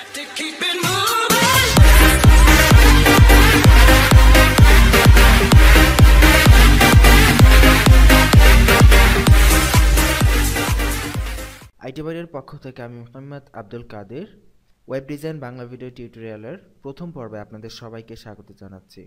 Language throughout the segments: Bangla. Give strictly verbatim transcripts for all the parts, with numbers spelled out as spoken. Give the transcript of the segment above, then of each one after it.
আইটি বাড়ির পক্ষ থেকে আমি Mohammad Abdul Kader web design Bangla video টিউটোরিয়ালের প্রথম পর্বে আপনাদের সবাইকে স্বাগত জানাচ্ছি।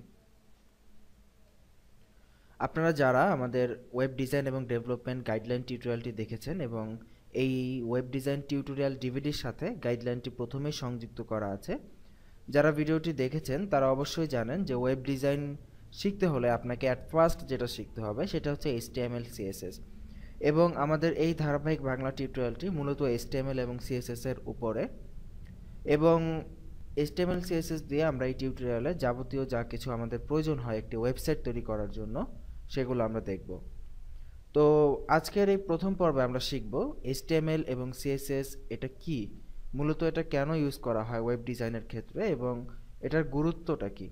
আপনারা যারা আমাদের ওয়েব ডিজাইন এবং ডেভেলপমেন্ট গাইডলাইন টিউটোরিয়ালটি দেখেছেন এবং এই ওয়েব ডিজাইন টিউটোরিয়াল ডিভিডির সাথে গাইডলাইনটি প্রথমেই সংযুক্ত করা আছে, যারা ভিডিওটি দেখেছেন তারা অবশ্যই জানেন যে ওয়েব ডিজাইন শিখতে হলে আপনাকে অ্যাট ফার্স্ট যেটা শিখতে হবে সেটা হচ্ছে H T M L C S S, এবং আমাদের এই ধারাবাহিক বাংলা টিউটোরিয়ালটি মূলত এইচ টি এম এল এবং সি এস এস এর উপরে, এবং H T M L C S S দিয়ে আমরা এই টিউটোরিয়ালে যাবতীয় যা কিছু আমাদের প্রয়োজন হয় একটি ওয়েবসাইট তৈরি করার জন্য সেগুলো আমরা দেখব। তো আজকের এই প্রথম পর্বে আমরা শিখব এইচ টি এম এল এবং সি এস এস এটা কি, মূলত এটা কেন ইউজ করা হয় ওয়েব ডিজাইনের ক্ষেত্রে এবং এটার গুরুত্বটা কি।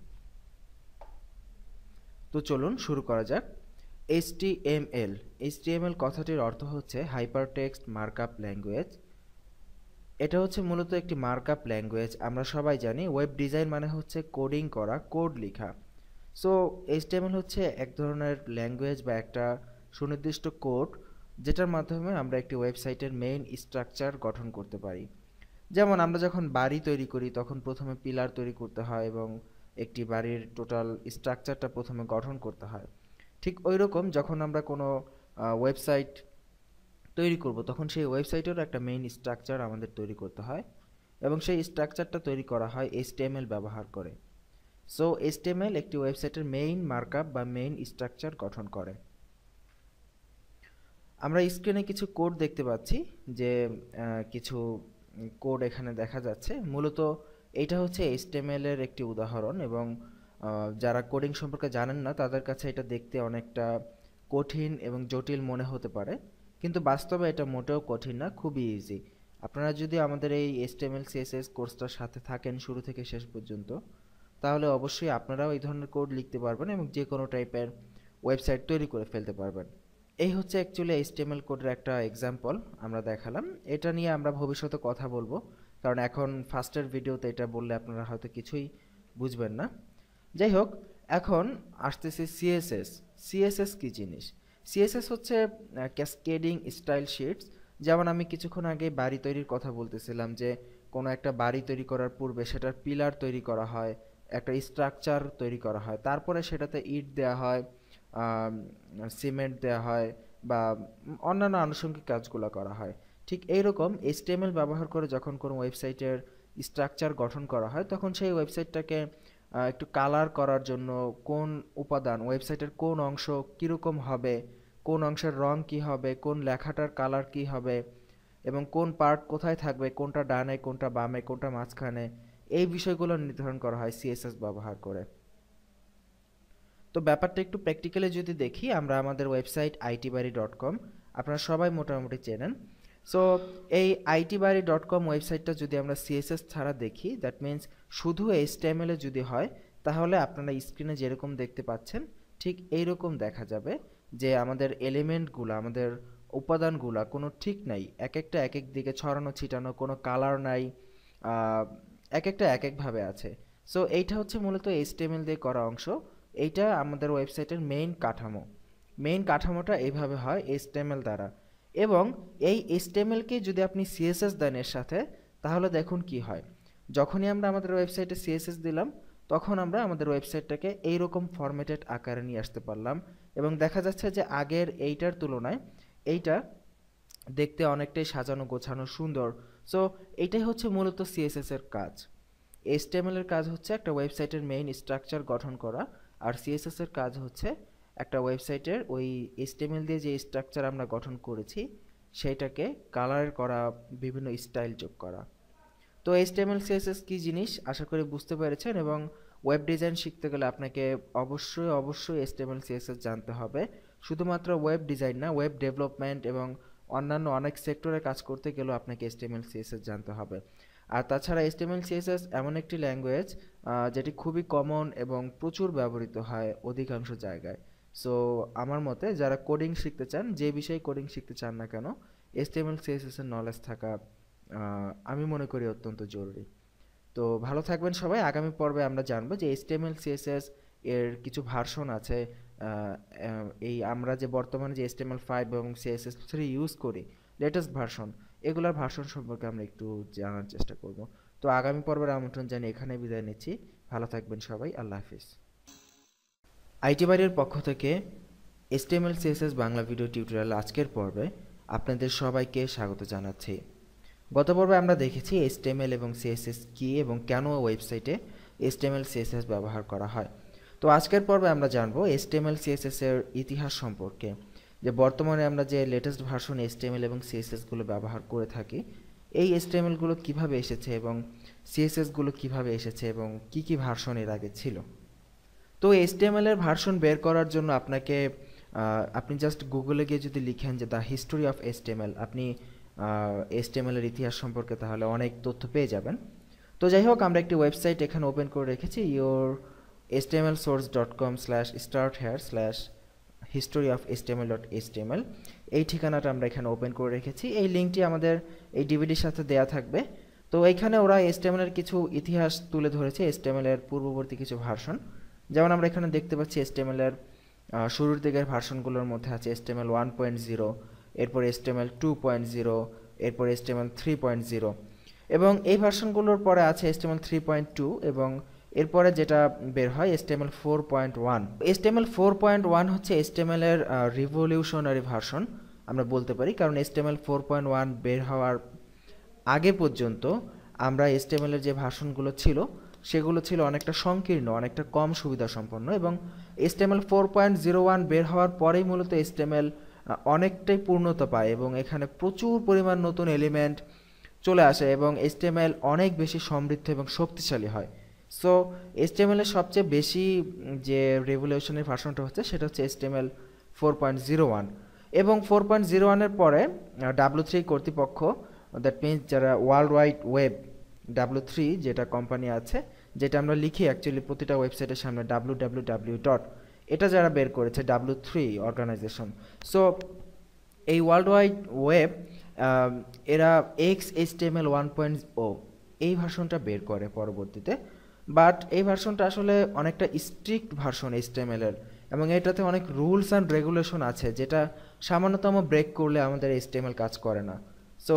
তো চলুন শুরু করা যাক। H T M L H T M L কথাটির অর্থ হচ্ছে হাইপারটেক্সট মার্কআপ ল্যাঙ্গুয়েজ। এটা হচ্ছে মূলত একটি মার্কআপ ল্যাঙ্গুয়েজ। আমরা সবাই জানি ওয়েব ডিজাইন মানে হচ্ছে কোডিং করা, কোড লেখা। So H T M L হচ্ছে এক ধরনের ল্যাঙ্গুয়েজ বা একটা সুনির্দিষ্ট কোড যেটার মাধ্যমে আমরা একটি ওয়েবসাইটের মেইন স্ট্রাকচার গঠন করতে পারি। যেমন আমরা যখন বাড়ি তৈরি করি তখন প্রথমে পিলার তৈরি করতে হয় এবং একটি বাড়ির টোটাল স্ট্রাকচারটা প্রথমে গঠন করতে হয়। ঠিক ওই রকম যখন আমরা কোনো ওয়েবসাইট তৈরি করব তখন সেই ওয়েবসাইটেরও একটা মেইন স্ট্রাকচার আমাদের তৈরি করতে হয় এবং সেই স্ট্রাকচারটা তৈরি করা হয় এইচ টি এম এল ব্যবহার করে। So H T M L একটি ওয়েবসাইটের মেইন মার্কআপ বা মেইন স্ট্রাকচার গঠন করে। আমরা স্ক্রিনে কিছু কোড দেখতে পাচ্ছি, যে কিছু কোড এখানে দেখা যাচ্ছে। মূলত এইটা হচ্ছে এইচ টি এম এল এর একটি উদাহরণ, এবং যারা কোডিং সম্পর্কে জানেন না তাদের কাছে এটা দেখতে অনেকটা কঠিন এবং জটিল মনে হতে পারে, কিন্তু বাস্তবে এটা মোটেও কঠিন না, খুবই ইজি। আপনারা যদি আমাদের এই H T M L C S S কোর্সটার সাথে থাকেন শুরু থেকে শেষ পর্যন্ত, তাহলে অবশ্যই আপনারাও এই ধরনের কোড লিখতে পারবেন এবং যে কোনো টাইপের ওয়েবসাইট তৈরি করে ফেলতে পারবেন। এই হচ্ছে actually H T M L কোডের একটা এক্সাম্পল আমরা দেখালাম। এটা নিয়ে আমরা ভবিষ্যতে কথা বলবো, কারণ এখন ফার্স্টের ভিডিওতে এটা বললে আপনারা হয়তো কিছুই বুঝবেন না। যাই হোক, এখন আসতেছি সিএসএস। সিএসএস কি জিনিস? সিএসএস হচ্ছে ক্যাসকেডিং স্টাইল শিটস। যেমন আমি কিছুক্ষণ আগে বাড়ি তৈরির কথা বলতেছিলাম, যে কোনো একটা বাড়ি তৈরি করার পূর্বে সেটার পিলার তৈরি করা হয়, একটা স্ট্রাকচার তৈরি করা হয়, তারপরে সেটাতে ইট দেওয়া হয়, সিমেন্ট দেওয়া হয় বা অন্যান্য আনুষঙ্গিক কাজগুলো করা হয়। ঠিক এইরকম এইচ টি এম এল ব্যবহার করে যখন কোনো ওয়েবসাইটের স্ট্রাকচার গঠন করা হয় তখন সেই ওয়েবসাইটটাকে একটু কালার করার জন্য কোন উপাদান, ওয়েবসাইটের কোন অংশ কীরকম হবে, কোন অংশের রং কি হবে, কোন লেখাটার কালার কি হবে এবং কোন পার্ট কোথায় থাকবে, কোনটা ডানে, কোনটা বামে, কোনটা মাঝখানে, এই বিষয়গুলো নির্ধারণ করা হয় সিএসএস ব্যবহার করে। তো ব্যাপারটা একটু প্র্যাকটিক্যালি যদি দেখি, আমরা আমাদের website IT Bari dot com আপনারা সবাই মোটামুটি চেনেন। সো এই আইটি বাড়ি ডট কম ওয়েবসাইটটা যদি আমরা সিএসএস ছাড়া দেখি, দ্যাট মিনস শুধু এইচ টি এম এল এ যদি হয়, তাহলে আপনারা স্ক্রিনে যেরকম দেখতে পাচ্ছেন ঠিক এইরকম দেখা যাবে, যে আমাদের এলিমেন্টগুলো, আমাদের উপাদানগুলো কোনো ঠিক নাই, এক একটা এক এক দিকে ছড়ানো ছিটানো, কোনো কালার নাই, এক একটা এক একভাবে আছে। সো এইটা হচ্ছে মূলত এইচ টি এম এল দিয়ে করা অংশ। এইটা আমাদের ওয়েবসাইটের মেইন কাঠামো। মেইন কাঠামোটা এইভাবে হয় এইচ টি এম এল দ্বারা, এবং এই এইচ টি এম এল কে যদি আপনি সিএসএস দেন এর সাথে, তাহলে দেখুন কি হয়। যখনই আমরা আমাদের ওয়েবসাইটে সিএসএস দিলাম তখন আমরা আমাদের ওয়েবসাইটটাকে এইরকম ফরম্যাটেড আকারে নিয়ে আসতে পারলাম, এবং দেখা যাচ্ছে যে আগের এইটার তুলনায় এইটা দেখতে অনেকটাই সাজানো গোছানো সুন্দর। সো এইটাই হচ্ছে মূলত সিএসএস এর কাজ। এইচ টি এম এল এর কাজ হচ্ছে একটা ওয়েবসাইটের মেইন স্ট্রাকচার গঠন করা, আর সিএসএস এর কাজ হচ্ছে একটা ওয়েবসাইটের ওই এইচ টি এম এল দিয়ে যে স্ট্রাকচার আমরা গঠন করেছি সেইটাকে কালার করা, বিভিন্ন স্টাইল যোগ করা। তো H T M L C S S কী জিনিস আশা করি বুঝতে পেরেছেন, এবং ওয়েব ডিজাইন শিখতে গেলে আপনাকে অবশ্যই অবশ্যই H T M L C S S জানতে হবে। শুধুমাত্র ওয়েব ডিজাইন না, ওয়েব ডেভেলপমেন্ট এবং অন্যান্য অনেক সেক্টরে কাজ করতে গেলেও আপনাকে H T M L C S S জানতে হবে। আর তাছাড়া H T M L C S S এমন একটি ল্যাঙ্গুয়েজ যেটি খুবই কমন এবং প্রচুর ব্যবহৃত হয় অধিকাংশ জায়গায়। সো আমার মতে যারা কোডিং শিখতে চান, যে বিষয়ে কোডিং শিখতে চান না কেন, H T M L C S S এর নলেজ থাকা আমি মনে করি অত্যন্ত জরুরি। তো ভালো থাকবেন সবাই। আগামী পর্বে আমরা জানবো যে এইচটিএমএল সিএসএস এর কিছু ভার্সন আছে। আহ, আহ, এই আমরা যে বর্তমানে যে এইচটিএমএল ফাইভ এবং সিএসএস থ্রি ইউজ করি, লেটেস্ট ভার্সন, এগুলোর ভার্সন সম্পর্কে আমরা একটু জানার চেষ্টা করব। তো আগামী পর্বের আমন্ত্রণ জানিয়ে এখানে বিদায় নিচ্ছি। ভালো থাকবেন সবাই, আল্লাহ হাফিজ। আইটি বাড়ির পক্ষ থেকে HTML CSS Bangla video tutorial আজকের পর্বে আপনাদের সবাইকে স্বাগত জানাচ্ছি। গত পর্বে আমরা দেখেছি এইচটিএমএল এবং সিএসএস কি এবং কেন ওয়েবসাইটে এইচটিএমএল সিএসএস ব্যবহার করা হয়। তো আজকের পর্বে আমরা জানবো এইচটিএমএল সিএসএস এর ইতিহাস সম্পর্কে, যে বর্তমানে আমরা যে লেটেস্ট ভার্সন এইচটিএমএল এবং সিএসএস গুলো ব্যবহার করে থাকি, এই এইচটিএমএল গুলো কিভাবে এসেছে এবং সিএসএস গুলো কিভাবে এসেছে এবং কি কি ভার্সন এর আগে ছিল। তো এইচটিএমএল এর ভার্সন বের করার জন্য আপনাকে আপনি জাস্ট গুগলে গিয়ে যদি লিখেন যে দ্য হিস্টোরি অফ এইচটিএমএল, আপনি এইচটিএমএল এর ইতিহাস সম্পর্কে তাহলে অনেক তথ্য পেয়ে যাবেন। তো যাই হোক, আমরা একটি ওয়েবসাইট এখানে ওপেন করে রেখেছি, your HTML source dot com slash start here slash history of HTML dot HTML. এই ঠিকানাটা আমরা এখানে ওপেন করে রেখেছি। এই লিঙ্কটি আমাদের এই ডিভিডির সাথে দেয়া থাকবে। তো এইখানে ওরা এইচটিএমএল এর কিছু ইতিহাস তুলে ধরেছে, এইচটিএমএল এর পূর্ববর্তী কিছু ভার্সন। যেমন আমরা এখানে দেখতে পাচ্ছি এইচটিএমএল এর শুরুর দিকের ভার্সনগুলোর মধ্যে আছে এইচটিএমএল ওয়ান পয়েন্ট জিরো, এরপর এইচটিএমএল টু পয়েন্ট জিরো, এরপর এইচটিএমএল থ্রি পয়েন্ট জিরো, এবং এই ভার্সনগুলোর পরে আছে এইচটিএমএল থ্রি পয়েন্ট টু, এবং এরপরে যেটা বের হয় HTML four point one. HTML four point one হচ্ছে এইচটিএমএল এর রিভলিউশনারি ভার্সন আমরা বলতে পারি, কারণ এইচটিএমএল ফোর পয়েন্ট ওয়ান বের হওয়ার আগে পর্যন্ত আমরা এইচটিএমএল এর যে ভার্সনগুলো ছিল সেগুলো ছিল অনেকটা সংকীর্ণ, অনেকটা কম সুবিধা সম্পন্ন, এবং HTML four point zero one বের হওয়ার পরেই মূলত এইচটিএমএল অনেকটাই পূর্ণতা পায় এবং এখানে প্রচুর পরিমাণ নতুন এলিমেন্ট চলে আসে এবং এইচটিএমএল অনেক বেশি সমৃদ্ধ এবং শক্তিশালী হয়। সো এইচটিএমএল এর সবচেয়ে বেশি যে রেভলিউশনারি ভার্সনটা হচ্ছে সেটা হচ্ছে HTML four point zero one, এবং ফোর পয়েন্ট জিরো ওয়ানের পরে ডাব্লিউ থ্রি কর্তৃপক্ষ, দ্যাট মিনস যারা world wide web W three যেটা কোম্পানি আছে, যেটা আমরা লিখি অ্যাকচুয়ালি প্রতিটা ওয়েবসাইটের সামনে ডাব্লিউ ডাব্লিউ ডাব্লিউ ডট, এটা যারা বের করেছে ডাব্লিউ থ্রি অর্গানাইজেশন। সো এই ওয়ার্ল্ড ওয়াইড ওয়েব এরা X HTML one point O এই ভার্সনটা বের করে পরবর্তীতে, বাট এই ভার্সনটা আসলে অনেকটা স্ট্রিক্ট ভার্সন এইচটিএমএল এর, এবং এটাতে অনেক রুলস অ্যান্ড রেগুলেশন আছে যেটা সামান্যতম ব্রেক করলে আমাদের এইচটিএমএল কাজ করে না। সো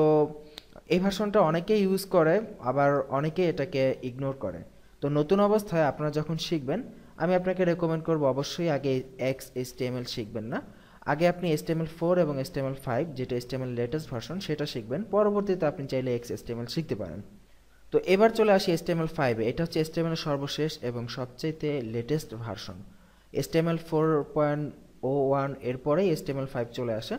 এই ভার্সনটা অনেকেই ইউজ করে, আবার অনেকে এটাকে ইগনোর করে। তো নতুন অবস্থায় আপনারা যখন শিখবেন, আমি আপনাকে রেকমেন্ড করব অবশ্যই আগে এক্স এইচটিএমএল শিখবেন না, আগে আপনি এইচটিএমএল ফোর এবং এইচটিএমএল ফাইভ যেটা এইচটিএমএল লেটেস্ট ভার্সন সেটা শিখবেন, পরবর্তীতে আপনি চাইলে এক্স এইচটিএমএল শিখতে পারেন। তো এবার চলে আসি এইচটিএমএল ফাইভে। এটা হচ্ছে এইচটিএমএল এর সর্বশেষ এবং সবচেয়ে latest version. HTML four point O one এরপরে এইচটিএমএল ফাইভ চলে আসে।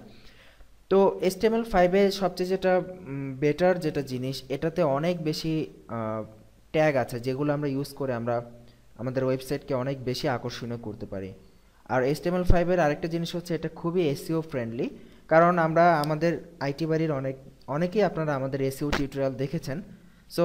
তো এইচটিএমএল ফাইভে সবচেয়ে যেটা বেটার যেটা জিনিস, এটাতে অনেক বেশি ট্যাগ আছে যেগুলো আমরা ইউজ করে আমরা আমাদের ওয়েবসাইটকে অনেক বেশি আকর্ষণীয় করতে পারি। আর এইচটিএমএল ফাইভের আরেকটা জিনিস হচ্ছে এটা খুবই এসইও ফ্রেন্ডলি, কারণ আমরা আমাদের আইটি বাড়ির অনেক অনেকেই আপনারা আমাদের এসইও টিউটোরিয়াল দেখেছেন। সো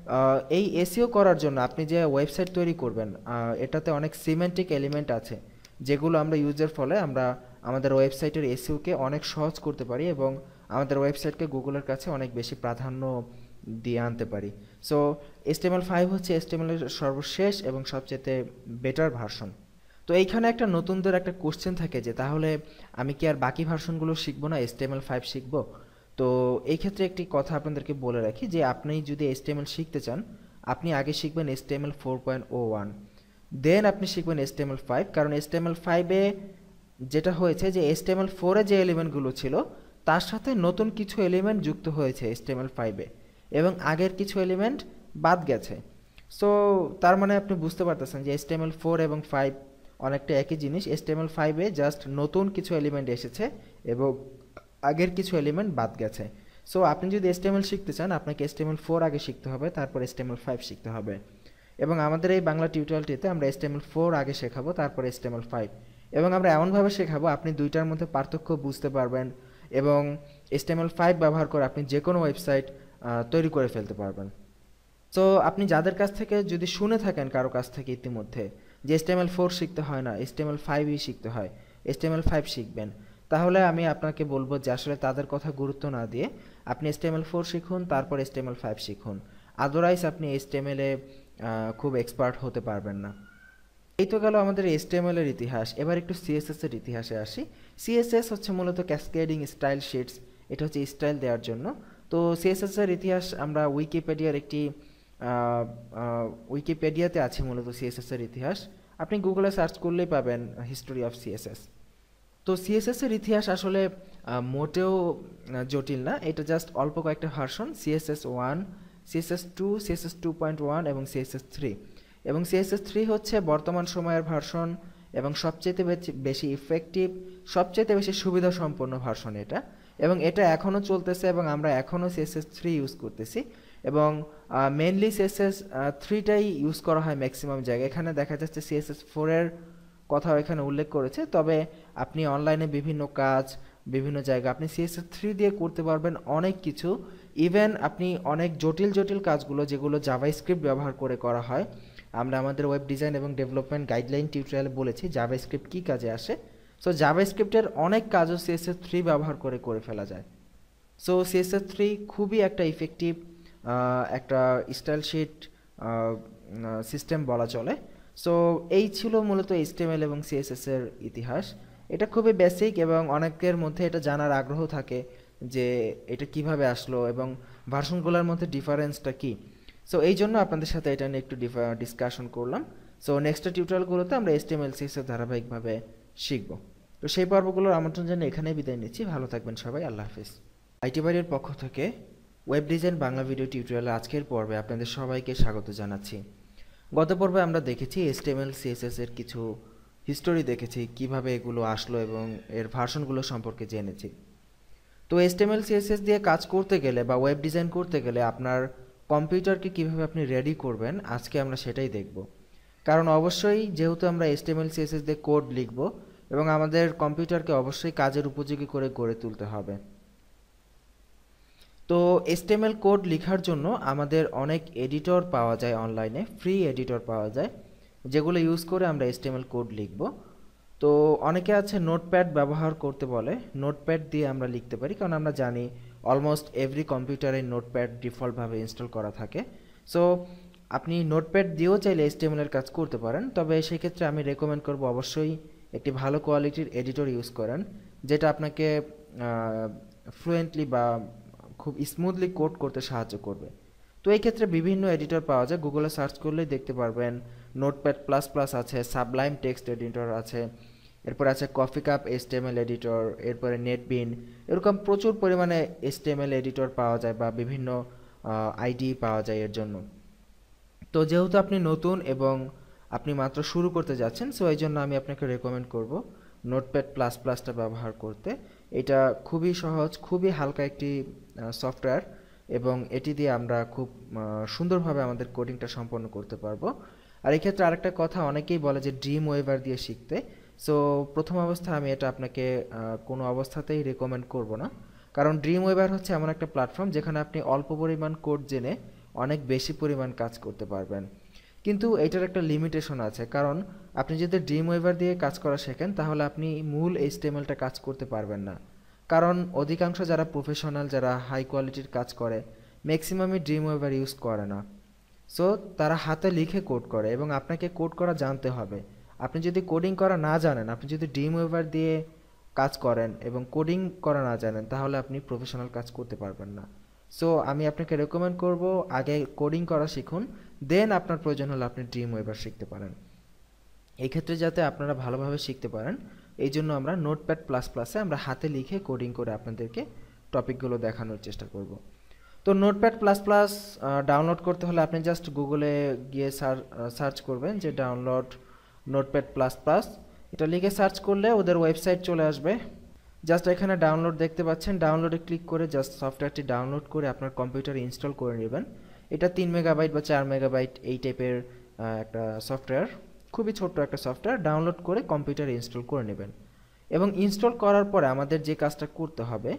এই এসইও করার জন্য আপনি যে ওয়েবসাইট তৈরি করবেন, এটাতে অনেক সিমেন্টিক এলিমেন্ট আছে যেগুলো আমরা ইউজের ফলে আমরা আমাদের ওয়েবসাইটের এসইওকে অনেক সহজ করতে পারি এবং আমাদের ওয়েবসাইটকে গুগলের কাছে অনেক বেশি প্রাধান্য দিয়ে আনতে পারি। সো এইচটিএমএল ফাইভ হচ্ছে এইচটিএমএল এর সর্বশেষ এবং সবচেয়ে বেটার ভার্সন। তো এইখানে একটা নতুনদের একটা কোশ্চেন থাকে যে তাহলে আমি কি আর বাকি ভার্সনগুলো শিখবো না, এইচটিএমএল ফাইভ শিখবো? তো এই ক্ষেত্রে একটি কথা আপনাদেরকে বলে রাখি যে আপনি যদি এইচটিএমএল শিখতে চান, আপনি আগে শিখবেন HTML four point O one, then আপনি শিখবেন এইচটিএমএল ফাইভ, কারণ এইচটিএমএল ফাইভে যেটা হয়েছে যে এইচটিএমএল ফোরে যে এলিমেন্টগুলো ছিল তার সাথে নতুন কিছু এলিমেন্ট যুক্ত হয়েছে এইচটিএমএল ফাইভে, এবং আগের কিছু এলিমেন্ট বাদ গেছে। সো তার মানে আপনি বুঝতে পারতেছেন যে এইচটিএমএল ফোর এবং ফাইভ অনেকটা একই জিনিস। এইচটিএমএল ফাইভে জাস্ট নতুন কিছু এলিমেন্ট এসেছে এবং আগের কিছু এলিমেন্ট বাদ গেছে। সো আপনি যদি এইচটিএমএল শিখতে চান, আপনাকে এইচটিএমএল ফোর আগে শিখতে হবে, তারপর এইচটিএমএল ফাইভ শিখতে হবে। এবং আমাদের এই বাংলা টিউটোরিয়ালটিতে আমরা এইচটিএমএল ফোর আগে শেখাবো, তারপর এইচটিএমএল ফাইভ, এবং আমরা এমনভাবে শেখাবো আপনি দুইটার মধ্যে পার্থক্য বুঝতে পারবেন এবং এইচটিএমএল ফাইভ ব্যবহার করে আপনি যে কোনো ওয়েবসাইট তৈরি করে ফেলতে পারবেন। সো আপনি যাদের কাছ থেকে যদি শুনে থাকেন কারো কাছ থেকে ইতিমধ্যে যে এইচটিএমএল ফোর শিখতে হয় না, এইচটিএমএল ফাইভই শিখতে হয়, এইচটিএমএল ফাইভ শিখবেন, তাহলে আমি আপনাকে বলবো যে আসলে তাদের কথা গুরুত্ব না দিয়ে আপনি এইচটিএমএল ফোর শিখুন, তারপর এইচটিএমএল ফাইভ শিখুন। আদারওয়াইজ আপনি এইচটিএমএল এ খুব এক্সপার্ট হতে পারবেন না। এই তো গেল আমাদের এইচটিএমএল এর ইতিহাস। এবার একটু সিএসএস এর ইতিহাসে আসি। সিএসএস হচ্ছে মূলত ক্যাসকেডিং স্টাইল শিটস, এটা হচ্ছে স্টাইল দেওয়ার জন্য। তো সিএসএস এর ইতিহাস আমরা উইকিপিডিয়ার একটি উইকিপিডিয়াতে আছে মূলত সিএসএস এর ইতিহাস, আপনি গুগলে সার্চ করলেই পাবেন হিস্টোরি অফ সিএসএস। তো সিএসএস এর ইতিহাস আসলে মোটেও জটিল না, এটা জাস্ট অল্প কয়েকটা version, CSS one, CSS two, CSS two point one এবং সিএসএস থ্রি। এবং সিএসএস থ্রি হচ্ছে বর্তমান সময়ের ভার্সন এবং সবচেয়ে বেশি ইফেক্টিভ, সবচেয়ে বেশি সুবিধা সম্পন্ন ভার্সন এটা। এবং এটা এখনও চলতেছে এবং আমরা এখনও সিএসএস থ্রি ইউজ করতেছি। এবং মেনলি সিএসএস থ্রিটাই ইউজ করা হয় ম্যাক্সিমাম জায়গায়। এখানে দেখা যাচ্ছে সিএসএস ফোরের কথাও এখানে উল্লেখ করেছে, তবে আপনি অনলাইনে বিভিন্ন কাজ, বিভিন্ন জায়গা আপনি সিএসএস থ্রি দিয়ে করতে পারবেন অনেক কিছু। ইভেন আপনি অনেক জটিল জটিল কাজগুলো যেগুলো জাভাস্ক্রিপ্ট ব্যবহার করে করা হয়, আমরা আমাদের ওয়েব ডিজাইন এবং ডেভেলপমেন্ট গাইডলাইন টিউটোরিয়ালে বলেছি জাভাস্ক্রিপ্ট কী কাজে আসে। সো জাভাস্ক্রিপ্টের অনেক কাজও সিএসএস থ্রি ব্যবহার করে করে ফেলা যায়। সো সিএসএস থ্রি খুবই একটা ইফেক্টিভ একটা স্টাইল শিট সিস্টেম বলা চলে। সো এই ছিল মূলত এইচটিএমএল এবং সিএসএস এর ইতিহাস। এটা খুবই বেসিক এবং অনেকের মধ্যে এটা জানার আগ্রহ থাকে যে এটা কিভাবে আসলো এবং ভার্সনগুলোর মধ্যে ডিফারেন্সটা কি। সো এই জন্য আপনাদের সাথে এটা নিয়ে একটু ডিসকাশন করলাম। সো নেক্সট টিউটোরিয়ালগুলোতে আমরা এইচটিএমএল সিএসএস ধারাবাহিকভাবে শিখব। তো সেই পর্বগুলোর আমন্ত্রণ জানিয়ে এখানেই বিদায় নিচ্ছি। ভালো থাকবেন সবাই, আল্লাহ হাফিজ। আইটি বাড়ির পক্ষ থেকে ওয়েব ডিজাইন বাংলা ভিডিও টিউটোরিয়ালে আজকের পর্বে আপনাদের সবাইকে স্বাগত জানাচ্ছি। গত পর্বে আমরা দেখেছি এইচটিএমএল সিএসএস এর কিছু হিস্টোরি দেখেছি, কিভাবে এগুলো আসলো এবং এর ভার্সনগুলো সম্পর্কে জেনেছি। তো এইচটিএমএল সিএসএস দিয়ে কাজ করতে গেলে বা ওয়েব ডিজাইন করতে গেলে আপনার কম্পিউটারকে কিভাবে আপনি রেডি করবেন, আজকে আমরা সেটাই দেখব। কারণ অবশ্যই যেহেতু আমরা এইচটিএমএল সিএসএস দিয়ে কোড লিখব এবং আমাদের কম্পিউটারকে অবশ্যই কাজের উপযোগী করে গড়ে তুলতে হবে। তো এইচটিএমএল কোড লেখার জন্য আমাদের অনেক এডিটর পাওয়া যায় অনলাইনে, ফ্রি এডিটর পাওয়া যায় যেগুলো ইউজ করে আমরা এইচটিএমএল কোড লিখব। তো অনেকে আছে নোটপ্যাড ব্যবহার করতে বলে, নোটপ্যাড দিয়ে আমরা লিখতে পারি, কারণ আমরা জানি অলমোস্ট এভরি কম্পিউটারে নোটপ্যাড ডিফল্টভাবে ইনস্টল করা থাকে। সো আপনি নোটপ্যাড দিয়েও চাইলে এইচটিএমএল এর কাজ করতে পারেন, তবে সেক্ষেত্রে আমি রেকমেন্ড করব অবশ্যই একটি ভালো কোয়ালিটির এডিটর ইউজ করেন, যেটা আপনাকে ফ্লুয়েন্টলি বা খুব স্মুথলি কোড করতে সাহায্য করবে। তো এই ক্ষেত্রে বিভিন্ন এডিটর পাওয়া যায়, গুগলে সার্চ করলেই দেখতে পারবেন। নোটপ্যাড প্লাস প্লাস আছে, সাবলাইম টেক্সট এডিটর আছে, এরপর আছে কফি কাপ এইচটিএমএল এডিটর, এরপরে নেটবিন, এরকম প্রচুর পরিমাণে এইচটিএমএল এডিটর পাওয়া যায় বা বিভিন্ন আইডি পাওয়া যায় এর জন্য। তো যেহেতু আপনি নতুন এবং আপনি মাত্র শুরু করতে যাচ্ছেন, সো এই জন্য আমি আপনাকে রেকমেন্ড করব নোটপ্যাড প্লাস প্লাসটা ব্যবহার করতে। এটা খুবই সহজ, খুবই হালকা একটি সফটওয়্যার এবং এটি দিয়ে আমরা খুব সুন্দরভাবে আমাদের কোডিংটা সম্পন্ন করতে পারবো। আর এই ক্ষেত্রে আরেকটা কথা, অনেকেই বলে যে ড্রিম ওয়েভার দিয়ে শিখতে। সো প্রথম অবস্থায় আমি এটা আপনাকে কোনো অবস্থাতেই রেকমেন্ড করব না, কারণ ড্রিম ওয়েভার হচ্ছে এমন একটা প্ল্যাটফর্ম যেখানে আপনি অল্প পরিমাণ কোড জেনে অনেক বেশি পরিমাণ কাজ করতে পারবেন। কিন্তু এটার একটা লিমিটেশন আছে, কারণ আপনি যদি ড্রিম ওয়েভার দিয়ে কাজ করা শেখেন তাহলে আপনি মূল এইচটিএমএলটা কাজ করতে পারবেন না, কারণ অধিকাংশ যারা প্রফেশনাল, যারা হাই কোয়ালিটির কাজ করে, ম্যাক্সিমামই ড্রিম ওয়েভার ইউজ করে না। সো তারা হাতে লিখে কোড করে এবং আপনাকে কোড করা জানতে হবে। আপনি যদি কোডিং করা না জানেন, আপনি যদি ড্রিম ওয়েভার দিয়ে কাজ করেন এবং কোডিং করা না জানেন, তাহলে আপনি প্রফেশনাল কাজ করতে পারবেন না। সো আমি আপনাকে রেকমেন্ড করব আগে কোডিং করা শিখুন, দেন আপনার প্রয়োজন হলে আপনি ড্রিম ওয়েভার শিখতে পারেন। এই ক্ষেত্রে যাতে আপনারা ভালোভাবে শিখতে পারেন, এই জন্য আমরা নোটপ্যাড প্লাস প্লাসে আমরা হাতে লিখে কোডিং করে আপনাদেরকে টপিকগুলো দেখানোর চেষ্টা করব। তো নোটপ্যাড প্লাস প্লাস ডাউনলোড করতে হলে আপনি জাস্ট গুগলে গিয়ে সার্চ করবেন যে ডাউনলোড নোটপ্যাড প্লাস প্লাস, এটা লিখে সার্চ করলে ওদের ওয়েবসাইট চলে আসবে। জাস্ট এখানে ডাউনলোড দেখতে পাচ্ছেন, ডাউনলোডে ক্লিক করে জাস্ট সফটওয়্যারটি ডাউনলোড করে আপনার কম্পিউটারে ইনস্টল করে নেবেন। এটা তিন মেগাবাইট বা চার মেগাবাইট এই টাইপের একটা সফটওয়্যার, খুবই ছোট্ট একটা সফটওয়্যার। ডাউনলোড করে কম্পিউটারে ইনস্টল করে নেবেন এবং ইনস্টল করার পরে আমাদের যে কাজটা করতে হবে,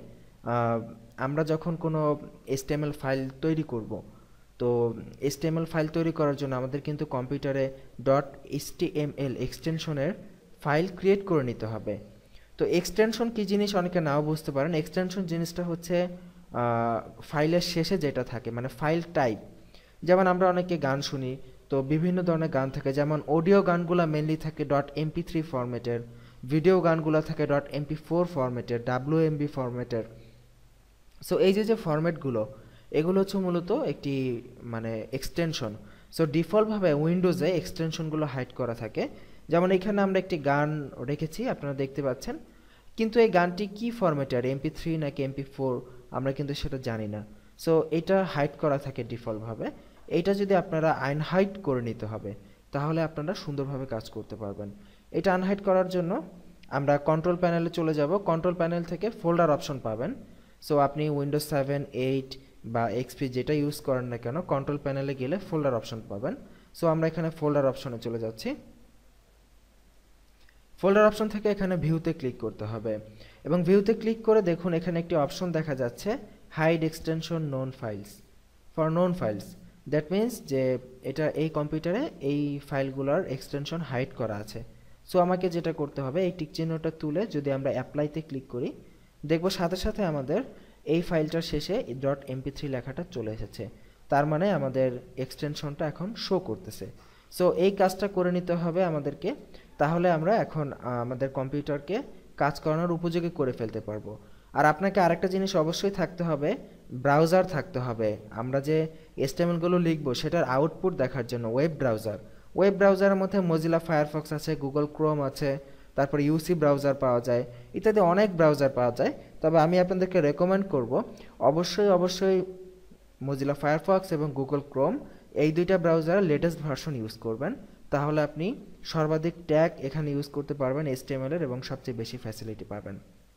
আমরা যখন কোনো এইচটিএমএল ফাইল তৈরি করব, তো এইচটিএমএল ফাইল তৈরি করার জন্য আমাদের কিন্তু কম্পিউটারে ডট এইচটিএমএল এক্সটেনশনের ফাইল ক্রিয়েট করে নিতে হবে। তো এক্সটেনশন কী জিনিস অনেকে নাও বুঝতে পারেন। এক্সটেনশন জিনিসটা হচ্ছে ফাইলের শেষে যেটা থাকে, মানে ফাইল টাইপ। যেমন আমরা অনেকে গান শুনি, তো বিভিন্ন ধরনের গান থাকে, যেমন অডিও গানগুলো মেনলি থাকে ডট এমপি থ্রি ফরম্যাটের, ভিডিও গানগুলো থাকে ডট এমপি ফোর ফরম্যাটের, ডাব্লিউএমবি ফরম্যাটের। সো এই যে যে ফরম্যাটগুলো, এগুলো হচ্ছে মূলত একটি মানে এক্সটেনশন। সো ডিফল্টভাবে উইন্ডোজে এক্সটেনশনগুলো হাইড করা থাকে। যেমন এখানে আমরা একটি গান রেখেছি, আপনারা দেখতে পাচ্ছেন, কিন্তু এই গানটি কি ফরম্যাটের, এমপি থ্রি নাকি এমপি ফোর, আমরা কিন্তু সেটা জানি না। সো এটা হাইড করা থাকে ডিফল্টভাবে। এইটা যদি আপনারা আনহাইড করে নিতে হবে, তাহলে আপনারা সুন্দরভাবে কাজ করতে পারবেন। এটা আনহাইড করার জন্য আমরা কন্ট্রোল প্যানেলে চলে যাব। কন্ট্রোল প্যানেল থেকে ফোল্ডার অপশন পাবেন। সো আপনি উইন্ডোজ সেভেন, এইট বা এক্সপি যেটা ইউজ করেন না কেন, কন্ট্রোল প্যানেলে গেলে ফোল্ডার অপশন পাবেন। সো আমরা এখানে ফোল্ডার অপশনে চলে যাচ্ছি। ফোল্ডার অপশন থেকে এখানে ভিউতে ক্লিক করতে হবে, এবং ভিউতে ক্লিক করে দেখুন এখানে একটি অপশন দেখা যাচ্ছে, hide extension known files for known files. That means যে এটা এই কম্পিউটারে এই ফাইলগুলোর এক্সটেনশন হাইড করা আছে। সো আমাকে যেটা করতে হবে, এই টিক চিহ্নটা তুলে যদি আমরা অ্যাপ্লাইতে ক্লিক করি, দেখব সাথে সাথে আমাদের এই ফাইলটার শেষে ডট এমপি থ্রি লেখাটা চলে এসেছে। তার মানে আমাদের এক্সটেনশনটা এখন শো করতেছে। সো এই কাজটা করে নিতে হবে আমাদেরকে, তাহলে আমরা এখন আমাদের কম্পিউটারকে কাজ করানোর উপযোগী করে ফেলতে পারবো। আর আপনাকে আরেকটা জিনিস অবশ্যই থাকতে হবে, ব্রাউজার থাকতে হবে। আমরা যে এসটিএমএলগুলো লিখবো সেটার আউটপুট দেখার জন্য ওয়েব ব্রাউজার। ওয়েব ব্রাউজারের মধ্যে মজিলা ফায়ারফক্স আছে, গুগল ক্রোম আছে, তারপর ইউসি ব্রাউজার পাওয়া যায়, ইত্যাদি অনেক ব্রাউজার পাওয়া যায়। তবে আমি আপনাদেরকে রেকমেন্ড করব অবশ্যই অবশ্যই মজিলা ফায়ারফক্স এবং গুগল ক্রোম, এই দুইটা ব্রাউজারের লেটেস্ট ভার্সন ইউজ করবেন। তাহলে আপনি সর্বাধিক ট্যাগ এখানে ইউজ করতে পারবেন এইচটিএমএল এর, এবং সবচেয়ে বেশি ফ্যাসিলিটি পাবেন।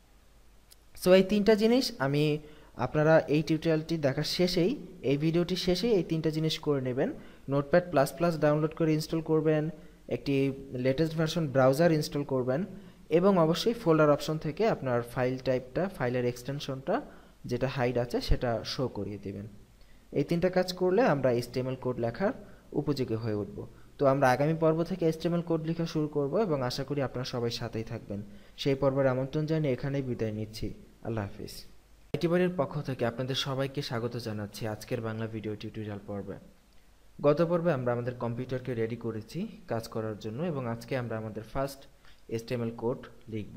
সো এই তিনটা জিনিস আমি আপনারা এই টিউটোরিয়ালটি দেখার শেষেই, এই ভিডিওটি শেষেই এই তিনটা জিনিস করে নেবেন। নোটপ্যাড প্লাস প্লাস ডাউনলোড করে ইনস্টল করবেন, একটি লেটেস্ট ভার্সন ব্রাউজার ইনস্টল করবেন, এবং অবশ্যই ফোল্ডার অপশন থেকে আপনার ফাইল টাইপটা, ফাইলের এক্সটেনশনটা যেটা হাইড আছে সেটা শো করিয়ে দেবেন। এই তিনটা কাজ করলে আমরা এইচটিএমএল কোড লেখার উপযোগী হয়ে উঠব। তো আমরা আগামী পর্ব থেকে এইচটিএমএল কোড লেখা শুরু করব, এবং আশা করি আপনারা সবাই সাথেই থাকবেন। সেই পর্বের আমন্ত্রণ জানিয়ে এখানেই বিদায় নিচ্ছি। আল্লাহ হাফিজ। আইটি বাড়ির পক্ষ থেকে আপনাদের সবাইকে স্বাগত জানাচ্ছি আজকের বাংলা ভিডিও টিউটোরিয়াল পর্বে। গত পর্বে আমরা আমাদের কম্পিউটারকে রেডি করেছি কাজ করার জন্য, এবং আজকে আমরা আমাদের ফার্স্ট এইচটিএমএল কোড লিখব।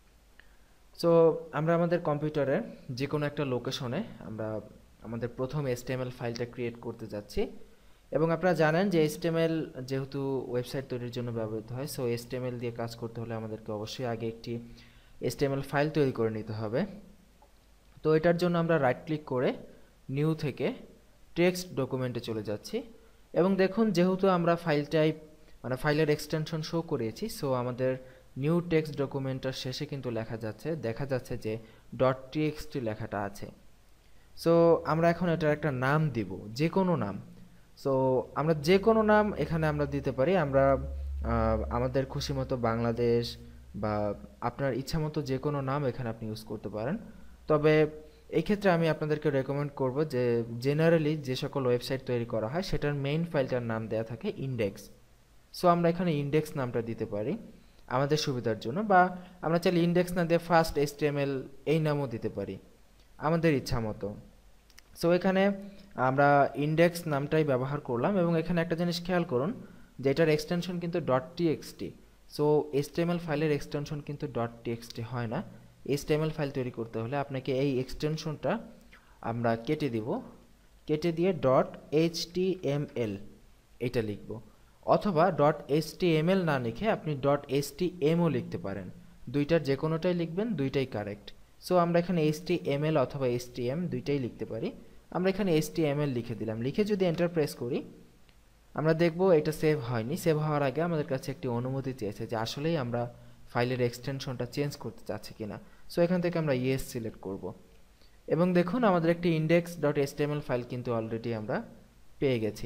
সো আমরা আমাদের কম্পিউটারে যে কোনো একটা লোকেশনে আমরা আমাদের প্রথম এইচটিএমএল ফাইলটা ক্রিয়েট করতে যাচ্ছি। এবং আপনারা জানেন যে এইচটিএমএল যেহেতু ওয়েবসাইট তৈরির জন্য ব্যবহৃত হয়, সো এইচটিএমএল দিয়ে কাজ করতে হলে আমাদেরকে অবশ্যই আগে একটি এইচটিএমএল ফাইল তৈরি করে নিতে হবে। তো এটার জন্য আমরা রাইট ক্লিক করে নিউ থেকে টেক্সট ডকুমেন্টে চলে যাচ্ছি, এবং দেখুন যেহেতু আমরা ফাইল টাইপ মানে ফাইলের এক্সটেনশন শো করিয়েছি, সো আমাদের নিউ টেক্সট ডকুমেন্টের শেষে কিন্তু লেখা যাচ্ছে দেখা যাচ্ছে যে ডট টিএক্সটি লেখাটা আছে। সো আমরা এখন এটার একটা নাম দিব, যে কোনো নাম। সো আমরা যে কোনো নাম এখানে আমরা দিতে পারি, আমরা আমাদের খুশি মতো বাংলাদেশ বা আপনার ইচ্ছা মতো যে কোনো নাম এখানে আপনি ইউজ করতে পারেন। তবে এই ক্ষেত্রে আমি আপনাদেরকে রেকমেন্ড করব যে জেনারেলি যে সকল ওয়েবসাইট তৈরি করা হয় সেটার মেইন ফাইলটার নাম দেয়া থাকে ইন্ডেক্স। সো আমরা এখানে ইন্ডেক্স নামটা দিতে পারি আমাদের সুবিধার জন্য, বা আমরা চাইলে ইন্ডেক্স না দিয়ে ফার্স্ট এইচটিএমএল এই নামও দিতে পারি আমাদের ইচ্ছা মতো। সো এখানে আমরা ইন্ডেক্স নামটাই ব্যবহার করলাম, এবং এখানে একটা জিনিস খেয়াল করুন যে এটার এক্সটেনশন কিন্তু ডট টিএক্সটি। সো এইচটিএমএল ফাইলের এক্সটেনশন কিন্তু ডট টিএক্সটি হয় না। এইচটিএমএল ফাইল তৈরি করতে হলে আপনাকে এই এক্সটেনশনটা আমরা কেটে দিব, কেটে দিয়ে ডট এইচটিএমএল এটা লিখব, অথবা ডট এইচটিএমএল না লিখে আপনি ডট এইচটিএমও লিখতে পারেন। দুইটার যে কোনোটাই লিখবেন, দুইটাই কারেক্ট। সো আমরা এখানে এইচটিএমএল অথবা এইচটিএম দুইটাই লিখতে পারি। আমরা এখানে এইচটিএমএল লিখে দিলাম। লিখে যদি এন্টার প্রেস করি, আমরা দেখব এটা সেভ হয়নি। সেভ হওয়ার আগে আমাদের কাছে একটি অনুমতি চেয়েছে যে আসলেই আমরা ফাইলের এক্সটেনশনটা চেঞ্জ করতে চাচ্ছি কিনা। সো এখান থেকে আমরা ইয়েস সিলেক্ট করব, এবং দেখুন আমাদের একটি ইন্ডেক্স ডট এইচটিএমএল ফাইল কিন্তু অলরেডি আমরা পেয়ে গেছি।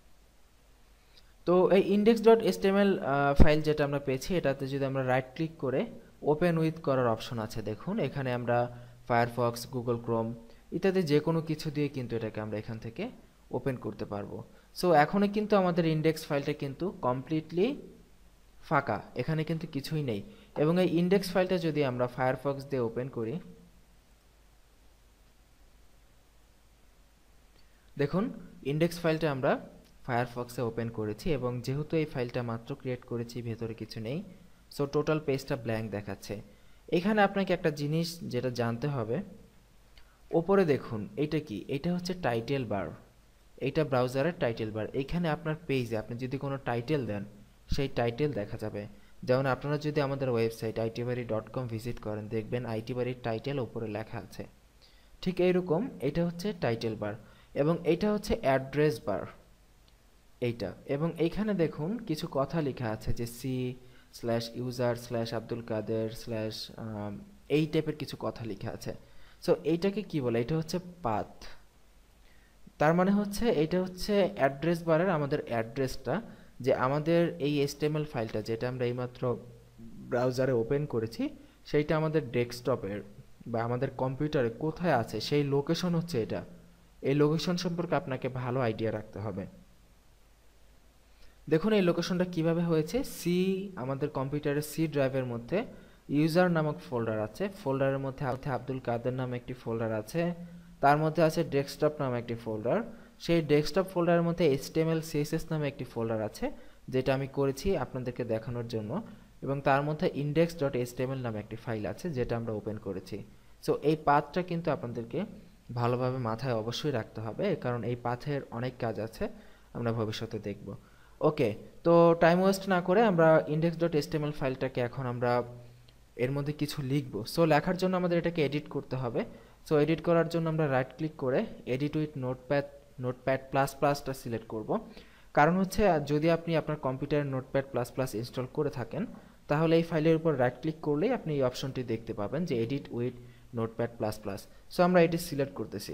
তো এই ইন্ডেক্স ডট এইচটিএমএল ফাইল যেটা আমরা পেয়েছি, এটাতে যদি আমরা রাইট ক্লিক করে ওপেন উইথ করার অপশন আছে, দেখুন এখানে আমরা ফায়ারফক্স, গুগল ক্রোম ইত্যাদি যে কোনো কিছু দিয়ে কিন্তু এটাকে আমরা এখান থেকে ওপেন করতে পারবো। সো এখনই কিন্তু আমাদের ইন্ডেক্স ফাইলটা কিন্তু কমপ্লিটলি ফাঁকা, এখানে কিন্তু কিছুই নেই। এবং এই ইন্ডেক্স ফাইলটা যদি আমরা ফায়ারফক্স দিয়ে ওপেন করি, দেখুন ইন্ডেক্স ফাইলটা আমরা ফায়ারফক্সে ওপেন করেছি এবং যেহেতু এই ফাইলটা মাত্র ক্রিয়েট করেছি, ভেতরে কিছু নেই, সো টোটাল পেজটা ব্ল্যাঙ্ক দেখাচ্ছে। এখানে আপনাকে একটা জিনিস যেটা জানতে হবে, ওপরে দেখুন এটা কি, এটা হচ্ছে টাইটেল বার, এইটা ব্রাউজারের টাইটেল বার। এইখানে আপনার পেজে আপনি যদি কোনো টাইটেল দেন সেই টাইটেল দেখা যাবে। যেমন আপনারা যদি আমাদের website ITBari dot com visit করেন, দেখবেন আইটিবাড়ির টাইটেল ওপরে লেখা আছে। ঠিক এইরকম এটা হচ্ছে টাইটেল বার এবং এইটা হচ্ছে অ্যাড্রেস বার এইটা। এবং এইখানে দেখুন কিছু কথা লেখা আছে যে C slash user slash Abdul Kader slash এই টাইপের কিছু কথা লেখা আছে। সো এইটাকে কি বলে, এটা হচ্ছে পাথ। তার মানে হচ্ছে এটা হচ্ছে অ্যাড্রেস বারের আমাদের অ্যাড্রেসটা, যে আমাদের এই এইচটিএমএল ফাইলটা যেটা আমরা এইমাত্র ব্রাউজারে ওপেন করেছি সেইটা আমাদের ডেস্কটপের বা আমাদের কম্পিউটারে কোথায় আছে সেই লোকেশন হচ্ছে এটা। এই লোকেশন সম্পর্কে আপনাকে ভালো আইডিয়া রাখতে হবে। দেখুন এই লোকেশনটা কিভাবে হয়েছে, সি আমাদের কম্পিউটারের সি ড্রাইভের মধ্যে ইউজার নামক ফোল্ডার আছে, ফোল্ডারের মধ্যে আব্দুল কাদের নামে একটি ফোল্ডার আছে, তার মধ্যে আছে ডেস্কটপ নামে একটি ফোল্ডার, সেই ডেস্কটপ ফোল্ডারের মধ্যে এইচটিএমএল সিএসএস নামে একটি ফোল্ডার আছে যেটা আমি করেছি আপনাদেরকে দেখানোর জন্য, এবং তার মধ্যে ইন্ডেক্স ডট এইচটিএমএল নামে একটি ফাইল আছে যেটা আমরা ওপেন করেছি। সো এই পাথটা কিন্তু আপনাদেরকে ভালোভাবে মাথায় অবশ্যই রাখতে হবে, কারণ এই পাথের অনেক কাজ আছে, আমরা ভবিষ্যতে দেখব। ওকে, তো টাইম ওয়েস্ট না করে আমরা ইন্ডেক্স ডট এইচটিএমএল ফাইলটাকে এখন আমরা এর মধ্যে কিছু লিখব। সো লেখার জন্য আমাদের এটাকে এডিট করতে হবে। সো এডিট করার জন্য আমরা রাইট ক্লিক করে edit with notepad notepad plus প্লাসটা সিলেক্ট করব। কারণ হচ্ছে যদি আপনি আপনার কম্পিউটারে নোটপ্যাড প্লাস প্লাস ইনস্টল করে থাকেন তাহলে এই ফাইলের উপর রাইট ক্লিক করলেই আপনি এই অপশনটি দেখতে পাবেন যে edit with notepad plus plus. So আমরা এটি সিলেক্ট করতেছি।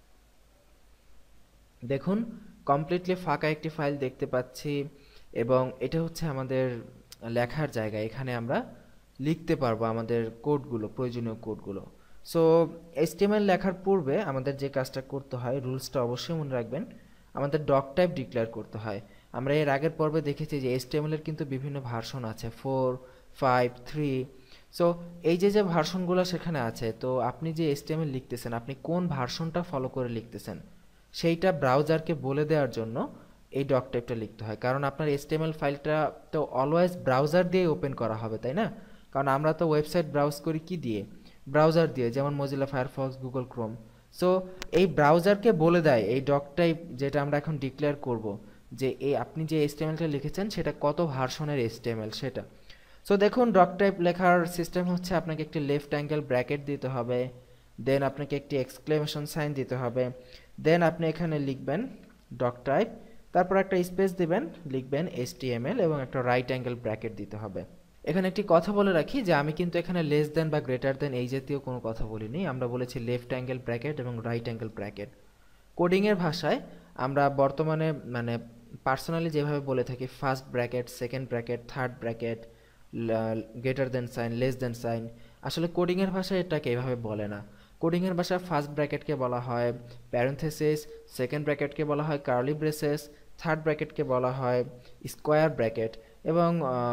দেখুন কমপ্লিটলি ফাঁকা একটি ফাইল দেখতে পাচ্ছি এবং এটা হচ্ছে আমাদের লেখার জায়গা, এখানে আমরা লিখতে পারবো আমাদের কোডগুলো, প্রয়োজনীয় কোডগুলো। সো এইচটিএমএল লেখার পূর্বে আমাদের যে কাজটা করতে হয়, রুলসটা অবশ্যই মনে রাখবেন, আমাদের ডক টাইপ ডিক্লেয়ার করতে হয়। আমরা এর আগের পর্বে দেখেছি যে এইচটিএমএল এর কিন্তু বিভিন্ন ভার্সন আছে, ফোর ফাইভ থ্রি। সো এই যে যে ভার্সনগুলো সেখানে আছে, তো আপনি যে এইচটিএমএল লিখতেছেন আপনি কোন ভার্সনটা ফলো করে লিখতেছেন সেইটা ব্রাউজারকে বলে দেওয়ার জন্য এই ডক টাইপটা লিখতে হয়। কারণ আপনার এইচটিএমএল ফাইলটা তো অলওয়েজ ব্রাউজার দিয়ে ওপেন করা হবে, তাই না? কারণ আমরা তো ওয়েবসাইট ব্রাউজ করি কি দিয়ে, ব্রাউজার দিয়ে, যেমন Mozilla Firefox, Google Chrome. So এই ব্রাউজারকে বলে দেয় এই ডক টাইপ যেটা আমরা এখন ডিক্লেয়ার করব যে এই আপনি যে এইচটিএমএলটা লিখেছেন সেটা কত ভার্সনের এইচটিএমএল সেটা। সো দেখুন ডক টাইপ লেখার সিস্টেম হচ্ছে আপনাকে একটি লেফট অ্যাঙ্গেল ব্র্যাকেট দিতে হবে, দেন আপনাকে একটি এক্সক্লেমেশন সাইন দিতে হবে, দেন আপনি এখানে লিখবেন ডক টাইপ, তারপর একটা স্পেস দিবেন, লিখবেন এইচটিএমএল এবং একটা রাইট অ্যাঙ্গেল ব্র্যাকেট দিতে হবে। এখানে একটি কথা বলে রাখি যে আমি কিন্তু এখানে লেস দেন বা গ্রেটার দেন এই জাতীয় কোনো কথা বলিনি, আমরা বলেছি লেফট অ্যাঙ্গেল ব্র্যাকেট এবং রাইট অ্যাঙ্গেল ব্র্যাকেট। কোডিংয়ের ভাষায় আমরা বর্তমানে মানে পার্সোনালি যেভাবে বলে থাকি first bracket, second bracket, third bracket, greater than sign, less than sign, আসলে কোডিংয়ের ভাষায় এটাকে এভাবে বলে না। কোডিংয়ের ভাষায় ফার্স্ট ব্র্যাকেটকে বলা হয় প্যারেনথেসিস, সেকেন্ড ব্র্যাকেটকে বলা হয় কার্লি ব্রেসেস, থার্ড ব্র্যাকেটকে বলা হয় স্কোয়ার ব্র্যাকেট এবং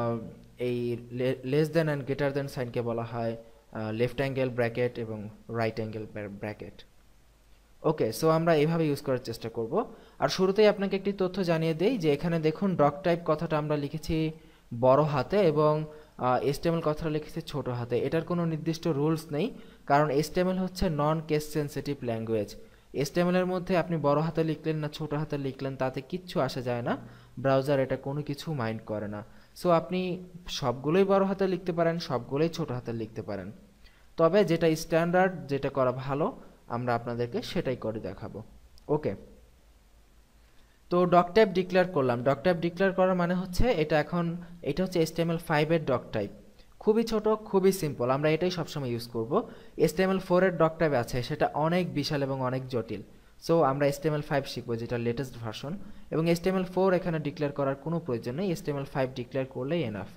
এই less than and greater than সাইনকে বলা হয় লেফট অ্যাঙ্গেল ব্র্যাকেট এবং right angle bracket. Okay, so আমরা এইভাবে ইউজ করার চেষ্টা করব। আর শুরুতেই আপনাকে একটি তথ্য জানিয়ে দেই যে এখানে দেখুন ডক টাইপ কথাটা আমরা লিখেছি বড় হাতে এবং এইচটিএমএল কথাটা লিখেছি ছোট হাতে। এটার কোনো নির্দিষ্ট রুলস নেই, কারণ এইচটিএমএল হচ্ছে non case sensitive language. HTML এর মধ্যে আপনি বড় হাতে লিখলেন না ছোট হাতে লিখলেন তাতে কিচ্ছু আসে যায় না, ব্রাউজার এটা কোনো কিছু মাইন্ড করে না। সো আপনি সবগুলোই বড় হাতে লিখতে পারেন, সবগুলোই ছোট হাতে লিখতে পারেন, তবে যেটা স্ট্যান্ডার্ড, যেটা করা ভালো আমরা আপনাদেরকে সেটাই করে দেখাবো। ওকে, তো ডক টাইপ ডিক্লেয়ার করলাম। ডক টাইপ ডিক্লেয়ার করার মানে হচ্ছে এটা এখন এটা হচ্ছে এইচটিএমএল ফাইভ এর ডক টাইপ, খুবই ছোট, খুবই সিম্পল, আমরা এটাই সবসময় ইউজ করব। এইচটিএমএল ফোর এর ডক টাইপ আছে সেটা অনেক বিশাল এবং অনেক জটিল। সো আমরা এইচটিএমএল ফাইভ শিখবো যেটা লেটেস্ট ভার্সন, এবং এইচটিএমএল ফোর এখানে ডিক্লেয়ার করার কোনো প্রয়োজন নেই, এইচটিএমএল ফাইভ ডিক্লেয়ার করলেই এনাফ।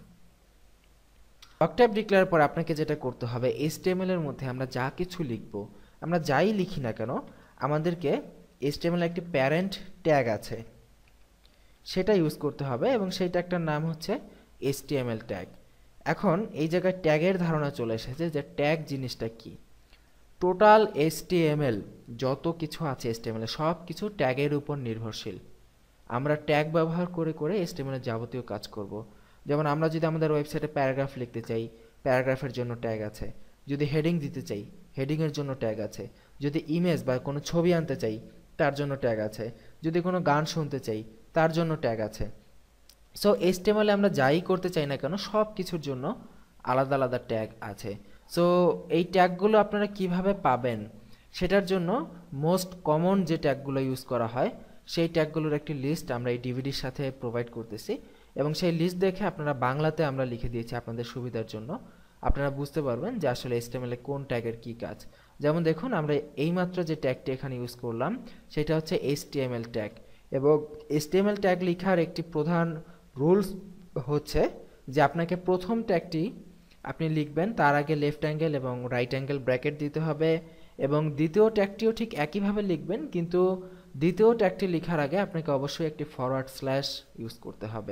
ডক টাইপ ডিক্লেয়ার পর আপনাকে যেটা করতে হবে, এইচটিএমএল এর মধ্যে আমরা যা কিছু লিখব, আমরা যাই লিখি না কেন আমাদেরকে এইচটিএমএল একটি প্যারেন্ট ট্যাগ আছে সেটা ইউজ করতে হবে এবং সেই ট্যাগটার নাম হচ্ছে এইচটিএমএল ট্যাগ। এখন এই জায়গায় ট্যাগের ধারণা চলে এসেছে যে ট্যাগ জিনিসটা কি। টোটাল এইচটিএমএল যত কিছু আছে এইচটিএমএল সব কিছু ট্যাগের উপর নির্ভরশীল। আমরা ট্যাগ ব্যবহার করে করে এইচটিএমএল এর যাবতীয় কাজ করব। যেমন আমরা যদি আমাদের ওয়েবসাইটে প্যারাগ্রাফ লিখতে চাই, প্যারাগ্রাফের জন্য ট্যাগ আছে। যদি হেডিং দিতে চাই, হেডিংয়ের জন্য ট্যাগ আছে। যদি ইমেজ বা কোনো ছবি আনতে চাই, তার জন্য ট্যাগ আছে। যদি কোনো গান শুনতে চাই, তার জন্য ট্যাগ আছে। সো এইচটিএমএল এ আমরা যাই করতে চাই না কেন সব কিছুর জন্য আলাদা আলাদা ট্যাগ আছে। সো এই ট্যাগগুলো আপনারা কিভাবে পাবেন সেটার জন্য মোস্ট কমন যে ট্যাগগুলো ইউজ করা হয় সেই ট্যাগগুলোর একটি লিস্ট আমরা এই ডিভিডির সাথে প্রোভাইড করতেছি, এবং সেই লিস্ট দেখে আপনারা বাংলাতে আমরা লিখে দিয়েছি আপনাদের সুবিধার জন্য। আপনারা বুঝতে পারবেন যে আসলে এইচটিএমএল এ কোন ট্যাগের কী কাজ। যেমন দেখুন আমরা এইমাত্র যে ট্যাগটি এখানে ইউজ করলাম সেটা হচ্ছে এইচটিএমএল ট্যাগ, এবং এইচটিএমএল ট্যাগ লেখার একটি প্রধান রুলস হচ্ছে যে আপনাকে প্রথম ট্যাগটি আপনি লিখবেন তার আগে লেফট অ্যাঙ্গেল এবং রাইট অ্যাঙ্গেল ব্র্যাকেট দিতে হবে, এবং দ্বিতীয় ট্যাগটিও ঠিক একইভাবে লিখবেন, কিন্তু দ্বিতীয় ট্যাগটি লেখার আগে আপনাকে অবশ্যই একটি ফরওয়ার্ড স্ল্যাশ ইউজ করতে হবে।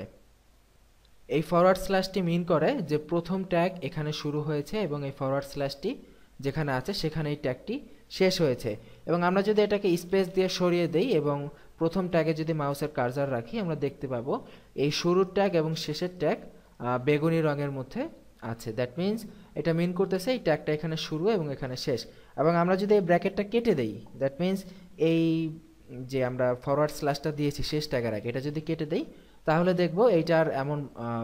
এই ফরওয়ার্ড স্ল্যাশটি মিন করে যে প্রথম ট্যাগ এখানে শুরু হয়েছে এবং এই ফরওয়ার্ড স্ল্যাশটি যেখানে আছে সেখানে এই ট্যাগটি শেষ হয়েছে। এবং আমরা যদি এটাকে স্পেস দিয়ে সরিয়ে দেই এবং প্রথম ট্যাগে যদি মাউসের কার্সার রাখি আমরা দেখতে পাবো এই শুরুর ট্যাগ এবং শেষের ট্যাগ বেগুনি রঙের মধ্যে আছে। দ্যাট মিন্স এটা মিন করতেছে এই ট্যাগটা এখানে শুরু এবং এখানে শেষ। এবং আমরা যদি এই ব্র্যাকেটটা কেটে দেই, দ্যাট মিন্স এই যে আমরা ফরওয়ার্ড স্ল্যাশটা দিয়েছি শেষ ট্যাগের আগে, এটা যদি কেটে দেই তাহলে দেখব এইটার এমন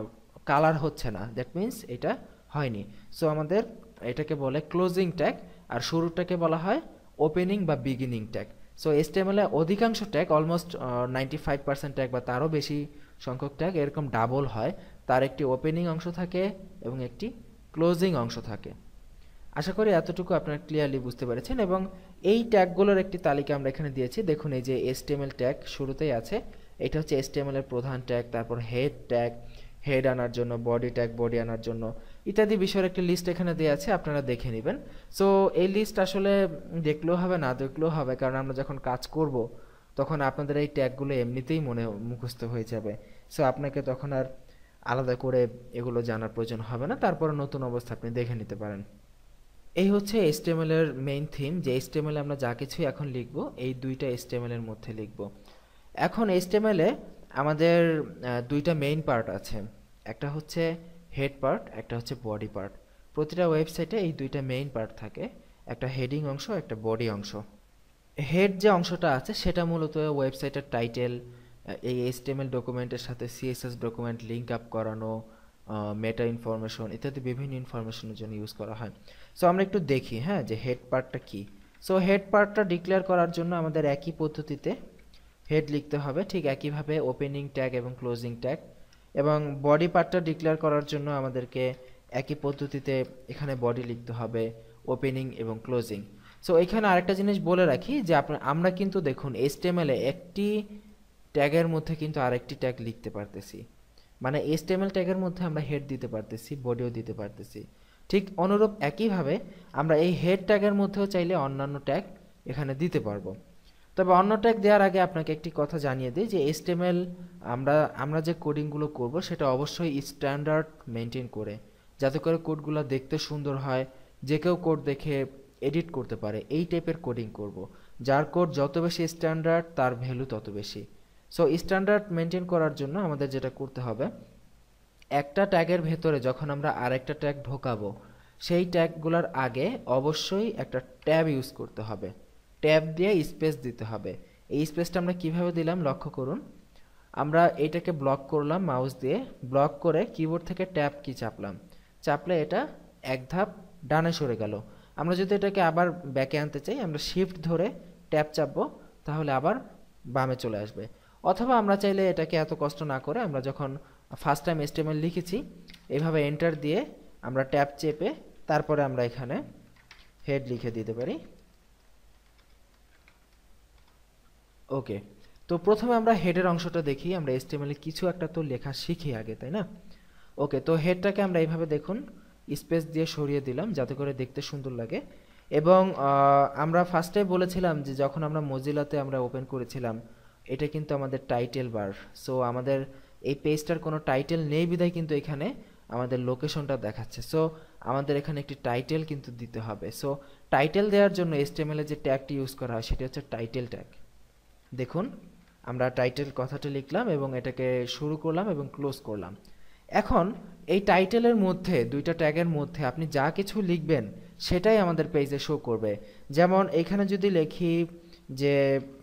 কালার হচ্ছে না, দ্যাট মিন্স এটা হয়নি। সো আমাদের এটাকে বলে ক্লোজিং ট্যাগ, আর শুরুটাকে বলা হয় ওপেনিং বা বিগিনিং ট্যাগ। সো এইচটিএমএল এ অধিকাংশ tag almost ninety five percent tag বা তারও বেশি সংখ্যক ট্যাগ এরকম ডাবল হয়, তার একটি ওপেনিং অংশ থাকে এবং একটি ক্লোজিং অংশ থাকে। আশা করি এতটুকু আপনারা ক্লিয়ারলি বুঝতে পেরেছেন। এবং এই ট্যাগগুলোর একটি তালিকা আমরা এখানে দিয়েছি। দেখুন এই যে এইচটিএমএল ট্যাগ শুরুতেই আছে, এটা হচ্ছে এইচটিএমএল এর প্রধান ট্যাগ, তারপর হেড ট্যাগ, হেড আনার জন্য, বডি ট্যাগ, বডি আনার জন্য ইত্যাদি বিষয়ের একটি লিস্ট এখানে দেওয়া আছে, আপনারা দেখে নেবেন। সো এই লিস্ট আসলে দেখলেও হবে না দেখলেও হবে, কারণ আমরা যখন কাজ করব তখন আপনাদের এই ট্যাগগুলো এমনিতেই মনে মুখস্থ হয়ে যাবে। সো আপনাকে তখন আর আলাদা করে এগুলো জানার প্রয়োজন হবে না, তারপর নতুন অবস্থা আপনি দেখে নিতে পারেন। এই হচ্ছে এইচটিএমএল এর মেইন থিম, যে এইচটিএমএল এখন যা কিছু এখন লিখব এই দুইটা এইচটিএমএল এর মধ্যে লিখব। এখন এইচটিএমএল এ আমাদের দুইটা মেইন পার্ট আছে, একটা হচ্ছে হেড পার্ট, একটা হচ্ছে বডি পার্ট। প্রতিটা ওয়েবসাইটে এই দুইটা মেইন পার্ট থাকে, একটা হেডিং অংশ, একটা বডি অংশ। হেড যে অংশটা আছে সেটা মূলত ওয়েবসাইটের টাইটেল, এই এইচটিএমএল ডকুমেন্টের সাথে সিএসএস ডকুমেন্ট লিঙ্ক আপ করানো, মেটা ইনফরমেশন ইত্যাদি বিভিন্ন ইনফরমেশনের জন্য ইউজ করা হয়। সো আমরা একটু দেখি হ্যাঁ যে হেড পার্টটা কি। সো হেড পার্টটা ডিক্লেয়ার করার জন্য আমাদের একই পদ্ধতিতে হেড লিখতে হবে, ঠিক একইভাবে ওপেনিং ট্যাগ এবং ক্লোজিং ট্যাগ। এবং বডি পার্টটা ডিক্লেয়ার করার জন্য আমাদেরকে একই পদ্ধতিতে এখানে বডি লিখতে হবে, ওপেনিং এবং ক্লোজিং। সো এখানে আরেকটা জিনিস বলে রাখি যে আপনার আমরা কিন্তু দেখুন এইচটিএমএল এ একটি ট্যাগের মধ্যে কিন্তু আরেকটি ট্যাগ লিখতে পারতেছি, মানে এইচটিএমএল ট্যাগের মধ্যে আমরা হেড দিতে পারতেছি, বডিও দিতে পারতেছি। ঠিক অনুরূপ একইভাবে আমরা এই হেড ট্যাগের মধ্যেও চাইলে অন্যান্য ট্যাগ এখানে দিতে পারবো। তবে অন্য ট্যাগ দেওয়ার আগে আপনাকে একটি কথা জানিয়ে দিই যে এইচটিএমএল আমরা আমরা যে কোডিংগুলো করব সেটা অবশ্যই স্ট্যান্ডার্ড মেনটেন করে, যাতে করে কোডগুলো দেখতে সুন্দর হয়, যে কেউ কোড দেখে এডিট করতে পারে, এই টাইপের কোডিং করব। যার কোড যত বেশি স্ট্যান্ডার্ড তার ভ্যালু তত বেশি। সো স্ট্যান্ডার্ড মেনটেন করার জন্য আমাদের যেটা করতে হবে, একটা ট্যাগের ভেতরে যখন আমরা আরেকটা ট্যাগ ঢোকাবো সেই ট্যাগগুলোর আগে অবশ্যই একটা ট্যাব ইউজ করতে হবে, ট্যাব দিয়ে স্পেস দিতে হবে। এই স্পেসটা আমরা কিভাবে দিলাম লক্ষ্য করুন, আমরা এটাকে ব্লক করলাম মাউস দিয়ে, ব্লক করে কিবোর্ড থেকে ট্যাব কি চাপলাম, চাপলে এটা এক ধাপ ডানে সরে গেল। আমরা যদি এটাকে আবার ব্যাকে আনতে চাই আমরা শিফট ধরে ট্যাব চাপবো, তাহলে আবার বামে চলে আসবে। অথবা আমরা চাইলে এটাকে এত কষ্ট না করে আমরা যখন ফার্স্ট টাইম এইচটিএমএল লিখেছি এইভাবে এন্টার দিয়ে আমরা ট্যাব চেপে তারপরে আমরা এখানে হেড লিখে দিতে পারি। ওকে, তো প্রথমে আমরা হেডের অংশটা দেখি, আমরা এইচটিএমএল এ কিছু একটা তো লেখা শিখি আগে, তাই না? ওকে, তো হেডটাকে আমরা এইভাবে দেখুন স্পেস দিয়ে সরিয়ে দিলাম যাতে করে দেখতে সুন্দর লাগে। এবং আমরা ফার্স্টে বলেছিলাম যে যখন আমরা মজিলাতে আমরা ওপেন করেছিলাম এটা কিন্তু আমাদের টাইটেল বার। সো আমাদের এই পেজটার কোনো টাইটেল নেই বিধায় কিন্তু এখানে আমাদের লোকেশনটা দেখাচ্ছে। সো আমাদের এখানে একটি টাইটেল কিন্তু দিতে হবে। সো টাইটেল দেওয়ার জন্য এইচটিএমএল এর যে ট্যাগটি ইউজ করা হয় সেটা হচ্ছে টাইটেল ট্যাগ। দেখুন আমরা টাইটেল কথাটা লিখলাম এবং এটাকে শুরু করলাম এবং ক্লোজ করলাম। এখন এই টাইটেলের মধ্যে দুইটা ট্যাগের মধ্যে আপনি যা কিছু লিখবেন সেটাই আমাদের পেজে শো করবে। যেমন এখানে যদি লিখি যে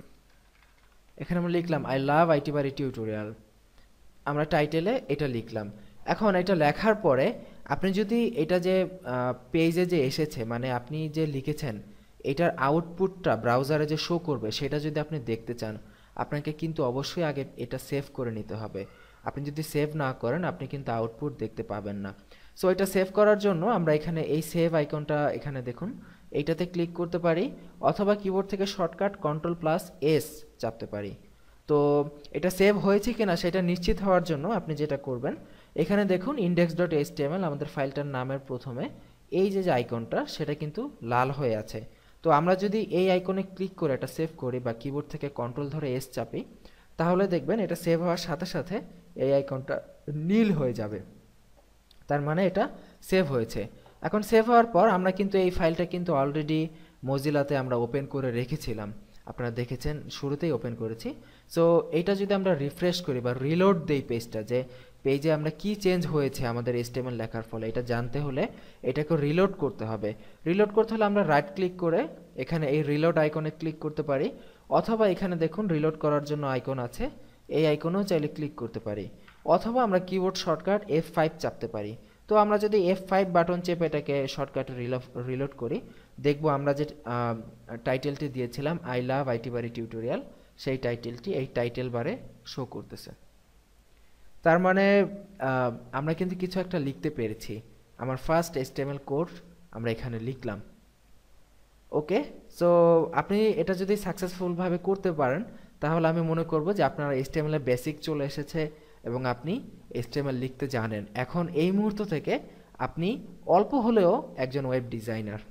এখানে আমরা লিখলাম I love IT Bari tutorial, আমরা টাইটেলে এটা লিখলাম। এখন এটা লেখার পরে আপনি যদি এটা যে পেজে যে এসেছে মানে আপনি যে লিখেছেন এটার আউটপুটটা ব্রাউজারে যে শো করবে সেটা যদি আপনি দেখতে চান আপনাকে কিন্তু অবশ্যই আগে এটা সেভ করে নিতে হবে। আপনি যদি সেভ না করেন আপনি কিন্তু আউটপুট দেখতে পাবেন না। সো এটা সেভ করার জন্য আমরা এখানে এই সেভ আইকনটা এখানে দেখুন এইটাতে ক্লিক করতে পারি, অথবা কিবোর্ড থেকে শর্টকাট কন্ট্রোল প্লাস এস চাপতে পারি। তো এটা সেভ হয়েছে কিনা সেটা নিশ্চিত হওয়ার জন্য আপনি যেটা করবেন এখানে দেখুন ইন্ডেক্স ডট এইচটিএমএল আমাদের ফাইলটার নামের প্রথমে এই যে যে আইকনটা সেটা কিন্তু লাল হয়ে আছে। তো আমরা যদি এই আইকনে ক্লিক করে এটা সেভ করি বা কিবোর্ড থেকে কন্ট্রোল ধরে এস চাপি তাহলে দেখবেন এটা সেভ হওয়ার সাথে সাথে এই আইকনটা নীল হয়ে যাবে, তার মানে এটা সেভ হয়েছে। এখন সেভ হওয়ার পর আমরা কিন্তু এই ফাইলটা কিন্তু অলরেডি মজিলাতে আমরা ওপেন করে রেখেছিলাম, আপনারা দেখেছেন শুরুতেই ওপেন করেছি। সো এইটা যদি আমরা রিফ্রেশ করি বা রিলোড দেই পেজটা, যে পেজে আমরা কি চেঞ্জ হয়েছে আমাদের এইচটিএমএল লেখার ফলে এটা জানতে হলে এটাকে রিলোড করতে হবে। রিলোড করতে হলে আমরা রাইট ক্লিক করে এখানে এই রিলোড আইকনে ক্লিক করতে পারি, অথবা এখানে দেখুন রিলোড করার জন্য আইকন আছে এই আইকনেও চাইলে ক্লিক করতে পারি, অথবা আমরা কিবোর্ড শর্টকাট এফ ফাইভ চাপতে পারি। তো আমরা যদি এফ ফাইভ বাটন চেপে এটাকে শর্টকাটে রিলোড করি দেখব আমরা যে টাইটেলটি দিয়েছিলাম I love IT Bari tutorial সেই টাইটেলটি এই টাইটেল বারে শো করতেছে। তার মানে আমরা কিন্তু কিছু একটা লিখতে পেরেছি। আমার ফার্স্ট এইচটিএমএল কোড আমরা এখানে লিখলাম। ওকে, সো আপনি এটা যদি সাকসেসফুলভাবে করতে পারেন তাহলে আমি মনে করব যে আপনার এইচটিএমএল এর বেসিক চলে এসেছে এবং আপনি এইচটিএমএল লিখতে জানেন। এখন এই মুহূর্ত থেকে আপনি অল্প হলেও একজন ওয়েব ডিজাইনার।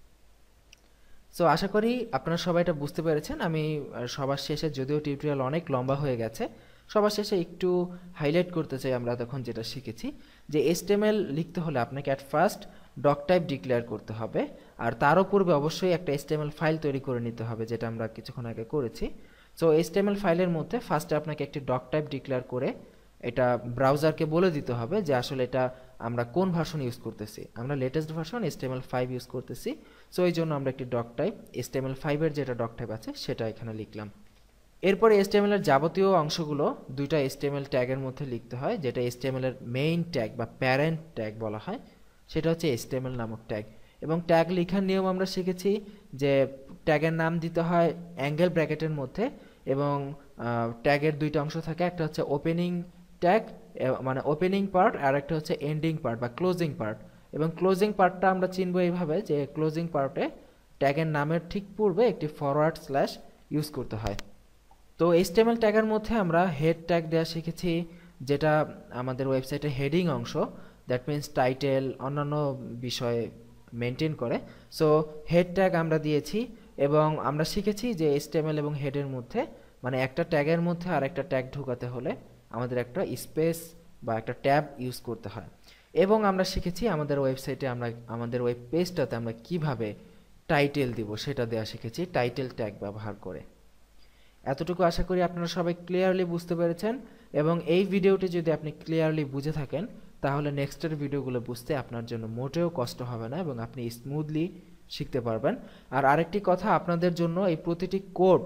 সো আশা করি আপনারা সবাই এটা বুঝতে পেরেছেন। আমি সবার শেষে, যদিও টিউটোরিয়াল অনেক লম্বা হয়ে গেছে, সবার শেষে একটু হাইলাইট করতে চাই আমরা তখন যেটা শিখেছি যে এইচটিএমএল লিখতে হলে আপনাকে at first doctype declare করতে হবে, আর তারও পূর্বে অবশ্যই একটা এইচটিএমএল ফাইল তৈরি করে নিতে হবে যেটা আমরা কিছুক্ষণ আগে করেছি। সো এইচটিএমএল ফাইলের মধ্যে ফার্স্টে আপনাকে একটি ডক টাইপ ডিক্লেয়ার করে এটা ব্রাউজারকে বলে দিতে হবে যে আসলে এটা আমরা কোন ভার্সন ইউজ করতেছি। আমরা latest version HTML five use করতেছি, সো এই জন্য আমরা একটি ডক টাইপ এইচটিএমএল ফাইভ এর যেটা ডক টাইপ আছে সেটা এখানে লিখলাম। এরপরে এইচটিএমএল এর যাবতীয় অংশগুলো দুইটা এইচটিএমএল ট্যাগের মধ্যে লিখতে হয়, যেটা এইচটিএমএল এর মেইন ট্যাগ বা প্যারেন্ট ট্যাগ বলা হয়, সেটা হচ্ছে এইচটিএমএল নামক ট্যাগ। এবং ট্যাগ লেখার নিয়ম আমরা শিখেছি যে ট্যাগের নাম দিতে হয় অ্যাঙ্গেল ব্র্যাকেটের মধ্যে, এবং ট্যাগের দুইটা অংশ থাকে, একটা হচ্ছে ওপেনিং ট্যাগ মানে ওপেনিং পার্ট, আর একটা হচ্ছে এন্ডিং পার্ট বা ক্লোজিং পার্ট। এবং ক্লোজিং পার্টটা আমরা চিনব এইভাবে যে ক্লোজিং পার্টে ট্যাগের নামের ঠিক পূর্বে একটি ফরওয়ার্ড স্ল্যাশ ইউজ করতে হয়। তো এইচটিএমএল ট্যাগের মধ্যে আমরা হেড ট্যাগ দেওয়া শিখেছি, যেটা আমাদের ওয়েবসাইটে হেডিং অংশ, দ্যাট মিন্স টাইটেল অন্যান্য বিষয়ে মেনটেন করে। সো হেড ট্যাগ আমরা দিয়েছি, এবং আমরা শিখেছি যে এইচটিএমএল এবং হেডের মধ্যে মানে একটা ট্যাগের মধ্যে আর একটা ট্যাগ ঢোকাতে হলে আমাদের একটা স্পেস বা একটা ট্যাব ইউজ করতে হয়। এবং আমরা শিখেছি আমাদের ওয়েবসাইটে আমরা আমাদের ওয়েব পেজটাতে আমরা কিভাবে টাইটেল দিব সেটা দেওয়া শিখেছি টাইটেল ট্যাগ ব্যবহার করে। এতটুকু আশা করি আপনারা সবাই ক্লিয়ারলি বুঝতে পেরেছেন, এবং এই ভিডিওটি যদি আপনি ক্লিয়ারলি বুঝে থাকেন তাহলে নেক্সটের ভিডিওগুলো বুঝতে আপনার জন্য মোটেও কষ্ট হবে না এবং আপনি স্মুথলি শিখতে পারবেন। আর আরেকটি কথা আপনাদের জন্য, এই প্রতিটি কোড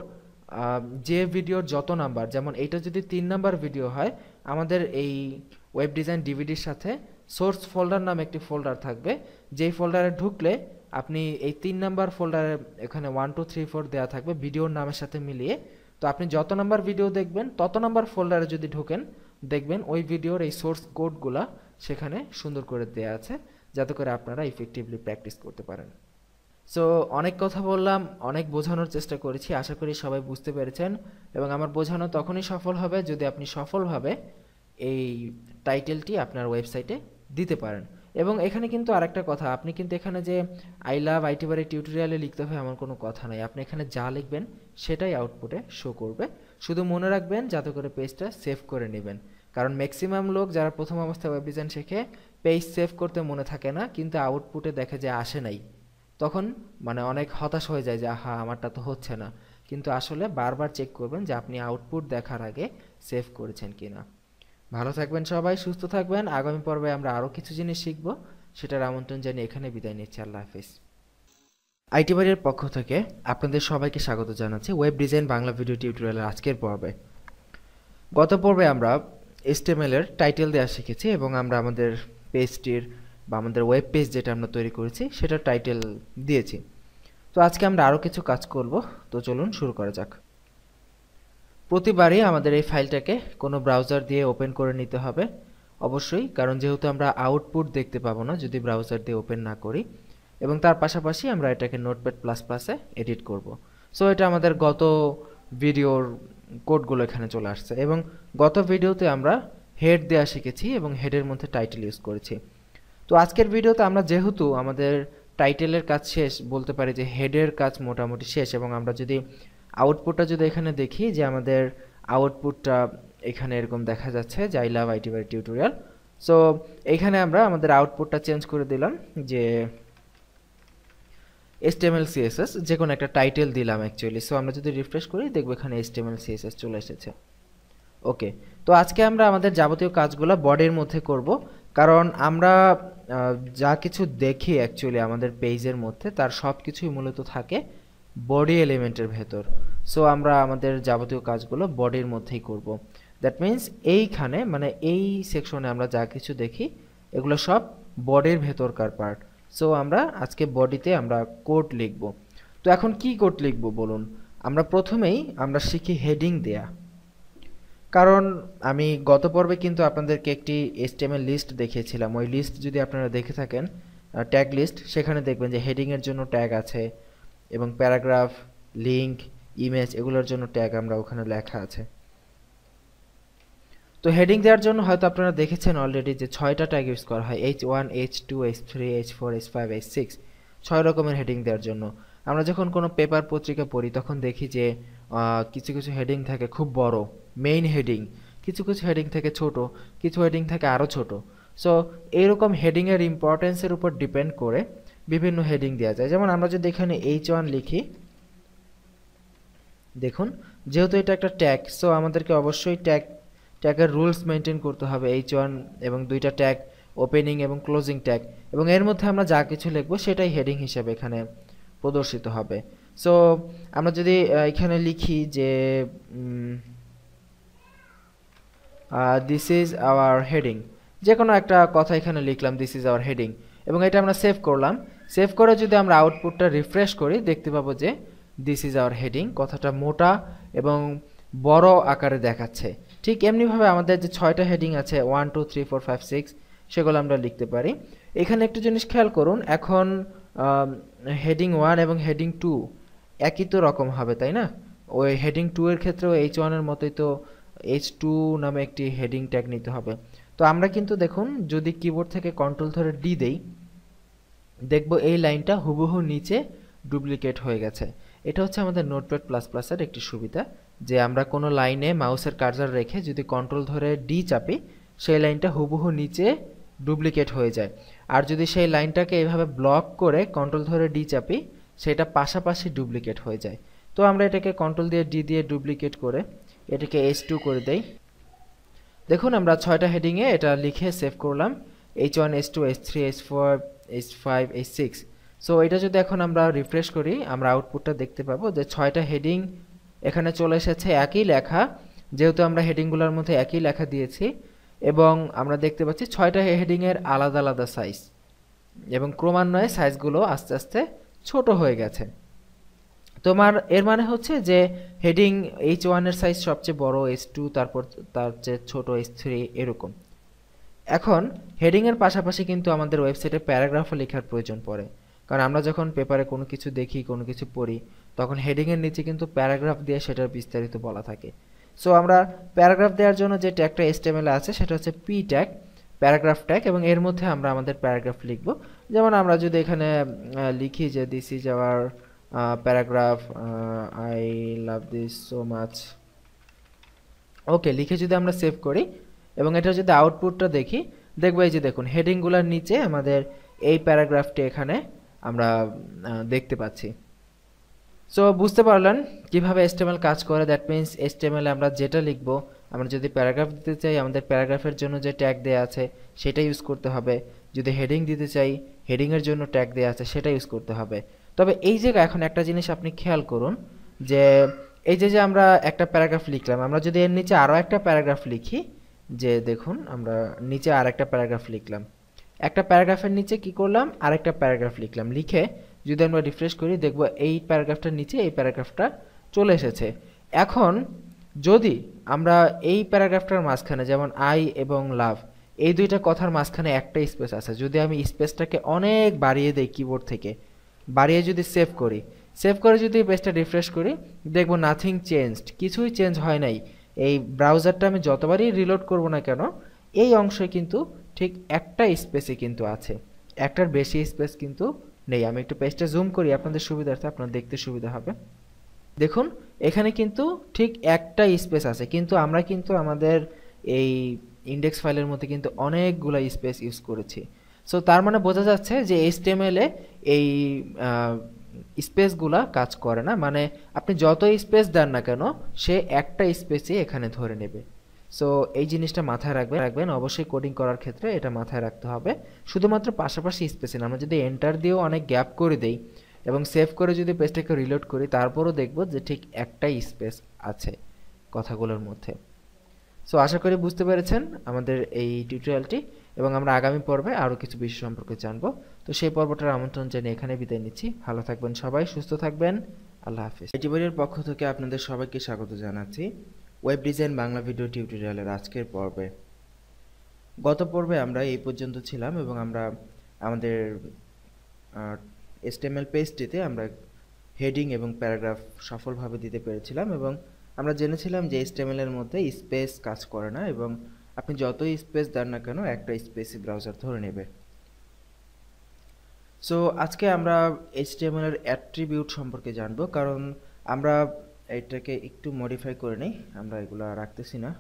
যে ভিডিওর যত নাম্বার, যেমন এইটা যদি তিন নাম্বার ভিডিও হয় আমাদের এই ওয়েব ডিজাইন ডিভিডির সাথে সোর্স ফোল্ডার নামে একটি ফোল্ডার থাকবে, যেই ফোল্ডারে ঢুকলে আপনি এই তিন নাম্বার ফোল্ডারে এখানে ওয়ান টু থ্রি ফোর দেওয়া থাকবে ভিডিওর নামের সাথে মিলিয়ে। তো আপনি যত নাম্বার ভিডিও দেখবেন তত নাম্বার ফোল্ডারে যদি ঢোকেন দেখবেন ওই ভিডিওর এই সোর্স কোডগুলা সেখানে সুন্দর করে দেওয়া আছে, যাতে করে আপনারা ইফেক্টিভলি প্র্যাকটিস করতে পারেন। সো অনেক কথা বললাম, অনেক বোঝানোর চেষ্টা করেছি, আশা করি সবাই বুঝতে পেরেছেন। এবং আমার বোঝানো তখনই সফল হবে যদি আপনি সফলভাবে এই টাইটেলটি আপনার ওয়েবসাইটে দিতে পারেন। এবং এখানে কিন্তু আরেকটা কথা, আপনি কিন্তু এখানে যে আই লাভ আইটি বাড়ি টিউটোরিয়ালে লিখতে হবে এমন কোনো কথা নাই, আপনি এখানে যা লিখবেন সেটাই আউটপুটে শো করবে। শুধু মনে রাখবেন যাতে করে পেজটা সেভ করে নেবেন, কারণ ম্যাক্সিমাম লোক যারা প্রথম অবস্থায় ওয়েব ডিজাইন শেখে পেজ সেভ করতে মনে থাকে না, কিন্তু আউটপুটে দেখে যে আসে নাই, তখন মানে অনেক হতাশ হয়ে যায় যে আহা আমারটা তো হচ্ছে না। কিন্তু আসলে বারবার চেক করবেন যে আপনি আউটপুট দেখার আগে সেভ করেছেন কিনা। ভালো থাকবেন সবাই, সুস্থ থাকবেন। আগামী পর্বে আমরা আরও কিছু জিনিস শিখব, সেটার আমন্ত্রণ জানিয়ে এখানে বিদায় নিচ্ছি। আল্লাহ হাফিজ। আইটি বাড়ির পক্ষ থেকে আপনাদের সবাইকে স্বাগত জানাচ্ছি ওয়েব ডিজাইন বাংলা ভিডিও টিউটোরিয়ালের আজকের পর্বে। গত পর্বে আমরা এইচটিএমএল এর টাইটেল দেওয়া শিখেছি এবং আমরা আমাদের পেজটির বা আমাদের ওয়েব পেজ যেটা আমরা তৈরি করেছি সেটার টাইটেল দিয়েছি। তো আজকে আমরা আরও কিছু কাজ করব, তো চলুন শুরু করা যাক। প্রতিবারই আমাদের এই ফাইলটাকে কোনো ব্রাউজার দিয়ে ওপেন করে নিতে হবে অবশ্যই, কারণ যেহেতু আমরা আউটপুট দেখতে পাবো না যদি ব্রাউজার দিয়ে ওপেন না করি, এবং তার পাশাপাশি আমরা এটাকে নোটপ্যাড প্লাস প্লাসে এডিট করব। সো এটা আমাদের গত ভিডিওর কোডগুলো এখানে চলে আসছে, এবং গত ভিডিওতে আমরা হেড দেওয়া শিখেছি এবং হেডের মধ্যে টাইটেল ইউজ করেছি। তো আজকের ভিডিওতে আমরা যেহেতু আমাদের টাইটেলের কাজ শেষ, বলতে পারি যে হেডের কাজ মোটামুটি শেষ, এবং আমরা যদি আউটপুটটা যদি এখানে দেখি যে আমাদের আউটপুটটা এখানে এরকম দেখা যাচ্ছে যে I love IT Bari tutorial. So এখানে আমরা আমাদের আউটপুটটা চেঞ্জ করে দিলাম যে এইচটিএমএল সিএসএস, যে কোনো একটা টাইটেল দিলাম অ্যাকচুয়ালি। সো আমরা যদি রিফ্রেশ করি দেখব এখানে এইচটিএমএল সিএসএস চলে এসেছে। ওকে, তো আজকে আমরা আমাদের যাবতীয় কাজগুলো বডির মধ্যে করব, কারণ আমরা যা কিছু দেখি অ্যাকচুয়ালি আমাদের পেজের মধ্যে তার সব কিছুই মূলত থাকে বডি এলিমেন্টের ভেতর। সো আমরা আমাদের যাবতীয় কাজগুলো বডির মধ্যেই করব। দ্যাট মিন্স এইখানে মানে এই সেকশনে আমরা যা কিছু দেখি এগুলো সব বডির ভেতরকার পার্ট। সো আমরা আজকে বডিতে আমরা কোড লিখব। তো এখন কি কোড লিখব বলুন? আমরা প্রথমেই আমরা শিখি হেডিং দেয়া, কারণ আমি গত পর্বে কিন্তু আপনাদেরকে একটি এইচটিএমএল লিস্ট দেখিয়েছিলাম। ওই লিস্ট যদি আপনারা দেখে থাকেন, ট্যাগ লিস্ট, সেখানে দেখবেন যে হেডিংয়ের জন্য ট্যাগ আছে এবং প্যারাগ্রাফ, লিঙ্ক, ইমেজ এগুলোর জন্য ট্যাগ আমরা ওখানে লেখা আছে। তো হেডিং দেওয়ার জন্য হয়তো আপনারা দেখেছেন অলরেডি যে ছয়টা ট্যাগ ইউজ করা হয়, H one, H two, H three, H four, H five, H six, ছয় রকমের হেডিং দেওয়ার জন্য। আমরা যখন কোনো পেপার পত্রিকা পড়ি তখন দেখি যে কিছু কিছু হেডিং থাকে খুব বড়, মেইন হেডিং, কিছু কিছু হেডিং থাকে ছোট, কিছু হেডিং থাকে আরও ছোট। সো এইরকম হেডিংয়ের ইম্পর্টেন্সের উপর ডিপেন্ড করে বিভিন্ন হেডিং দেওয়া যায়। যেমন আমরা যদি এখানে এইচ ওয়ান লিখি, দেখুন যেহেতু এটা একটা ট্যাগ, সো আমাদেরকে অবশ্যই ট্যাগ ট্যাগের রুলস মেনটেন করতে হবে। এইচ ওয়ান এবং দুইটা ট্যাগ, ওপেনিং এবং ক্লোজিং ট্যাগ, এবং এর মধ্যে আমরা যা কিছু লিখবো সেটাই হেডিং হিসেবে এখানে প্রদর্শিত হবে। সো আমরা যদি এখানে লিখি যে দিস ইজ আওয়ার হেডিং, যে কোনো একটা কথা এখানে লিখলাম দিস ইজ আওয়ার হেডিং, এবং এটা আমরা সেভ করলাম। সেভ করে যদি আমরা আউটপুটটা রিফ্রেশ করি দেখতে পাবো যে দিস ইজ আওয়ার হেডিং কথাটা মোটা এবং বড় আকারে দেখাচ্ছে। ঠিক এমনিভাবে আমাদের যে ছয়টা হেডিং আছে one two three four five six, সেগুলো আমরা লিখতে পারি। এখানে একটু জিনিস খেয়াল করুন, এখন হেডিং ওয়ান এবং হেডিং টু একই তো রকম হবে, তাই না? ওই হেডিং টু এর ক্ষেত্রেও এইচ ওয়ানের মতোই তো এইচ টু নামে একটি হেডিং ট্যাগ নিতে হবে। তো আমরা কিন্তু দেখুন যদি কিবোর্ড থেকে কন্ট্রোল ধরে ডি দেই, দেখবো এই লাইনটা হুবহু নিচে ডুপ্লিকেট হয়ে গেছে। এটা হচ্ছে আমাদের নোটপ্যাড প্লাস প্লাসের একটি সুবিধা, যে আমরা কোনো লাইনে মাউসের কার্সার রেখে যদি কন্ট্রোল ধরে ডি চাপি, সেই লাইনটা হুবহু নিচে ডুপ্লিকেট হয়ে যায়। আর যদি সেই লাইনটাকে এভাবে ব্লক করে কন্ট্রোল ধরে ডি চাপি, সেটা পাশাপাশি ডুপ্লিকেট হয়ে যায়। তো আমরা এটাকে কন্ট্রোল দিয়ে ডি দিয়ে ডুপ্লিকেট করে এটাকে এইচ টু করে দেই। দেখুন আমরা ছয়টা হেডিংয়ে এটা লিখে সেভ করলাম, H one, H two, H three, H four, H five, H six. So এটা যদি এখন আমরা রিফ্রেশ করি আমরা আউটপুটটা দেখতে পাবো যে ছয়টা হেডিং এখানে চলে এসেছে একই লেখা, যেহেতু আমরা হেডিংগুলোর মধ্যে একই লেখা দিয়েছি, এবং আমরা দেখতে পাচ্ছি ছয়টা হেডিংয়ের আলাদা আলাদা সাইজ, এবং ক্রমান্বয়ে সাইজগুলো আস্তে আস্তে ছোট হয়ে গেছে। তোমার এর মানে হচ্ছে যে হেডিং এইচ ওয়ানের সাইজ সবচেয়ে বড়, এইচ টু তারপর তার চেয়ে ছোট এইচ থ্রি এরকম। এখন হেডিংয়ের পাশাপাশি কিন্তু আমাদের ওয়েবসাইটে প্যারাগ্রাফও লেখার প্রয়োজন পড়ে, কারণ আমরা যখন পেপারে কোনো কিছু দেখি, কোনো কিছু পড়ি, তখন হেডিংয়ের নিচে কিন্তু প্যারাগ্রাফ দিয়ে সেটার বিস্তারিত বলা থাকে। সো আমরা প্যারাগ্রাফ দেওয়ার জন্য যে ট্যাগটা এইচটিএমএল আছে সেটা হচ্ছে পি ট্যাগ, প্যারাগ্রাফ ট্যাগ, এবং এর মধ্যে আমরা আমাদের প্যারাগ্রাফ লিখব। যেমন আমরা যদি এখানে লিখি যে this is our paragraph, I love this so much, okay লিখে যদি আমরা সেভ করি, এবং এটা যদি আউটপুটটা দেখি, দেখবো এই যে দেখুন হেডিংগুলোর নিচে আমাদের এই প্যারাগ্রাফটি এখানে আমরা দেখতে পাচ্ছি। সো বুঝতে পারলেন কিভাবে এইচটিএমএল কাজ করে। দ্যাট মিন্স এইচটিএমএল আমরা যেটা লিখব, আমরা যদি প্যারাগ্রাফ দিতে চাই আমাদের প্যারাগ্রাফের জন্য যে ট্যাগ দেওয়া আছে সেটা ইউজ করতে হবে, যদি হেডিং দিতে চাই হেডিংয়ের জন্য ট্যাগ দেওয়া আছে সেটা ইউজ করতে হবে। তবে এই জায়গায় এখন একটা জিনিস আপনি খেয়াল করুন যে এই যে যে আমরা একটা প্যারাগ্রাফ লিখলাম, আমরা যদি এর নিচে আরও একটা প্যারাগ্রাফ লিখি, যে দেখুন আমরা নিচে আর একটা প্যারাগ্রাফ লিখলাম, একটা প্যারাগ্রাফের নিচে কি করলাম আরেকটা প্যারাগ্রাফ লিখলাম, লিখে যদি আমরা রিফ্রেশ করি দেখব এই প্যারাগ্রাফটার নিচে এই প্যারাগ্রাফটা চলে এসেছে। এখন যদি আমরা এই প্যারাগ্রাফটার মাঝখানে যেমন আই এবং লাভ এই দুইটা কথার মাঝখানে একটা স্পেস আছে, যদি আমি স্পেসটাকে অনেক বাড়িয়ে দেই কিবোর্ড থেকে, বাড়িয়ে যদি সেভ করি, সেভ করে যদি পেজটা রিফ্রেশ করি দেখব নাথিং চেঞ্জড, কিছুই চেঞ্জ হয় নাই। এই ব্রাউজারটা আমি যতবারই রিলোড করব না কেন এই অংশে কিন্তু ঠিক একটা স্পেসই কিন্তু আছে, একটার বেশি স্পেস কিন্তু নেই। আমি একটু পেজটা জুম করি আপনাদের সুবিধার্থে, আপনার দেখতে সুবিধা হবে। দেখুন এখানে কিন্তু ঠিক একটা স্পেস আছে, কিন্তু আমরা কিন্তু আমাদের এই ইন্ডেক্স ফাইলের মধ্যে কিন্তু অনেকগুলো স্পেস ইউজ করেছি। সো তার মানে বোঝা যাচ্ছে যে এইচটিএমএল এ এই স্পেসগুলা কাজ করে না, মানে আপনি যত স্পেস দেন না কেন সে একটা স্পেসই এখানে ধরে নেবে। সো এই জিনিসটা মাথায় রাখবেন রাখবেন অবশ্যই কোডিং করার ক্ষেত্রে এটা মাথায় রাখতে হবে। শুধুমাত্র পাশাপাশি স্পেসে না, আমরা যদি এন্টার দিয়েও অনেক গ্যাপ করে দেই এবং সেভ করে যদি পেজটাকে রিলোড করি তারপরও দেখব যে ঠিক একটাই স্পেস আছে কথাগুলোর মধ্যে। সো আশা করি বুঝতে পেরেছেন আমাদের এই টিউটোরিয়ালটি, এবং আমরা আগামী পর্বে আরও কিছু বিষয় সম্পর্কে জানবো। তো সেই পর্বটার আমন্ত্রণ জানিয়ে এখানে বিদায় নিচ্ছি। ভালো থাকবেন সবাই, সুস্থ থাকবেন, আল্লাহ হাফিজ। এটিবারের পক্ষ থেকে আপনাদের সবাইকে স্বাগত জানাচ্ছি ওয়েব ডিজাইন বাংলা ভিডিও টিউটোরিয়ালের আজকের পর্বে। গত পর্বে আমরা এই পর্যন্ত ছিলাম এবং আমরা আমাদের এইচটিএমএল পেজটিতে আমরা হেডিং এবং প্যারাগ্রাফ সফলভাবে দিতে পেরেছিলাম, এবং আমরা জেনেছিলাম যে এইচটিএমএল এর মধ্যে স্পেস কাজ করে না এবং আপনি যতই স্পেস দেন না কেন একটা স্পেসই ব্রাউজার ধরে নেবে। সো আজকে আমরা এইচটিএমএল এর অ্যাট্রিবিউট সম্পর্কে জানবো, কারণ আমরা এটাকে একটু মডিফাই করে নেই, আমরা এগুলো রাখতেছি না।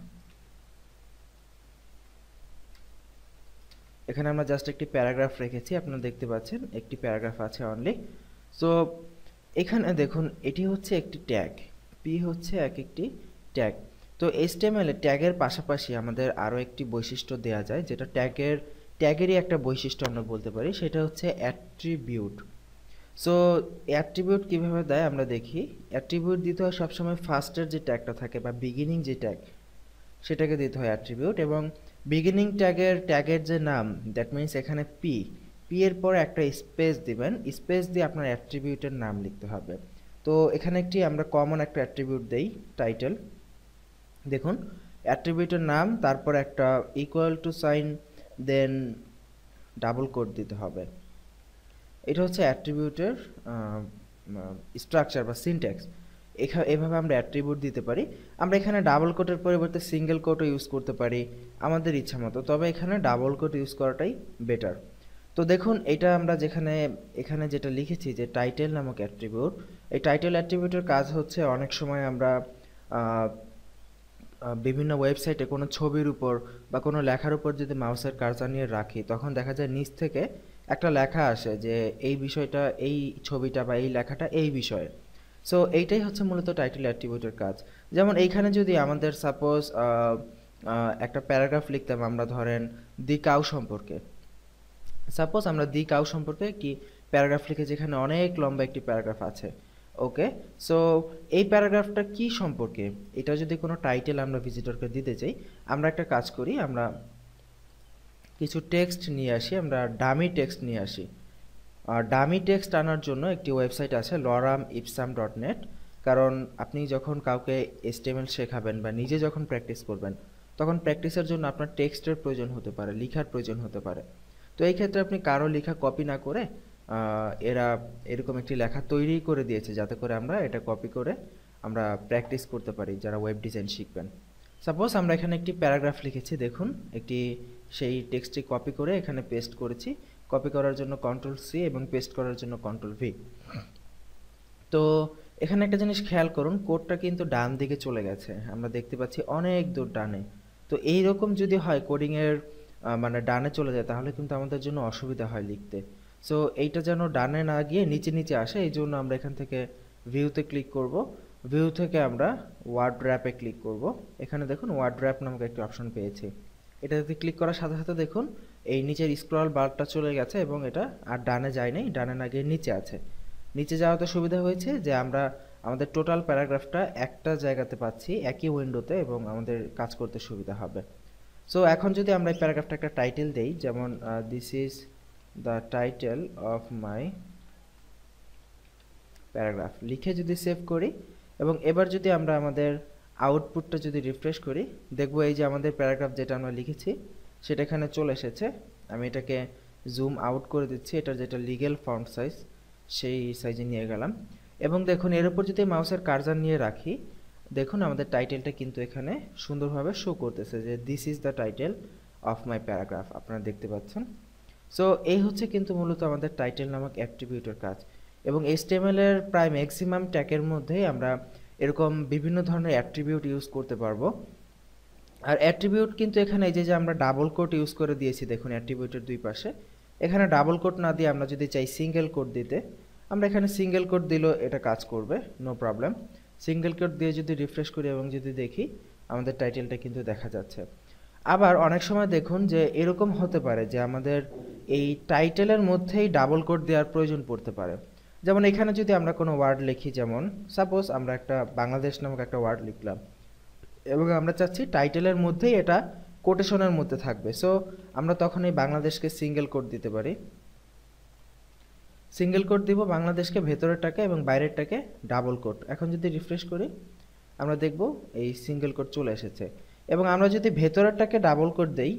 এখানে আমরা জাস্ট একটি প্যারাগ্রাফ রেখেছি, আপনারা দেখতে পাচ্ছেন একটি প্যারাগ্রাফ আছে অনলি। সো এখানে দেখুন এটি হচ্ছে একটি ট্যাগ, পি হচ্ছে এক একটি ট্যাগ। তো এইচটিএমএল এ ট্যাগের পাশাপাশি আমাদের আরও একটি বৈশিষ্ট্য দেওয়া যায়, যেটা ট্যাগের ট্যাগেরই একটা বৈশিষ্ট্য আমরা বলতে পারি, সেটা হচ্ছে অ্যাট্রিবিউট। সো অ্যাট্রিবিউট কীভাবে দেয় আমরা দেখি। অ্যাট্রিবিউট দিতে হয় সবসময় ফার্স্টের যে ট্যাগটা থাকে বা বিগিনিং যে ট্যাগ সেটাকে দিতে হয় অ্যাট্রিবিউট, এবং বিগিনিং ট্যাগের ট্যাগের যে নাম, দ্যাট মিনস এখানে পি, পি এর পরে একটা স্পেস দিবেন, স্পেস দিয়ে আপনার অ্যাট্রিবিউটের নাম লিখতে হবে। তো এখানে একটি আমরা কমন একটা অ্যাট্রিবিউট দেই, টাইটেল। দেখুন অ্যাট্রিবিউটের নাম, তারপর একটা equal to sign, then double quote দিতে হবে। এটা হচ্ছে অ্যাট্রিবিউটের স্ট্রাকচার বা সিনট্যাক্স। এভাবে আমরা অ্যাট্রিবিউট দিতে পারি। আমরা এখানে ডাবল কোটের পরিবর্তে সিঙ্গেল কোটও ইউজ করতে পারি আমাদের ইচ্ছা মতো, তবে এখানে ডাবল কোট ইউজ করাটাই বেটার। তো দেখুন এটা আমরা যেখানে এখানে যেটা লিখেছি যে টাইটেল নামক অ্যাট্রিবিউট, এই টাইটেল অ্যাট্রিবিউটের কাজ হচ্ছে অনেক সময় আমরা বিভিন্ন ওয়েবসাইটে কোনো ছবির উপর বা কোনো লেখার উপর যদি মাউসের কার্সার নিয়ে রাখি, তখন দেখা যায় নিচ থেকে একটা লেখা আসে যে এই বিষয়টা, এই ছবিটা বা এই লেখাটা এই বিষয়ে। সো এইটাই হচ্ছে মূলত টাইটেল অ্যাট্রিবিউটের কাজ। যেমন এইখানে যদি আমাদের সাপোজ একটা প্যারাগ্রাফ লিখতাম, আমরা ধরেন দি কাউ সম্পর্কে, সাপোজ আমরা দি কাউ সম্পর্কে কি প্যারাগ্রাফ লিখে, যেখানে অনেক লম্বা একটি প্যারাগ্রাফ আছে। ওকে, সো এই প্যারাগ্রাফটা কি সম্পর্কে, এটা যদি কোনো টাইটেল আমরা ভিজিটরকে দিতে চাই, আমরা একটা কাজ করি, আমরা কিছু টেক্সট নিয়ে আসি, আমরা ডামি টেক্সট নিয়ে আসি। আর ডামি টেক্সট আনার জন্য একটি ওয়েবসাইট আছে লরাম ইপসাম ডট নেট। কারণ আপনি যখন কাউকে এইচটিএমএল শেখাবেন বা নিজে যখন প্র্যাকটিস করবেন, তখন প্র্যাকটিসের জন্য আপনার টেক্সটের প্রয়োজন হতে পারে, লেখার প্রয়োজন হতে পারে। তো এই ক্ষেত্রে আপনি কারো লেখা কপি না করে এরা এরকম একটি লেখা তৈরি করে দিয়েছে, যাতে করে আমরা এটা কপি করে আমরা প্র্যাকটিস করতে পারি যারা ওয়েব ডিজাইন শিখবেন। সাপোজ আমরা এখানে একটি প্যারাগ্রাফ লিখেছি, দেখুন একটি সেই টেক্সটটি কপি করে এখানে পেস্ট করেছি। কপি করার জন্য কন্ট্রোল সি এবং পেস্ট করার জন্য কন্ট্রোল ভি। তো এখানে একটা জিনিস খেয়াল করুন, কোডটা কিন্তু ডান দিকে চলে গেছে, আমরা দেখতে পাচ্ছি অনেক দূর ডানে। তো তো এই রকম যদি হয় কোডিংয়ের মানে ডানে চলে যায় তাহলে কিন্তু আমাদের জন্য অসুবিধা হয় লিখতে। সো এইটা যেন ডানে না গিয়ে নিচে নিচে আসে, এই জন্য আমরা এখান থেকে ভিউতে ক্লিক করব। ভিউ থেকে আমরা ওয়ার্ড র্যাপে ক্লিক করব। এখানে দেখুন ওয়ার্ড র্যাপ নামক একটি অপশন পেয়েছি। এটাতে ক্লিক করার সাথে সাথে দেখুন এই নিচের স্ক্রল বারটা চলে গেছে এবং এটা আর ডানে যায় নাই, ডানে না গিয়ে নিচে আছে। নিচে যাওয়াতে সুবিধা হয়েছে যে আমরা আমাদের টোটাল প্যারাগ্রাফটা একটা জায়গাতে পাচ্ছি একই উইন্ডোতে এবং আমাদের কাজ করতে সুবিধা হবে। সো এখন যদি আমরা এই প্যারাগ্রাফটা একটা টাইটেল দেই, যেমন this is the title of my paragraph লিখে যদি সেভ করি এবং এবার যদি আমরা আমাদের আউটপুটটা যদি রিফ্রেশ করি, দেখব এই যে আমাদের প্যারাগ্রাফ যেটা আমরা লিখেছি সেটা এখানে চলে এসেছে। আমি এটাকে জুম আউট করে দিচ্ছি, এটার যেটা লিগ্যাল ফন্ট সাইজ সেই সাইজে নিয়ে গেলাম এবং দেখুন এর উপর যদি মাউসের কার্সার নিয়ে রাখি, দেখুন আমাদের টাইটেলটা কিন্তু এখানে সুন্দরভাবে শো করতেছে যে this is the title of my paragraph, আপনারা দেখতে পাচ্ছেন। সো এই হচ্ছে কিন্তু মূলত আমাদের টাইটেল নামক অ্যাট্রিবিউটের কাজ। এবং এইচটিএমএল এর প্রায় ম্যাক্সিমাম ট্যাগের মধ্যেই আমরা এরকম বিভিন্ন ধরনের অ্যাট্রিবিউট ইউজ করতে পারবো। আর অ্যাট্রিবিউট কিন্তু এখানে এই যে যে আমরা ডাবল কোট ইউজ করে দিয়েছি, দেখুন অ্যাট্রিবিউটের দুই পাশে, এখানে ডাবল কোট না দিয়ে আমরা যদি চাই সিঙ্গেল কোট দিতে, আমরা এখানে সিঙ্গেল কোট দিলেও এটা কাজ করবে, নো প্রবলেম। সিঙ্গেল কোট দিয়ে যদি রিফ্রেশ করি এবং যদি দেখি আমাদের টাইটেলটা কিন্তু দেখা যাচ্ছে। আবার অনেক সময় দেখুন যে এরকম হতে পারে যে আমাদের এই টাইটেলের মধ্যেই ডাবল কোট দেওয়ার প্রয়োজন পড়তে পারে। যেমন এখানে যদি আমরা কোনো ওয়ার্ড লিখি, যেমন সাপোজ আমরা একটা বাংলাদেশ নামক একটা ওয়ার্ড লিখলাম এবং আমরা চাচ্ছি টাইটেলের মধ্যেই এটা কোটেশনের মধ্যে থাকবে, সো আমরা তখন এই বাংলাদেশকে সিঙ্গেল কোট দিতে পারি। সিঙ্গেল কোট দিব বাংলাদেশকে ভেতরেরটাকে এবং বাইরেরটাকে ডাবল কোট। এখন যদি রিফ্রেশ করি আমরা দেখব এই সিঙ্গেল কোট চলে এসেছে। এবং আমরা যদি ভেতরেরটাকে ডাবল কোট দেই,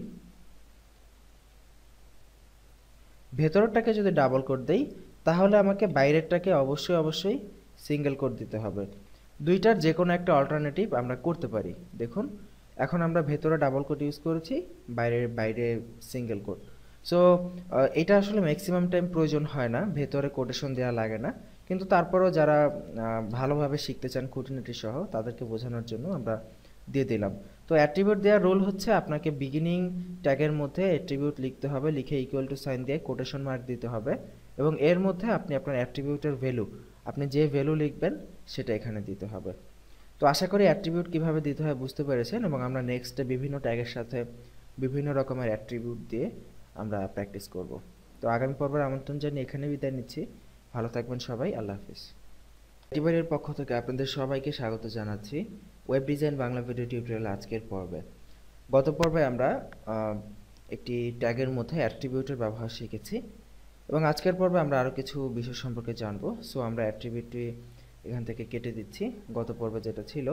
ভেতরেরটাকে যদি ডাবল কোট দেই তাহলে আমাকে বাইরেরটাকে অবশ্যই অবশ্যই সিঙ্গেল কোট দিতে হবে। দুইটার যে কোনো একটা অল্টারনেটিভ আমরা করতে পারি। দেখুন এখন আমরা ভেতরে ডাবল কোট ইউজ করেছি, বাইরে বাইরে সিঙ্গেল কোট। সো এটা আসলে ম্যাক্সিমাম টাইম প্রয়োজন হয় না, ভেতরে কোটেশন দেওয়া লাগে না, কিন্তু তারপরেও যারা ভালোভাবে শিখতে চান খুঁটিনাটি সহ তাদেরকে বোঝানোর জন্য আমরা দিয়ে দিলাম। তো অ্যাট্রিবিউট দেওয়ার রোল হচ্ছে আপনাকে বিগিনিং ট্যাগের মধ্যে অ্যাট্রিবিউট লিখতে হবে, লিখে ইকুয়াল টু সাইন দিয়ে কোটেশন মার্ক দিতে হবে এবং এর মধ্যে আপনি আপনার অ্যাট্রিবিউটের ভ্যালু, আপনি যে ভ্যালু লিখবেন সেটা এখানে দিতে হবে। তো আশা করি অ্যাট্রিবিউট কিভাবে দিতে হয় বুঝতে পেরেছেন এবং আমরা নেক্সটে বিভিন্ন ট্যাগের সাথে বিভিন্ন রকমের অ্যাট্রিবিউট দিয়ে আমরা প্র্যাকটিস করব। তো আগামী পর্বের আমন্ত্রণ জানিয়ে এখানে বিদায় নিচ্ছি। ভালো থাকবেন সবাই, আল্লাহ হাফিজ। টিবারের পক্ষ থেকে আপনাদের সবাইকে স্বাগত জানাচ্ছি web design Bangla video tutorial আজকের পর্বে। গত পর্বে আমরা একটি ট্যাগের মধ্যে অ্যাট্রিবিউটের ব্যবহার শিখেছি এবং আজকের পর্বে আমরা আরও কিছু বিষয় সম্পর্কে জানবো। সো আমরা অ্যাট্রিবিউটটি এখান থেকে কেটে দিচ্ছি, গত পর্বে যেটা ছিল।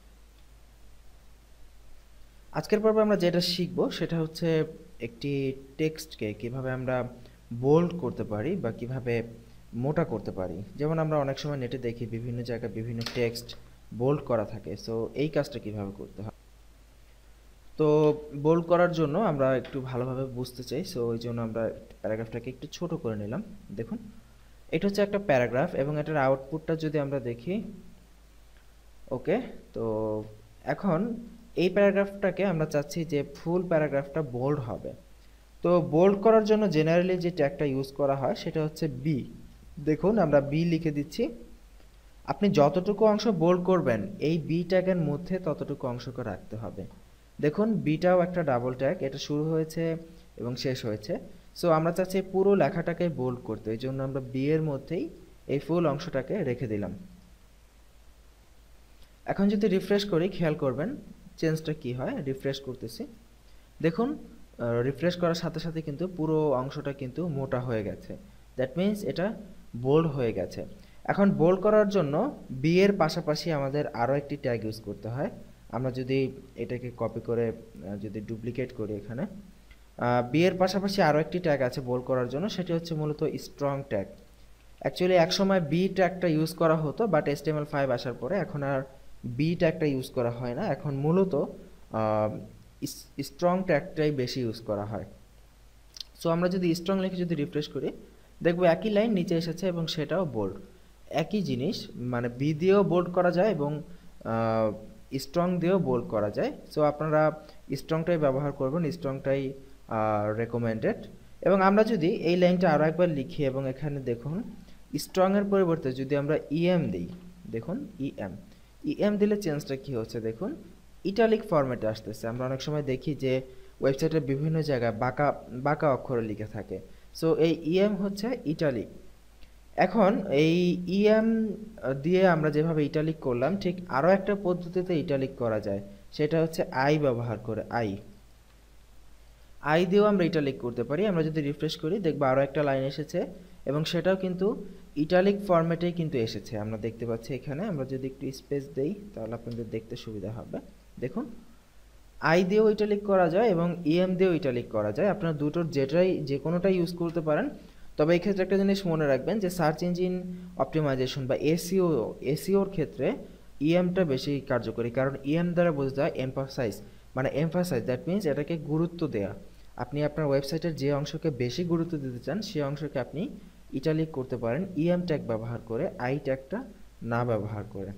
আজকের পর্বে আমরা যেটা শিখব সেটা হচ্ছে একটি টেক্সটকে কিভাবে আমরা বোল্ড করতে পারি বা কিভাবে মোটা করতে পারি। যেমন আমরা অনেক সময় নেটে দেখি বিভিন্ন জায়গায় বিভিন্ন টেক্সট বোল্ড করা থাকে, সো এই কাজটা কিভাবে করতে হয়। তো বোল্ড করার জন্য আমরা একটু ভালোভাবে বুঝতে চাই, সো ওই জন্য আমরা প্যারাগ্রাফটাকে একটু ছোট করে নিলাম। দেখুন এটা হচ্ছে একটা প্যারাগ্রাফ এবং এটার আউটপুটটা যদি আমরা দেখি, ওকে, তো এখন এই প্যারাগ্রাফটাকে আমরা চাচ্ছি যে ফুল প্যারাগ্রাফটা বোল্ড হবে। তো বোল্ড করার জন্য জেনারেলি যে ট্যাগটা ইউজ করা হয় সেটা হচ্ছে বি। দেখুন আমরা বি লিখে দিচ্ছি। আপনি যতটুকু অংশ বোল্ড করবেন এই বি ট্যাগের মধ্যে ততটুকু অংশকে রাখতে হবে। দেখুন বিটাও একটা ডাবল ট্যাগ, এটা শুরু হয়েছে এবং শেষ হয়েছে। সো আমরা চাচ্ছি পুরো লেখাটাকে বোল্ড করতে, এই জন্য আমরা বি এর মধ্যেই এই ফুল অংশটাকে রেখে দিলাম। এখন যদি রিফ্রেশ করি খেয়াল করবেন চেঞ্জটা কি হয়। রিফ্রেশ করতেছি, দেখুন রিফ্রেশ করার সাথে সাথে কিন্তু পুরো অংশটা কিন্তু মোটা হয়ে গেছে, দ্যাট মিন্স এটা বোল্ড হয়ে গেছে। এখন বোল্ড করার জন্য বি এর পাশাপাশি আমাদের আরও একটি ট্যাগ ইউজ করতে হয়। আমরা যদি এটাকে কপি করে যদি ডুপ্লিকেট করি, এখানে বি এর পাশাপাশি আরও একটি ট্যাগ আছে বোল্ড করার জন্য, সেটি হচ্ছে মূলত স্ট্রং ট্যাগ। অ্যাকচুয়ালি একসময় বি ট্যাগটা ইউজ করা হতো, but H T M L five আসার পরে এখন আর বি ট্যাগটা ইউজ করা হয় না, এখন মূলত স্ট্রং ট্যাগটাই বেশি ইউজ করা হয়। সো আমরা যদি স্ট্রং লিখে যদি রিফ্রেশ করি দেখবো একই লাইন নিচে এসেছে এবং সেটাও বোল্ড। একই জিনিস মানে বি দিয়েও বোল্ড করা যায় এবং স্ট্রং দিয়েও বোল্ড করা যায়। সো আপনারা স্ট্রংটাই ব্যবহার করবেন, স্ট্রংটাই রেকমেন্ডেড। এবং আমরা যদি এই লাইনটা আরও একবার লিখি এবং এখানে দেখুন স্ট্রংয়ের পরিবর্তে যদি আমরা ইএম দিই, দেখুন ইএম ইএম দিলে চেঞ্জটা কী হচ্ছে দেখুন, ইটালিক ফরম্যাটে আসতেছে। আমরা অনেক সময় দেখি যে ওয়েবসাইটের বিভিন্ন জায়গায় বাঁকা বাঁকা অক্ষরে লিখে থাকে, সো এই ইএম হচ্ছে ইটালিক। এখন এই ইএম দিয়ে আমরা যেভাবে ইটালিক করলাম, ঠিক আরও একটা পদ্ধতিতে ইটালিক করা যায়, সেটা হচ্ছে আই ব্যবহার করে। আই আই দিয়েও আমরা ইটালিক করতে পারি। আমরা যদি রিফ্রেশ করি দেখবো আরও একটা লাইন এসেছে এবং সেটাও কিন্তু ইটালিক ফরম্যাটেই কিন্তু এসেছে, আমরা দেখতে পাচ্ছি এখানে। আমরা যদি একটু স্পেস দেই তাহলে আপনাদের দেখতে সুবিধা হবে। দেখুন আই দিয়েও ইটালিক করা যায় এবং ইএম দিয়েও ইটালিক করা যায়, আপনারা দুটোর যেটাই যে কোনোটাই ইউজ করতে পারেন। তবে এই ক্ষেত্রে একটা জিনিস মনে রাখবেন যে সার্চ ইঞ্জিন অপটিমাইজেশন বা এসইও এসইওর ক্ষেত্রে ইএমটা বেশি কার্যকরী, কারণ ইএম দ্বারা বোঝা যায় এমফাসাইজ, মানে এমফাসাইজ দ্যাট মিনস এটাকে গুরুত্ব দেয়া। আপনি আপনার ওয়েবসাইটের যে অংশকে বেশি গুরুত্ব দিতে চান সেই অংশকে আপনি ইটালিক করতে পারেন ইএম ট্যাগ ব্যবহার করে, আই ট্যাগটা না ব্যবহার করে।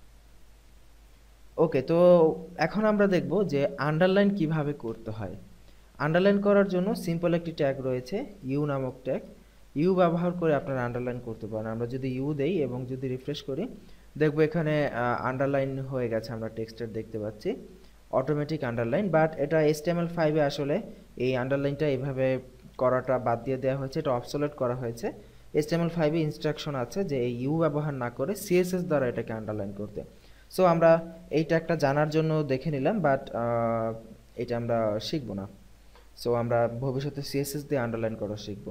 ওকে, তো এখন আমরা দেখব যে আন্ডারলাইন কিভাবে করতে হয়। আন্ডারলাইন করার জন্য সিম্পল একটি ট্যাগ রয়েছে, ইউ নামক ট্যাগ। ইউ ব্যবহার করে আপনারা আন্ডারলাইন করতে পারেন। আমরা যদি ইউ দেই এবং যদি রিফ্রেশ করি দেখব এখানে আন্ডারলাইন হয়ে গেছে, আমরা টেক্সটের দেখতে পাচ্ছি অটোমেটিক আন্ডারলাইন। বাট এটা এইচটিএমএল ফাইভে আসলে এই আন্ডারলাইনটা এইভাবে করাটা বাদ দিয়ে দেওয়া হয়েছে, এটা অবসোলেট করা হয়েছে। এইচটিএমএল ফাইভে ইনস্ট্রাকশন আছে যে এই ইউ ব্যবহার না করে সিএসএস দ্বারা এটাকে আন্ডারলাইন করতে। সো আমরা এইটা একটা জানার জন্য দেখে নিলাম, বাট এটা আমরা শিখব না। সো আমরা ভবিষ্যতে সিএসএস দিয়ে আন্ডারলাইন করা শিখব।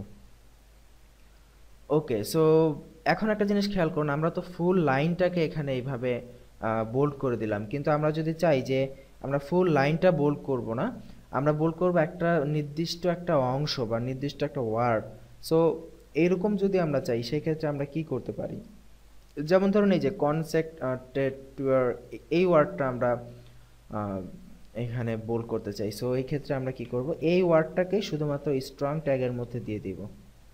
ওকে, সো এখন একটা জিনিস খেয়াল করুন, আমরা তো ফুল লাইনটাকে এখানে এইভাবে বোল্ড করে দিলাম, কিন্তু আমরা যদি চাই যে আমরা ফুল লাইনটা বোল্ড করব না, আমরা বোল্ড করব একটা নির্দিষ্ট একটা অংশ বা নির্দিষ্ট একটা ওয়ার্ড। সো এইরকম যদি আমরা চাই সেক্ষেত্রে আমরা কি করতে পারি, যেমন ধরুন এই যে কনসেপ্টেড এই ওয়ার্ডটা আমরা এখানে বোল্ড করতে চাই। সো এই ক্ষেত্রে আমরা কি করব, এই ওয়ার্ডটাকে শুধুমাত্র স্ট্রং ট্যাগের মধ্যে দিয়ে দিব।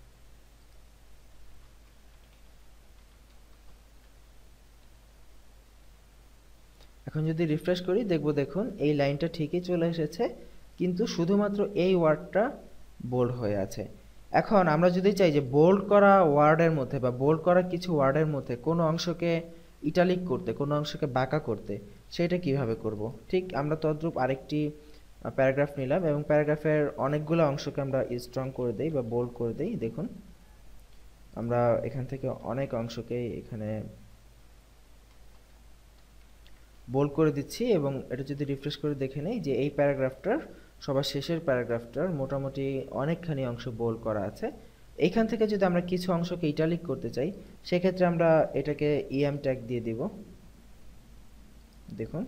এখন যদি রিফ্রেশ করি দেখব দেখুন এই লাইনটা ঠিকই চলে এসেছে, কিন্তু শুধুমাত্র এই ওয়ার্ডটা বোল্ড হয়ে আছে। এখন আমরা যদি চাই যে বোল্ড করা ওয়ার্ডের মধ্যে বা বোল্ড করা কিছু ওয়ার্ডের মধ্যে কোনো অংশকে ইটালিক করতে, কোনো অংশকে বাঁকা করতে, সেটা কিভাবে করব। ঠিক আমরা তদ্রূপ আরেকটি প্যারাগ্রাফ নিলাম এবং প্যারাগ্রাফের অনেকগুলো অংশকে আমরা স্ট্রং করে দেই বা বোল্ড করে দেই। দেখুন আমরা এখান থেকে অনেক অংশকে এখানে বোল্ড করে দিচ্ছি এবং এটা যদি রিফ্রেশ করে দেখে নেই যে এই প্যারাগ্রাফটার সবার শেষের প্যারাগ্রাফটার মোটামুটি অনেকখানি অংশ বোল্ড করা আছে। এইখান থেকে যদি আমরা কিছু অংশকে ইটালিক করতে চাই সেক্ষেত্রে আমরা এটাকে ইএম ট্যাগ দিয়ে দিব। দেখুন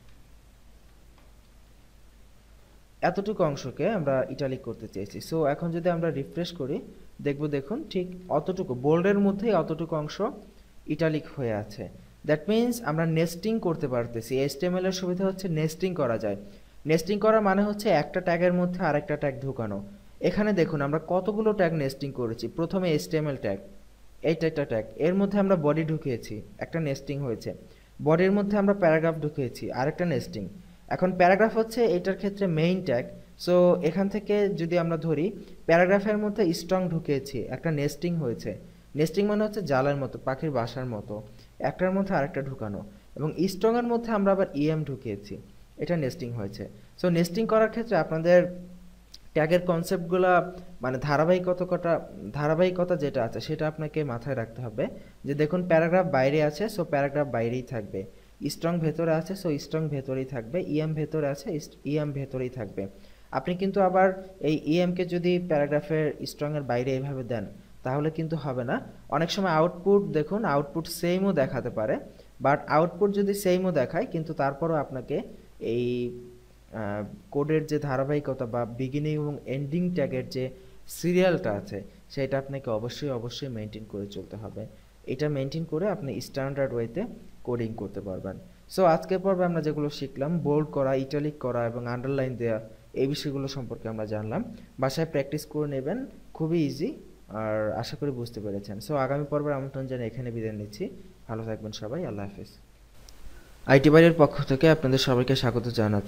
এতটুকু অংশকে আমরা ইটালিক করতে চেয়েছি। সো এখন যদি আমরা রিফ্রেশ করি দেখব দেখুন ঠিক অতটুকু বোল্ডের মধ্যেই অতটুকু অংশ ইটালিক হয়ে আছে। দ্যাট মিনস আমরা নেস্টিং করতে পারতেছি। এইচটিএমএল এর সুবিধা হচ্ছে নেস্টিং করা যায়। নেস্টিং করা মানে হচ্ছে একটা ট্যাগের মধ্যে আরেকটা ট্যাগ ঢুকানো। এখানে দেখুন আমরা কতগুলো ট্যাগ নেস্টিং করেছি। প্রথমে এইচটিএমএল ট্যাগ, এইটা একটা ট্যাগ, এর মধ্যে আমরা বডি ঢুকিয়েছি, একটা নেস্টিং হয়েছে। বডির মধ্যে আমরা প্যারাগ্রাফ ঢুকিয়েছি, আরেকটা নেস্টিং। এখন প্যারাগ্রাফ হচ্ছে এটার ক্ষেত্রে মেইন ট্যাগ। সো এখান থেকে যদি আমরা ধরি প্যারাগ্রাফের মধ্যে স্ট্রং ঢুকিয়েছি, একটা নেস্টিং হয়েছে। নেস্টিং মানে হচ্ছে জালের মতো, পাখির বাসার মতো, একটার মধ্যে আরেকটা ঢুকানো। এবং স্ট্রংয়ের মধ্যে আমরা আবার ইএম ঢুকিয়েছি, এটা নেস্টিং হয়েছে। সো নেস্টিং করার ক্ষেত্রে আপনাদের ট্যাগের কনসেপ্টগুলো মানে ধারাবাহিকতা ধারাবাহিকতা যেটা আছে সেটা আপনাকে মাথায় রাখতে হবে। যে দেখুন প্যারাগ্রাফ বাইরে আছে, সো প্যারাগ্রাফ বাইরেই থাকবে। স্ট্রং ভেতরে আছে, সো স্ট্রং ভেতরেই থাকবে। ইএম ভেতরে আছে, ইএম ভেতরেই থাকবে। আপনি কিন্তু আবার এই ইএমকে যদি প্যারাগ্রাফের স্ট্রংয়ের বাইরে এইভাবে দেন তাহলে কিন্তু হবে না। অনেক সময় আউটপুট দেখুন আউটপুট সেমও দেখাতে পারে, বাট আউটপুট যদি সেমও দেখায় কিন্তু তারপরও আপনাকে এই কোডের যে ধারাবাহিকতা বা বিগিনিং এবং এন্ডিং ট্যাগের যে সিরিয়ালটা আছে সেটা আপনাকে অবশ্যই অবশ্যই মেনটেন করে চলতে হবে। এটা মেনটেন করে আপনি স্ট্যান্ডার্ড ওয়েতে কোডিং করতে পারবেন। সো আজকের পর্বে আমরা যেগুলো শিখলাম, বোল্ড করা, ইটালিক করা এবং আন্ডারলাইন দেওয়া, এই বিষয়গুলো সম্পর্কে আমরা জানলাম। বাসায় প্র্যাকটিস করে নেবেন, খুবই ইজি, আর আশা করি বুঝতে পেরেছেন। সো আগামী পর্বের আমন্ত্রণ জানিয়ে এখানে বিদায় নিচ্ছি। ভালো থাকবেন সবাই, আল্লাহ হাফেজ। আইটি বাইরের পক্ষ থেকে আপনাদের সবাইকে স্বাগত জানাচ্ছি।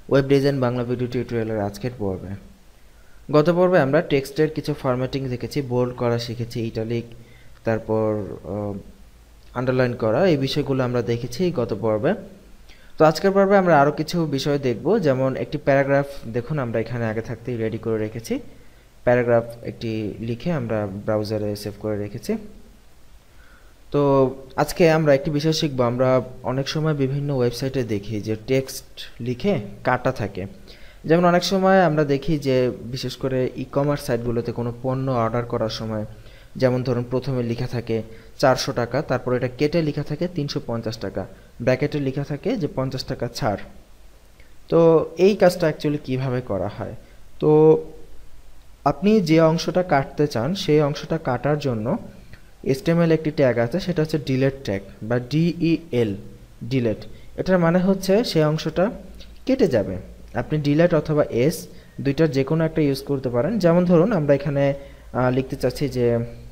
ওয়েব ডিজাইন বাংলা ভিডিও টিউটোরিয়ালের আজকের পর্বে। গত পর্বে আমরা টেক্সটের কিছু ফরম্যাটিং দেখেছি, বোল্ড করা শিখেছি, ইটালিক, তারপর আন্ডারলাইন করা, এই বিষয়গুলো আমরা দেখেছি গত পর্বে। তো আজকের পর্বে আমরা আরও কিছু বিষয় দেখব, যেমন একটি প্যারাগ্রাফ দেখুন আমরা এখানে আগে থাকতেই রেডি করে রেখেছি। প্যারাগ্রাফ একটি লিখে আমরা ব্রাউজারে সেভ করে রেখেছি। তো আজকে আমরা একটি বিষয় শিখব। আমরা অনেক সময় বিভিন্ন ওয়েবসাইটে দেখি যে টেক্সট লিখে কাটা থাকে। যেমন অনেক সময় আমরা দেখি যে বিশেষ করে ই কমার্স সাইটগুলোতে কোনো পণ্য অর্ডার করার সময়, যেমন ধরুন প্রথমে লেখা থাকে চারশো টাকা, তারপর এটা কেটে লেখা থাকে তিনশো পঞ্চাশ টাকা, ব্র্যাকেটে লেখা থাকে যে পঞ্চাশ টাকা ছাড়। তো এই কাজটা অ্যাকচুয়ালি কিভাবে করা হয়? তো আপনি যে অংশটা কাটতে চান সেই অংশটা কাটার জন্য এইচটিএমএল একটি ট্যাগ আছে, সেটা হচ্ছে ডিলেট ট্যাগ বা ডিইএল, ডিলেট। এটার মানে হচ্ছে সেই অংশটা কেটে যাবে। আপনি ডিলেট অথবা এস দুইটার যে কোনো একটা ইউজ করতে পারেন। যেমন ধরুন আমরা এখানে লিখতে চাচ্ছি যে,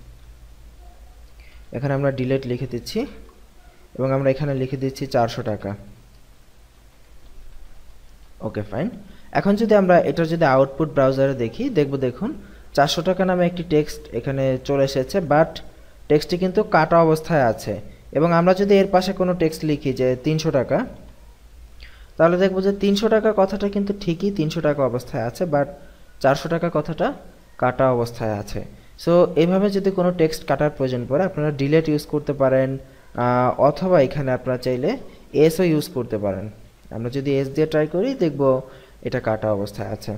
এখানে আমরা ডিলেট লিখে দিচ্ছি এবং আমরা এখানে লিখে দিচ্ছি চারশো টাকা। Okay, fine. এখন যদি আমরা এটার যদি আউটপুট ব্রাউজারে দেখি, দেখব দেখুন চারশো টাকা নামে একটি টেক্সট এখানে চলে এসেছে, বাট টেক্সটটি কিন্তু কাটা অবস্থায় আছে। এবং আমরা যদি এর পাশে কোনো টেক্সট লিখি যে তিনশো টাকা, তাহলে দেখব যে তিনশো টাকা কথাটা কিন্তু ঠিকই তিনশো টাকা অবস্থায় আছে, বাট চারশো টাকা কথাটা কাটা অবস্থায় আছে। সো এইভাবে যদি কোনো টেক্সট কাটার প্রয়োজন পড়ে আপনারা ডিলেট ইউজ করতে পারেন, অথবা এখানে আপনারা চাইলে এসও ইউজ করতে পারেন। আমরা যদি এস দিয়ে ট্রাই করি, দেখব এটা কাটা অবস্থায় আছে।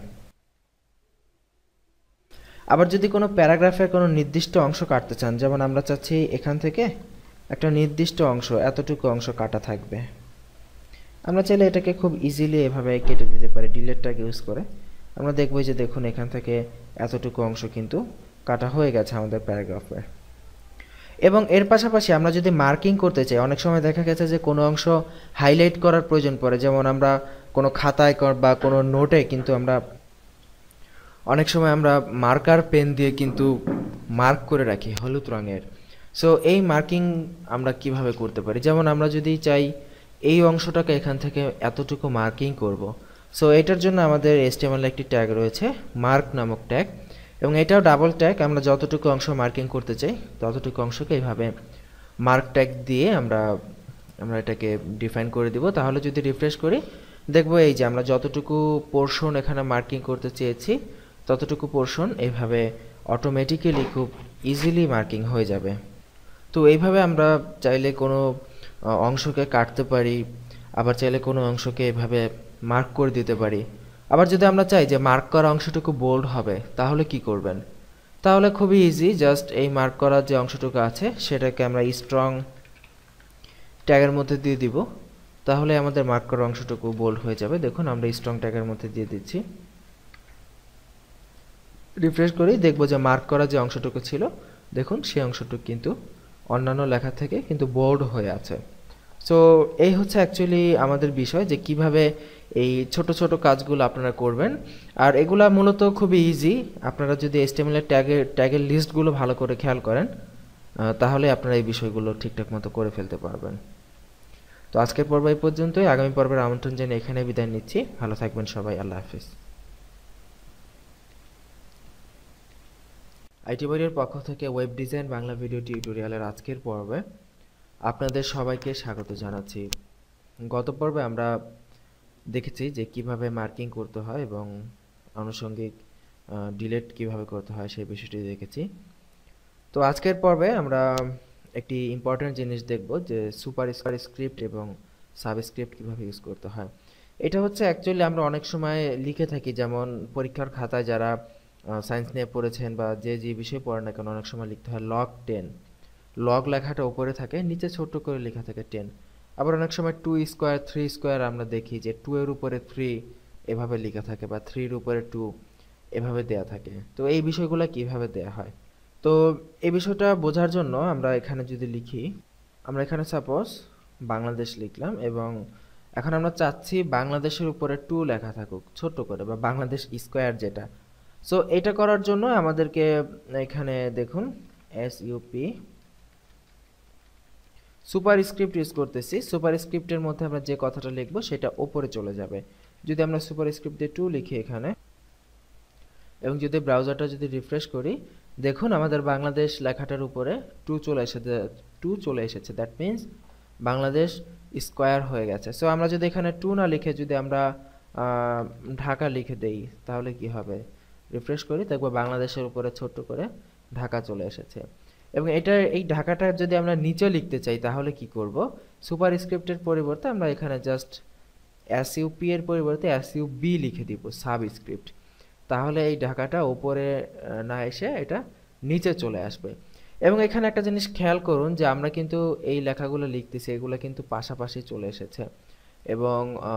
আবার যদি কোনো প্যারাগ্রাফের কোনো নির্দিষ্ট অংশ কাটতে চান, যেমন আমরা চাচ্ছি এখান থেকে একটা নির্দিষ্ট অংশ, এতটুকু অংশ কাটা থাকবে, আমরা চাইলে এটাকে খুব ইজিলি এভাবে কেটে দিতে পারি ডিলেটটাকে ইউজ করে। আমরা দেখব যে দেখুন এখান থেকে এতটুকু অংশ কিন্তু কাটা হয়ে গেছে আমাদের প্যারাগ্রাফে। এবং এর পাশাপাশি আমরা যদি মার্কিং করতে চাই, অনেক সময় দেখা গেছে যে কোনো অংশ হাইলাইট করার প্রয়োজন পড়ে, যেমন আমরা কোনো খাতায় বা কোনো নোটে কিন্তু আমরা অনেক সময় আমরা মার্কার পেন দিয়ে কিন্তু মার্ক করে রাখি হলুদ রঙের। সো এই মার্কিং আমরা কিভাবে করতে পারি? যেমন আমরা যদি চাই এই অংশটাকে এখান থেকে এতটুকু মার্কিং করব, সো এটার জন্য আমাদের এইচটিএমএল একটি ট্যাগ রয়েছে, মার্ক নামক ট্যাগ, এবং এটাও ডাবল ট্যাগ। আমরা যতটুকু অংশ মার্কিং করতে চাই ততটুকু অংশকে এইভাবে মার্ক ট্যাগ দিয়ে আমরা আমরা এটাকে ডিফাইন করে দিব। তাহলে যদি রিফ্রেশ করি, দেখব এই যে আমরা যতটুকু পোর্শন এখানে মার্কিং করতে চেয়েছি ততটুকু পোর্শন এইভাবে অটোমেটিক্যালি খুব ইজিলি মার্কিং হয়ে যাবে। তো এইভাবে আমরা চাইলে কোনো অংশকে কাটতে পারি, আবার চাইলে কোনো অংশকে এভাবে মার্ক করে দিতে পারি। আবার যদি আমরা চাই যে মার্ক করা অংশটুকু বোল্ড হবে, তাহলে কি করবেন? তাহলে খুবই ইজি, জাস্ট এই মার্ক করা যে অংশটুকু আছে সেটাকে আমরা স্ট্রং ট্যাগের মধ্যে দিয়ে দিব, তাহলে আমাদের মার্ক করা অংশটুকু বোল্ড হয়ে যাবে। দেখুন আমরা স্ট্রং ট্যাগের মধ্যে দিয়ে দিচ্ছি, রিফ্রেশ করি, দেখবো যে মার্ক করা যে অংশটুকু ছিল দেখুন সেই অংশটুকু কিন্তু অন্যান্য লেখা থেকে কিন্তু বোল্ড হয়ে আছে। সো এই হচ্ছে অ্যাকচুয়ালি আমাদের বিষয়, যে কিভাবে এই ছোট ছোট কাজগুলো আপনারা করবেন। আর এগুলা মূলত খুবই ইজি। আপনারা যদি এইচটিএমএল এর ট্যাগের ট্যাগের লিস্টগুলো ভালো করে খেয়াল করেন, তাহলে আপনারা এই বিষয়গুলো ঠিকঠাক মতো করে ফেলতে পারবেন। তো আজকের পর্ব এই পর্যন্তই। আগামী পর্বের আমন্ত্রণ জানিয়ে এখানে বিদায় নিচ্ছি। ভালো থাকবেন সবাই। আল্লাহ হাফিজ। আইটি বইয়ের পক্ষ থেকে ওয়েব ডিজাইন বাংলা ভিডিও টিউটোরিয়ালের আজকের পর্বে আপনাদের সবাইকে স্বাগত জানাচ্ছি। গত পর্বে আমরা দেখেছি যে কিভাবে মার্কিং করতে হয় এবং আনুষঙ্গিক ডিলেট কিভাবে করতে হয় সেই বিষয়টি দেখেছি। তো আজকের পর্বে আমরা একটি ইম্পর্টেন্ট জিনিস দেখব, যে সুপার স্ক্রিপ্ট এবং সাবস্ক্রিপ্ট কিভাবে ইউজ করতে হয়। এটা হচ্ছে অ্যাকচুয়ালি আমরা অনেক সময় লিখে থাকি, যেমন পরীক্ষার খাতায় যারা সায়েন্স নিয়ে পড়েছেন বা যে যে বিষয় পড়েন না কেন, অনেক সময় লিখতে হয় লগ টেন। লগ লেখাটা উপরে থাকে, নিচে ছোট্ট করে লেখা থাকে টেন। আবার অনেক সময় টু স্কোয়ার থ্রি স্কোয়ার আমরা দেখি যে টু এর উপরে থ্রি এভাবে লেখা থাকে, বা থ্রির উপরে টু এভাবে দেয়া থাকে। তো এই বিষয়গুলো কিভাবে দেয়া হয়, তো এই বিষয়টা বোঝার জন্য আমরা এখানে যদি লিখি, আমরা এখানে সাপোজ বাংলাদেশ লিখলাম এবং এখন আমরা চাচ্ছি বাংলাদেশের উপরে টু লেখা থাকুক ছোট্ট করে, বা বাংলাদেশ স্কোয়ার যেটা। সো এটা করার জন্য আমাদেরকে এখানে দেখুন S UP superscript use করতেছি। সুপার স্ক্রিপ্টের মধ্যে আমরা যে কথাটা লিখবো সেটা উপরে চলে যাবে, যদি আমরা সুপারস্ক্রিপ্ট দিয়ে টু লিখি এখানে এবং যদি ব্রাউজারটা যদি রিফ্রেশ করি, দেখুন আমাদের বাংলাদেশ লেখাটার উপরে টু চলে এসেছে টু চলে এসেছে দ্যাট মিন্স বাংলাদেশ স্কোয়ার হয়ে গেছে। সো আমরা যদি এখানে টু না লিখে যদি আমরা ঢাকা লিখে দেই তাহলে কি হবে? রিফ্রেশ করি, দেখবো বাংলাদেশের উপরে ছোট্ট করে ঢাকা চলে এসেছে। এবং এটা এই ঢাকাটা যদি আমরা নিচে লিখতে চাই তাহলে কি করব? সুপারস্ক্রিপ্টের পরিবর্তে আমরা এখানে জাস্ট এসইউপি এর পরিবর্তে এসইউবি লিখে দিব, সাবস্ক্রিপ্ট। তাহলে এই ঢাকাটা উপরে না এসে এটা নিচে চলে আসবে। এবং এখানে একটা জিনিস খেয়াল করুন যে আমরা কিন্তু এই লেখাগুলো লিখতেছি, এগুলো কিন্তু পাশাপাশি চলে এসেছে। এবং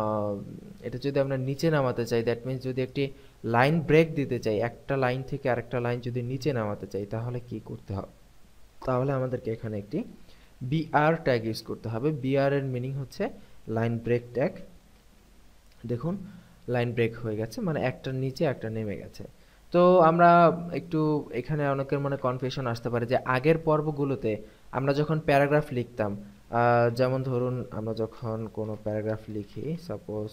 এটা যদি আমরা নিচে নামাতে চাই, দ্যাট মিন্স যদি একটি লাইন ব্রেক দিতে চাই, একটা লাইন থেকে আরেকটা লাইন যদি নিচে নামাতে চাই তাহলে কি করতে হবে? তাহলে আমাদেরকে এখানে একটি বিআর ট্যাগ ইউজ করতে হবে। বিআর এর মিনিং হচ্ছে লাইন ব্রেক ট্যাগ। দেখুন লাইন ব্রেক হয়ে গেছে, মানে একটার নিচে একটা নেমে গেছে। তো আমরা একটু এখানে অনেকের মনে কনফিউশন আসতে পারে যে আগের পর্বগুলোতে আমরা যখন প্যারাগ্রাফ লিখতাম, যেমন ধরুন আমরা যখন কোনো প্যারাগ্রাফ লিখি, সাপোজ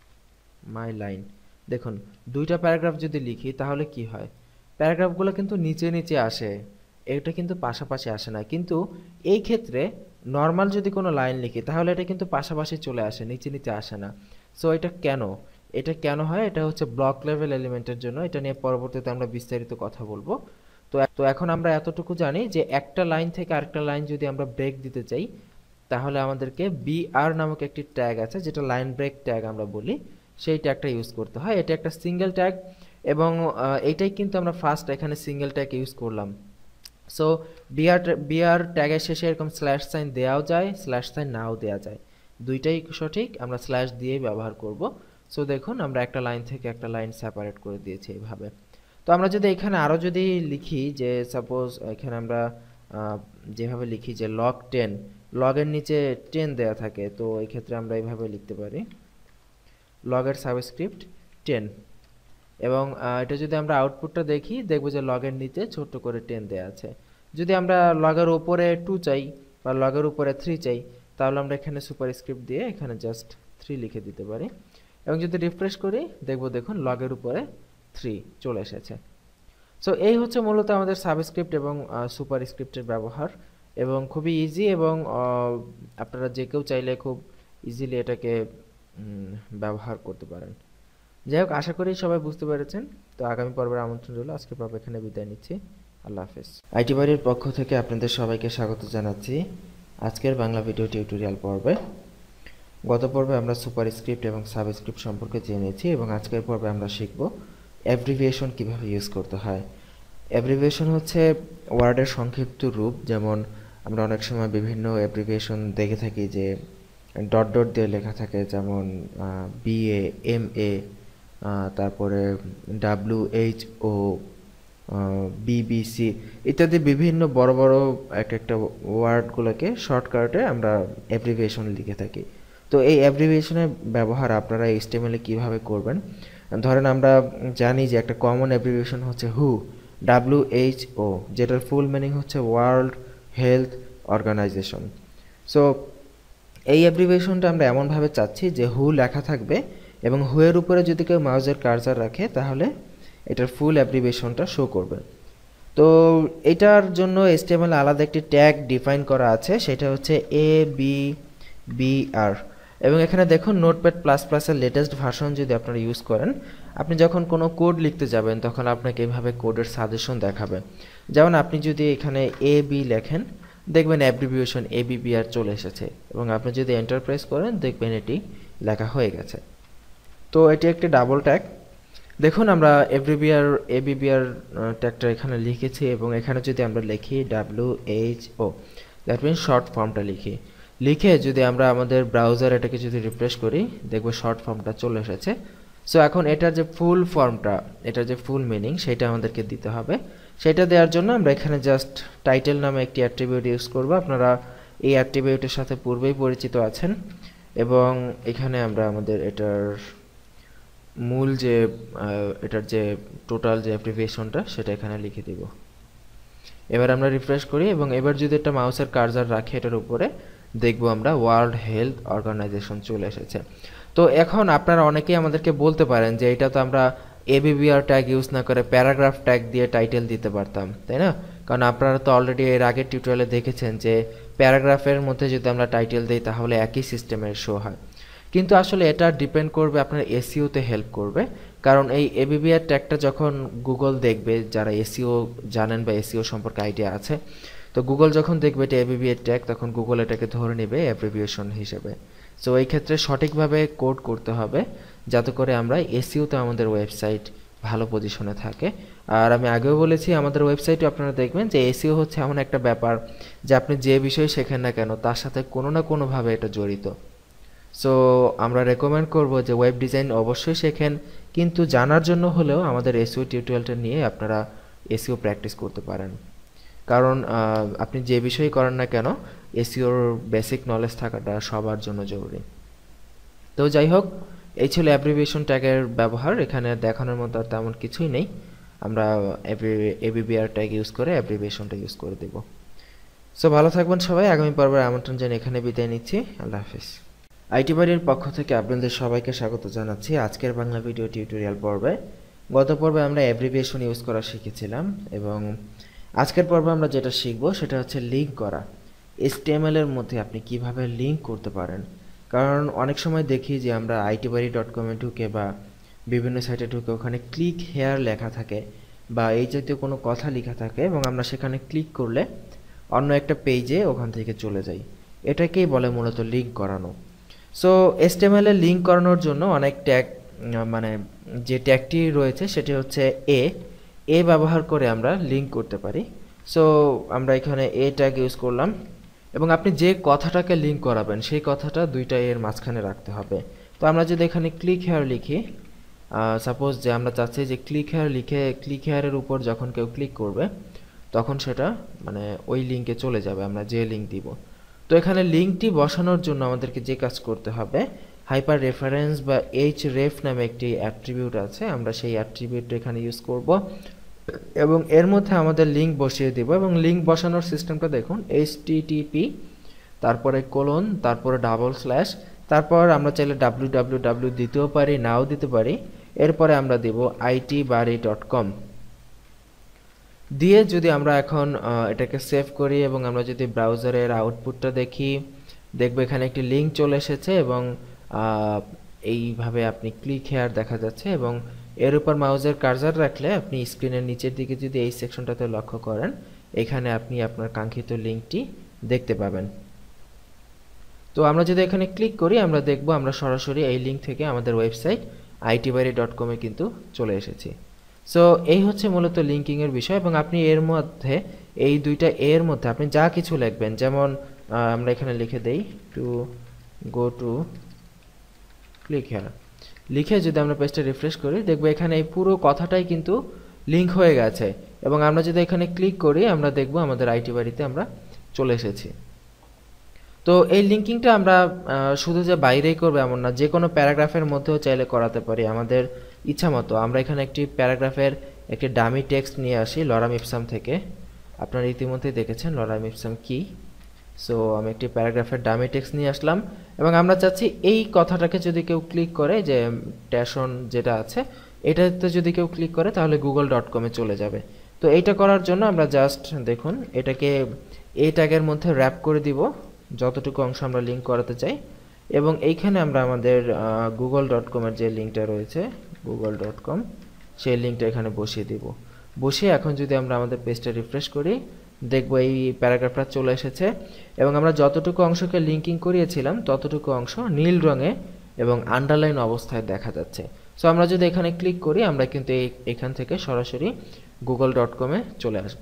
মাই লাইন, দেখুন দুইটা প্যারাগ্রাফ যদি লিখি তাহলে কি হয়? প্যারাগ্রাফগুলো কিন্তু নিচে নিচে আসে, এটা কিন্তু পাশাপাশি আসে না। কিন্তু এই ক্ষেত্রে নর্মাল যদি কোনো লাইন লিখি তাহলে এটা কিন্তু পাশাপাশি চলে আসে, নিচে নিচে আসে না। সো এটা কেন এটা কেন হয়? এটা হচ্ছে ব্লক লেভেল এলিমেন্টের জন্য। এটা নিয়ে পরবর্তীতে আমরা বিস্তারিত কথা বলবো। তো তো এখন আমরা এতটুকু জানি যে একটা লাইন থেকে আরেকটা লাইন যদি আমরা ব্রেক দিতে চাই তাহলে আমাদেরকে বিআর নামক একটি ট্যাগ আছে, যেটা লাইন ব্রেক ট্যাগ আমরা বলি, সেই ট্যাগটা ইউজ করতে হয়। এটা একটা সিঙ্গেল ট্যাগ এবং এইটাই কিন্তু আমরা ফার্স্ট এখানে সিঙ্গেল ট্যাগ ইউজ করলাম। সো বিআর বিআর ট্যাগের শেষে এরকম স্ল্যাশ সাইন দেওয়াও যায়, স্ল্যাশ সাইন নাও দেওয়া যায়, দুইটাই সঠিক। আমরা স্ল্যাশ দিয়েই ব্যবহার করব। সো দেখুন আমরা একটা লাইন থেকে একটা লাইন সেপারেট করে দিয়েছি এইভাবে। তো আমরা যদি এখানে আরও যদি লিখি যে সাপোজ এখানে আমরা যেভাবে লিখি যে লগ টেন, লগের নিচে টেন দেওয়া থাকে, তো এই ক্ষেত্রে আমরা এইভাবে লিখতে পারি লগের সাবস্ক্রিপ্ট টেন। এবং এটা যদি আমরা আউটপুটটা দেখি দেখব যে লগের নিচে ছোট্ট করে টেন দেওয়া আছে। যদি আমরা লগের উপরে টু চাই বা লগের উপরে থ্রি চাই তাহলে আমরা এখানে সুপারস্ক্রিপ্ট দিয়ে এখানে জাস্ট থ্রি লিখে দিতে পারি। এবং যদি রিফ্রেশ করি দেখব দেখুন লগের উপরে থ্রি চলে এসেছে। সো এই হচ্ছে মূলত আমাদের সাবস্ক্রিপ্ট এবং সুপারস্ক্রিপ্টের ব্যবহার, এবং খুবই ইজি এবং আপনারা যে কেউ চাইলে খুব ইজিলি এটাকে ব্যবহার করতে পারেন। যাই হোক, আশা করি সবাই বুঝতে পেরেছেন। তো আগামী পর্বের আমন্ত্রণ রইল। আজকের পর্ব এখানে বিদায় নিচ্ছি। আল্লাহ হাফেজ। আইটি বাড়ির পক্ষ থেকে আপনাদের সবাইকে স্বাগত জানাচ্ছি আজকের বাংলা ভিডিও টিউটোরিয়াল পর্বে। গত পর্বে আমরা সুপারস্ক্রিপ্ট এবং সাবস্ক্রিপ্ট সম্পর্কে জেনেছি এবং আজকের পর্বে আমরা শিখব অ্যাব্রিভিয়েশন কিভাবে ইউজ করতে হয়। অ্যাব্রিভিয়েশন হচ্ছে ওয়ার্ডের সংক্ষিপ্ত রূপ। যেমন আমরা অনেক সময় বিভিন্ন অ্যাব্রিভিয়েশন দেখে থাকি যে ডট ডট দিয়ে লেখা থাকে, যেমন বিএ, এম এ, তারপরে ডাব্লিউ এইচ ও, বিবিসি ইত্যাদি বিভিন্ন বড় বড় এক একটা ওয়ার্ডগুলোকে শর্টকাটে আমরা অ্যাব্রিভিয়েশন লিখে থাকি। তো এই অ্যাব্রিভিয়েশনের ব্যবহার আপনারা এইচটিএমএলে কিভাবে করবেন? ধরেন আমরা জানি যে একটা কমন অ্যাব্রিভিয়েশন হচ্ছে হু, ডাব্লিউ এইচ ও, যেটার ফুল মিনিং হচ্ছে ওয়ার্ল্ড হেলথ অর্গানাইজেশন। সো এই অ্যাব্রিভিয়েশনটা আমরা এমনভাবে চাচ্ছি যে হু লেখা থাকবে এবং হু এর উপরে যদি কেউ মাউসের কার্সার রাখে তাহলে এটার ফুল অ্যাব্রিভিয়েশনটা শো করবে। তো এটার জন্য এইচটিএমএল আলাদা একটি ট্যাগ ডিফাইন করা আছে, সেটা হচ্ছে এ বি বি আর। এবং এখানে দেখুন নোটপ্যাড প্লাস প্লাসের লেটেস্ট ভার্সন যদি আপনারা ইউজ করেন, আপনি যখন কোনো কোড লিখতে যাবেন তখন আপনাকে এইভাবে কোডের সাজেশন দেখাবে। যেমন আপনি যদি এখানে এ বি লেখেন দেখবেন abbreviation A B B R চলে এসেছে, এবং আপনি যদি এন্টার প্রেস করেন দেখবেন এটি লেখা হয়ে গেছে। তো এটি একটি ডাবল ট্যাগ। দেখুন আমরা এভরিবিআর এবিবিআর ট্যাগটা এখানে লিখেছি এবং এখানে যদি আমরা লিখি W H O, that means short ফর্মটা লিখি, লিখে যদি আমরা আমাদের ব্রাউজার এটাকে যদি রিফ্রেশ করি দেখব শর্ট ফর্মটা চলে এসেছে। সো এখন এটার যে ফুল ফর্মটা, এটার যে ফুল মিনিং সেটা আমাদেরকে দিতে হবে। সেটা দেওয়ার জন্য আমরা এখানে জাস্ট টাইটেল নামে একটি অ্যাট্রিবিউট ইউজ করব। আপনারা এই অ্যাট্রিবিউটের সাথে পূর্বেই পরিচিত আছেন, এবং এখানে আমরা আমাদের এটার মূল যে এটার যে টোটাল যে অ্যাব্রিভিয়েশনটা সেটা এখানে লিখে দিব। এবার আমরা রিফ্রেশ করি এবং এবার যদি একটা মাউসের কার্সার রাখি এটার উপরে দেখব আমরা ওয়ার্ল্ড হেলথ অর্গানাইজেশন চলে এসেছে। তো এখন আপনারা অনেকেই আমাদেরকে বলতে পারেন যে এটা তো আমরা এবিবিআর ট্যাগ ইউজ না করে প্যারাগ্রাফ ট্যাগ দিয়ে টাইটেল দিতে পারতাম, তাই না? কারণ আপনারা তো অলরেডি এর আগের টিউটোরিয়ালে দেখেছেন যে প্যারাগ্রাফের মধ্যে যদি আমরা টাইটেল দিই তাহলে একই সিস্টেমের শো হয়। কিন্তু আসলে এটা ডিপেন্ড করবে আপনার এসইওতে হেল্প করবে, কারণ এই এবিবিআর ট্যাগটা যখন গুগল দেখবে, যারা এসইও জানেন বা এসইও সম্পর্কে আইডিয়া আছে, তো গুগল যখন দেখবে এটা এবিবিআর ট্যাগ, তখন গুগল এটাকে ধরে নেবে অ্যাব্রিভিয়েশন হিসেবে। সো এই ক্ষেত্রে সঠিকভাবে কোড করতে হবে যাতে করে আমরা এসইওতে আমাদের ওয়েবসাইট ভালো পজিশনে থাকে। আর আমি আগেও বলেছি আমাদের ওয়েবসাইটে আপনারা দেখবেন যে এসইও হচ্ছে এমন একটা ব্যাপার যে আপনি যে বিষয়ে শেখেন না কেন তার সাথে কোনো না কোনোভাবে এটা জড়িত। সো আমরা রেকমেন্ড করব যে ওয়েব ডিজাইন অবশ্যই শেখেন, কিন্তু জানার জন্য হলেও আমাদের এসইও টিউটোরিয়ালটা নিয়ে আপনারা এসইও প্র্যাকটিস করতে পারেন। কারণ আপনি যে বিষয়ই করেন না কেন এসইওর বেসিক নলেজ থাকাটা সবার জন্য জরুরি। তো যাই হোক, এই ছিল অ্যাব্রিভিয়েশন ট্যাগের ব্যবহার। এখানে দেখানোর মতো আর তেমন কিছুই নেই, আমরা এবিবিআর ট্যাগ ইউজ করে অ্যাব্রিভিয়েশনটা ইউজ করে দেব। সো ভালো থাকবেন সবাই, আগামী পর্বের আমন্ত্রণ জানিয়ে এখানে বিদায় নিচ্ছি। আল্লাহ হাফিজ। আইটি বাড়ির পক্ষ থেকে আপনাদের সবাইকে স্বাগত জানাচ্ছি আজকের বাংলা ভিডিও টিউটোরিয়াল পর্বে। গত পর্বে আমরা অ্যাব্রিভিয়েশন ইউজ করা শিখেছিলাম এবং আজকের পর্বে আমরা যেটা শিখব সেটা হচ্ছে লিঙ্ক করা। এইচটিএমএল এর মধ্যে আপনি কিভাবে লিঙ্ক করতে পারেন, কারণ অনেক সময় দেখি যে আমরা আইটি বাড়ি ডট কমে ঢুকে বা বিভিন্ন সাইটে ঢুকে ওখানে ক্লিক হেয়ার লেখা থাকে বা এই জাতীয় কোনো কথা লেখা থাকে এবং আমরা সেখানে ক্লিক করলে অন্য একটা পেজে ওখান থেকে চলে যাই। এটাকেই বলে মূলত লিঙ্ক করানো। সো এইচটিএমএল এ লিঙ্ক করানোর জন্য অনেক ট্যাগ, মানে যে ট্যাগটি রয়েছে সেটি হচ্ছে এ এ ব্যবহার করে আমরা লিঙ্ক করতে পারি। সো আমরা এখানে এ ট্যাগ ইউজ করলাম এবং আপনি যে কথাটাকে লিঙ্ক করাবেন সেই কথাটা দুইটা এর মাঝখানে রাখতে হবে। তো আমরা যদি এখানে ক্লিক হেয়ার লিখি, সাপোজ যে আমরা চাচ্ছি যে ক্লিক হেয়ার লিখে ক্লিক হেয়ারের উপর যখন কেউ ক্লিক করবে তখন সেটা মানে ওই লিঙ্কে চলে যাবে, আমরা যে লিঙ্ক দিব। তো এখানে লিঙ্কটি বসানোর জন্য আমাদেরকে যে কাজ করতে হবে, হাইপার রেফারেন্স বা এইচ রেফ নামে একটি অ্যাট্রিবিউট আছে, আমরা সেই অ্যাট্রিবিউট এখানে ইউজ করব এবং এর মধ্যে আমাদের লিঙ্ক বসিয়ে দেব। এবং লিঙ্ক বসানোর সিস্টেমটা দেখুন, এইচটিটিপি তারপরে কোলন তারপরে ডাবল স্ল্যাশ, তারপর আমরা চাইলে ডাব্লিউ ডাব্লিউ ডাব্লিউ দিতেও পারি, নাও দিতে পারি। এরপরে আমরা দেব আইটি বাড়ি ডট কম দিয়ে যদি আমরা এখন এটাকে সেভ করি এবং আমরা যদি ব্রাউজারের আউটপুটটা দেখি, দেখব এখানে একটি লিঙ্ক চলে এসেছে এবং এইভাবে আপনি ক্লিক হেয়ার দেখা যাচ্ছে এবং এর উপর মাউসের কার্সার রাখলে আপনি স্ক্রিনের নিচের দিকে যদি এই সেকশনটাতে লক্ষ্য করেন, এখানে আপনি আপনার কাঙ্ক্ষিত লিঙ্কটি দেখতে পাবেন। তো আমরা যদি এখানে ক্লিক করি আমরা দেখব আমরা সরাসরি এই লিঙ্ক থেকে আমাদের ওয়েবসাইট আইটি বাড়ি ডট কমে কিন্তু চলে এসেছি। সো এই হচ্ছে মূলত লিঙ্কিং এর বিষয় এবং আপনি এর মধ্যে এই দুইটা এর মধ্যে আপনি যা কিছু লিখবেন, যেমন আমরা এখানে লিখে দেই to go to click here লিখে যদি আমরা পেজটা রিফ্রেশ করি দেখব এখানে এই পুরো কথাটাই কিন্তু লিঙ্ক হয়ে গেছে এবং আমরা যদি এখানে ক্লিক করি আমরা দেখব আমাদের আইটি বাড়িতে আমরা চলে এসেছি। তো এই লিঙ্কিংটা আমরা শুধু যে বাইরেই করব এমন না, যে কোনো প্যারাগ্রাফের মধ্যেও চাইলে করাতে পারি আমাদের ইচ্ছা মতো। আমরা এখানে একটি প্যারাগ্রাফের একটি ডামি টেক্সট নিয়ে আসি লরাম ইপসাম থেকে, আপনারা ইতিমধ্যেই দেখেছেন লরাম ইপসাম কি। সো আমি একটি প্যারাগ্রাফের ডামি টেক্সট নিয়ে আসলাম এবং আমরা চাচ্ছি এই কথাটাকে যদি কেউ ক্লিক করে, যে ট্যাশন যেটা আছে এটাতে যদি কেউ ক্লিক করে তাহলে গুগল ডট কমে চলে যাবে। তো এইটা করার জন্য আমরা জাস্ট দেখুন এটাকে এই ট্যাগের মধ্যে র্যাপ করে দিব যতটুকু অংশ আমরা লিঙ্ক করাতে চাই এবং এইখানে আমরা আমাদের গুগল ডট কমের যে লিঙ্কটা রয়েছে গুগল ডট কম সেই লিঙ্কটা এখানে বসিয়ে দিব। বসিয়ে এখন যদি আমরা আমাদের পেজটা রিফ্রেশ করি দেখব এই প্যারাগ্রাফটা চলে এসেছে এবং আমরা যতটুকু অংশকে লিঙ্কিং করিয়েছিলাম ততটুকু অংশ নীল রঙে এবং আন্ডারলাইন অবস্থায় দেখা যাচ্ছে। সো আমরা যদি এখানে ক্লিক করি আমরা কিন্তু এখান থেকে সরাসরি গুগল ডট কমে চলে আসব।